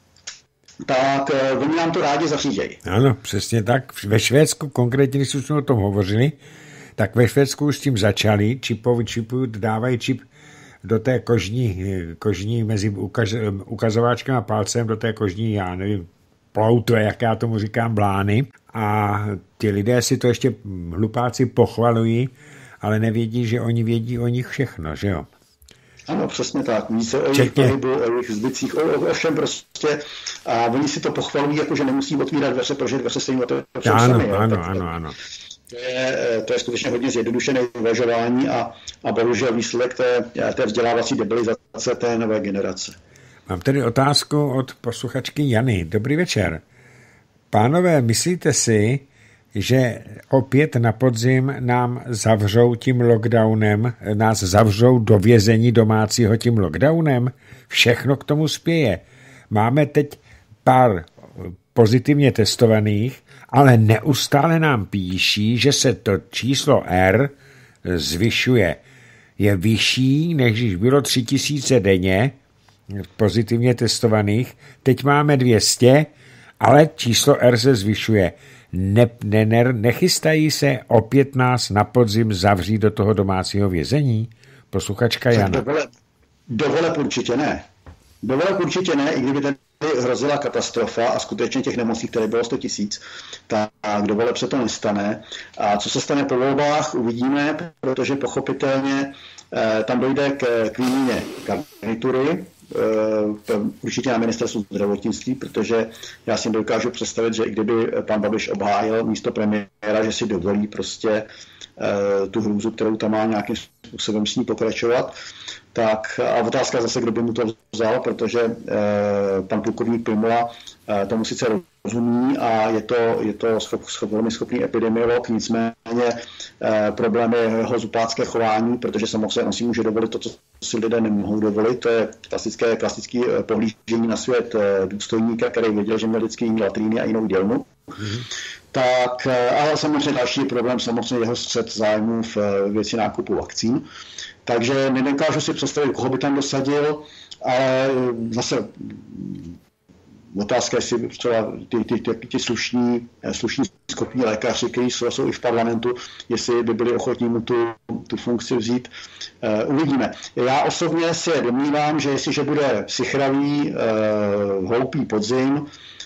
tak uh, oni nám to rádi zařídějí. Ano, přesně tak. Ve Švédsku, konkrétně, když jsme o tom hovořili, tak ve Švédsku už s tím začali, čipovi čipu, dávají čip do té kožní, kožní mezi ukaz, ukazováčkem a palcem, do té kožní, já nevím, ploutve, jak já tomu říkám, blány. A ti lidé si to ještě hlupáci pochvalují, ale nevědí, že oni vědí o nich všechno, že jo? Ano, přesně tak. Ví se o jejich pohybu, o jejich zbytcích, o, o všem prostě. A oni si to pochvalují, jako že nemusí otvírat dveře, protože dveře se jim otevřou sami. Ano, ano, ano, ano. To je, to je skutečně hodně zjednodušené uvažování a, a bohužel výsledek té, té vzdělávací debilizace té nové generace. Mám tedy otázku od posluchačky Jany. Dobrý večer. Pánové, myslíte si, že opět na podzim nám zavřou tím lockdownem, nás zavřou do vězení domácího tím lockdownem? Všechno k tomu spěje. Máme teď pár pozitivně testovaných, ale neustále nám píší, že se to číslo R zvyšuje. Je vyšší, než když bylo tři tisíce denně pozitivně testovaných. Teď máme dvě stě, ale číslo R se zvyšuje. Ne, ne, ne, nechystají se opět nás na podzim zavřít do toho domácího vězení? Posluchačka Jana. Dovoleb, dovoleb určitě ne. Dovoleb určitě ne, i kdyby ten hrozila katastrofa a skutečně těch nemocí, které bylo sto tisíc, tak do voleb se to nestane. A co se stane po volbách, uvidíme, protože pochopitelně tam dojde k, k výměně garnitury, určitě na ministerstvu zdravotnictví, protože já si dokážu představit, že i kdyby pan Babiš obhájil místo premiéra, že si dovolí prostě tu hrůzu, kterou tam má, nějakým způsobem s ní pokračovat, tak a otázka zase, kdo by mu to vzal, protože pan plukovník Prymula tomu sice rozumí a je to, je to schop, schop, velmi schopný epidemiolog, nicméně eh, problém je jeho zupácké chování, protože samozřejmě on si může dovolit to, co si lidé nemohou dovolit. To je klasické, klasické pohlížení na svět eh, důstojníka, který věděl, že měl vždycky jiný latríny a jinou dělnu. Mm-hmm. Tak, eh, ale samozřejmě další problém, samozřejmě jeho střet zájmů v eh, věci nákupu vakcín. Takže nedokážu si představit, koho by tam dosadil, ale zase otázka, jestli třeba ty, ty, ty, ty slušní, slušní schopní lékaři, kteří jsou, jsou i v parlamentu, jestli by byli ochotní mu tu, tu funkci vzít. Uh, uvidíme. Já osobně si domnívám, že jestliže bude sichravý, uh, hloupý podzim,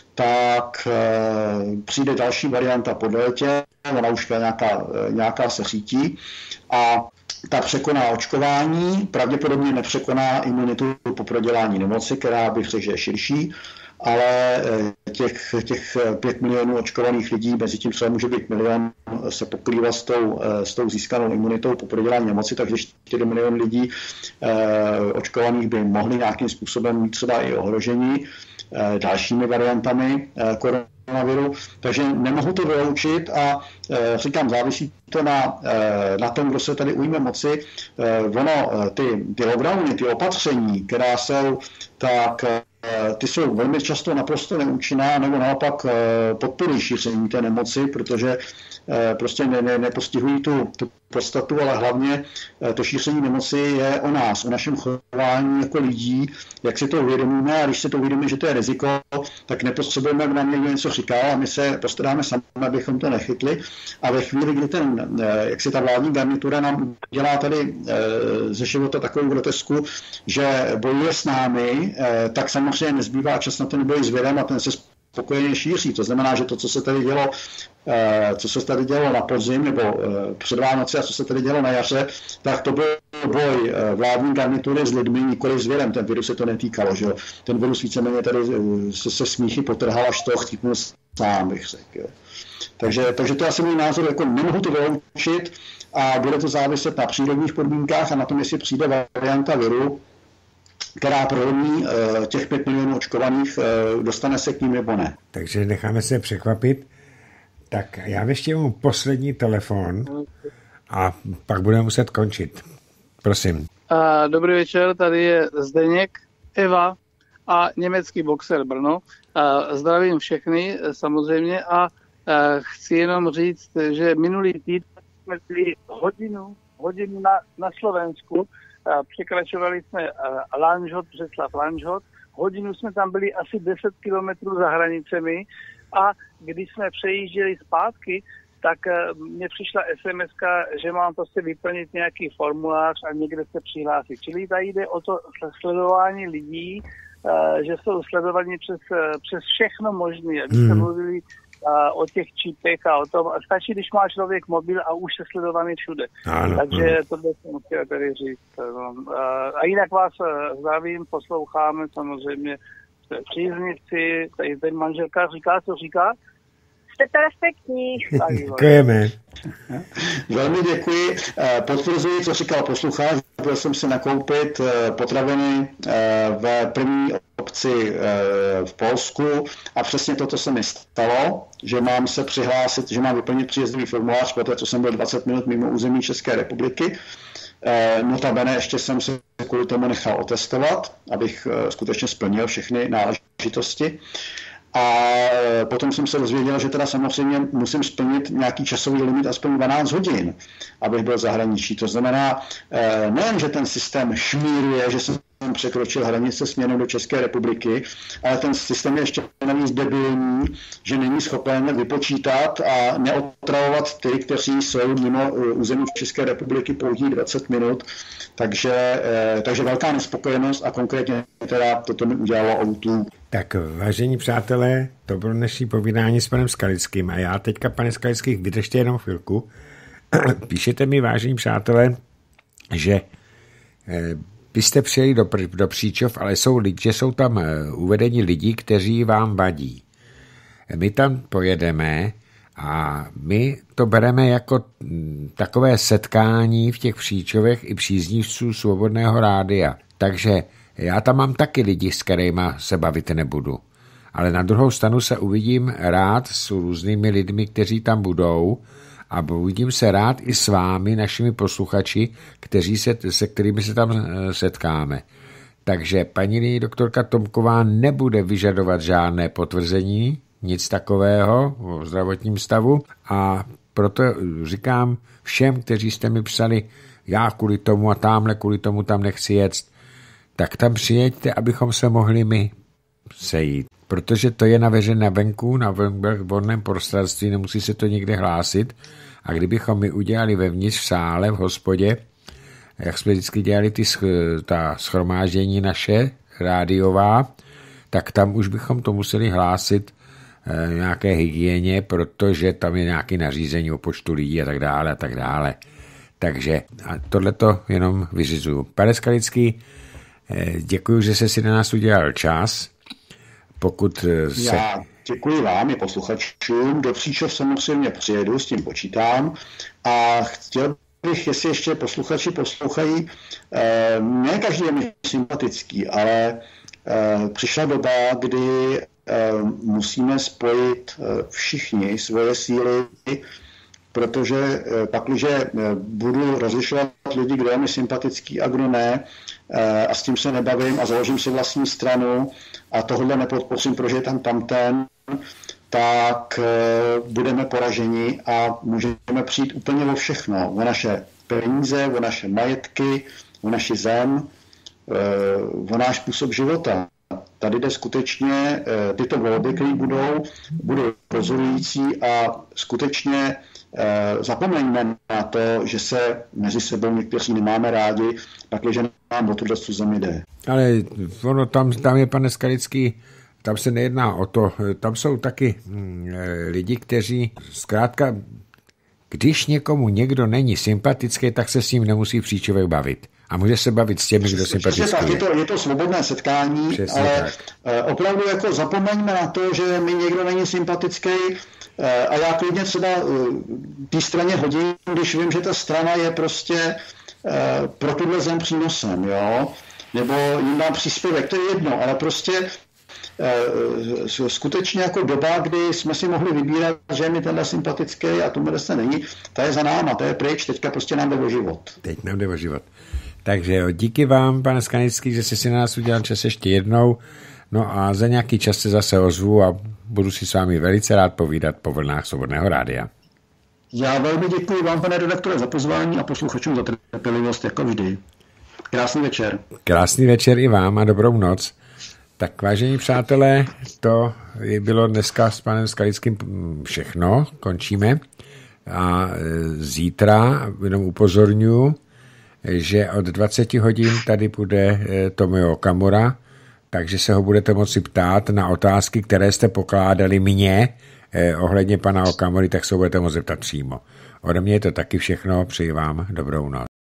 tak uh, přijde další varianta po létě, ona už nějaká, nějaká se řítí a ta překoná očkování, pravděpodobně nepřekoná imunitu po prodělání nemoci, která bych řekl, že je širší, ale těch, těch pět milionů očkovaných lidí, mezi tím třeba může být milion, se pokrývá s tou, s tou získanou imunitou po prodělání nemoci, takže čtyři miliony lidí eh, očkovaných by mohli nějakým způsobem mít třeba i ohrožení eh, dalšími variantami eh, koronaviru, takže nemohu to vyloučit a eh, říkám, závisí to na, eh, na tom, kdo se tady ujme moci. Eh, ono, ty, ty lockdowny, ty opatření, která jsou tak ty jsou velmi často naprosto neúčinná, nebo naopak podporují šíření té nemoci, protože prostě ne, ne, nepostihují tu, tu podstatu, ale hlavně to šíření nemoci je o nás, o našem chování jako lidí, jak si to uvědomíme, a když si to uvědomíme, že to je riziko, tak nepotřebujeme, aby nám někdo něco říkal a my se postaráme sami, abychom to nechytli. A ve chvíli, kdy ten, jak si ta vládní garnitura nám dělá tady ze života takovou grotesku, že bojuje s námi, tak samozřejmě nezbývá čas na ten boj s virem a ten se spokojeně šíří. To znamená, že to, co se tady dělo, co se tady dělo na podzim nebo před Vánoci a co se tady dělo na jaře, tak to byl boj vládní garnitury s lidmi, nikoli s virem. Ten virus se to netýkalo, že ten virus víceméně tady se, se smíchy potrhal, až to chytnul sám, bych řekl. Jo. Takže, takže to je asi můj názor, jako nemohu to vyloučit a bude to záviset na přírodních podmínkách a na tom, jestli přijde varianta viru, která prolomí těch pět milionů očkovaných, dostane se k ním nebo ne. Takže necháme se překvapit. Tak já ještě mám poslední telefon a pak budeme muset končit. Prosím. Dobrý večer, tady je Zdeněk, Eva a německý boxer Brno. Zdravím všechny samozřejmě a chci jenom říct, že minulý týden jsme byli hodinu, hodinu na, na Slovensku. Překračovali jsme Lanžhot, Břeclav Lanžhot. Hodinu jsme tam byli asi deset kilometrů za hranicemi a když jsme přejížděli zpátky, tak mně přišla es em eska, že mám prostě vyplnit nějaký formulář a někde se přihlásit. Čili tady jde o to sledování lidí, že jsou sledovaní přes, přes všechno možné. Jak jste mluvili o těch čipech a o tom. A stačí, když má člověk mobil a už je sledovaný všude. Ano, Takže ano. To jsem chtěl tady říct. A jinak vás zdravím, posloucháme samozřejmě příznivci, tady ten manželka říká, co říká. Jste to respektní. Děkujeme. Velmi děkuji. Potvrzuji, co říkal posluchač. Byl jsem si nakoupit potraviny v první obci v Polsku a přesně toto se mi stalo, že mám se přihlásit, že mám vyplnit příjezdový formulář, poté co jsem byl dvacet minut mimo území České republiky. Notabene ještě jsem se kvůli tomu nechal otestovat, abych skutečně splnil všechny náležitosti. A potom jsem se dozvěděl, že teda samozřejmě musím splnit nějaký časový limit aspoň dvanáct hodin, abych byl v zahraničí. To znamená, nejen, že ten systém šmíruje, že jsem překročil hranice směrem do České republiky, ale ten systém je ještě navíc debilní, že není schopen vypočítat a neotravovat ty, kteří jsou mimo území České republiky pouhých dvacet minut. Takže, takže velká nespokojenost a konkrétně teda toto mi udělalo ó dva. Tak vážení přátelé, to bylo dnešní povídání s panem Skalickým a já teďka, pane Skalický, vydržte jenom chvilku. Píšete mi, vážení přátelé, že byste přijeli do, do Příčov, ale jsou, že jsou tam uvedeni lidi, kteří vám vadí. My tam pojedeme a my to bereme jako takové setkání v těch Příčovech i příznivců Svobodného rádia. Takže já tam mám taky lidi, s kterými se bavit nebudu. Ale na druhou stranu se uvidím rád s různými lidmi, kteří tam budou, a uvidím se rád i s vámi, našimi posluchači, kteří se, se kterými se tam setkáme. Takže paní doktorka Tomková nebude vyžadovat žádné potvrzení, nic takového o zdravotním stavu, a proto říkám všem, kteří jste mi psali, já kvůli tomu a támhle kvůli tomu tam nechci jet, tak tam přijeďte, abychom se mohli my sejít. Protože to je na veřejné venku, na volném prostranství, nemusí se to nikde hlásit. A kdybychom my udělali vevnitř v sále, v hospodě, jak jsme vždycky dělali ty ta shromáždění naše rádiová, tak tam už bychom to museli hlásit e, nějaké hygieně, protože tam je nějaké nařízení o počtu lidí a tak dále a tak dále. Takže tohleto jenom vyřizuju. Pane Skalický, e, děkuji, že jste si na nás udělal čas. Pokud se... Já děkuji vám i posluchačům. Do Příčov samozřejmě přijedu, s tím počítám. A chtěl bych, jestli ještě posluchači poslouchají, eh, ne každý je mi sympatický, ale eh, přišla doba, kdy eh, musíme spojit eh, všichni svoje síly, protože eh, pakliže eh, budu rozlišovat lidi, kdo je mi sympatický a kdo ne, eh, a s tím se nebavím a založím si vlastní stranu a tohle nepodpořím, protože je tam tamten, tak e, budeme poraženi a můžeme přijít úplně o všechno. O naše peníze, o naše majetky, o naši zem, e, o náš způsob života. Tady jde skutečně, e, tyto volby, které budou, budou rozhodující a skutečně e, zapomeňme na to, že se mezi sebou někteří nemáme rádi, pakliže nám o tuhle zemi jde. Ale ono tam, tam je, pane Skalický, tam se nejedná o to, tam jsou taky hm, lidi, kteří zkrátka, když někomu někdo není sympatický, tak se s ním nemusí v Příčovech bavit. A může se bavit s těmi, kdo sympatický je. Je to, je to svobodné setkání, přesně, ale tak. Opravdu jako zapomeňme na to, že mi někdo není sympatický a já klidně třeba té straně hodím, když vím, že ta strana je prostě pro tuhle zem přínosem, jo? Nebo jim dám příspěvek, to je jedno, ale prostě skutečně jako doba, kdy jsme si mohli vybírat, že je mi tenhle sympatický a tomu se není, ta je za náma, to je pryč, teďka prostě nám jde o život. Teď nám jde o život. Takže jo, díky vám, pane Skalický, že jsi si na nás udělal čas ještě jednou, no a za nějaký čas se zase ozvu a budu si s vámi velice rád povídat po vlnách Svobodného rádia. Já velmi děkuji vám, pane redaktore, za pozvání a posluchačům za trpělivost, jako vždy. Krásný večer. Krásný večer i vám a dobrou noc. Tak vážení přátelé, to bylo dneska s panem Skalickým všechno, končíme. A zítra jenom upozorňuji, že od dvacet hodin tady bude Tomio Okamura, takže se ho budete moci ptát na otázky, které jste pokládali mně ohledně pana Okamury, tak se ho budete moci zeptat přímo. Ode mě je to taky všechno, přeji vám dobrou noc.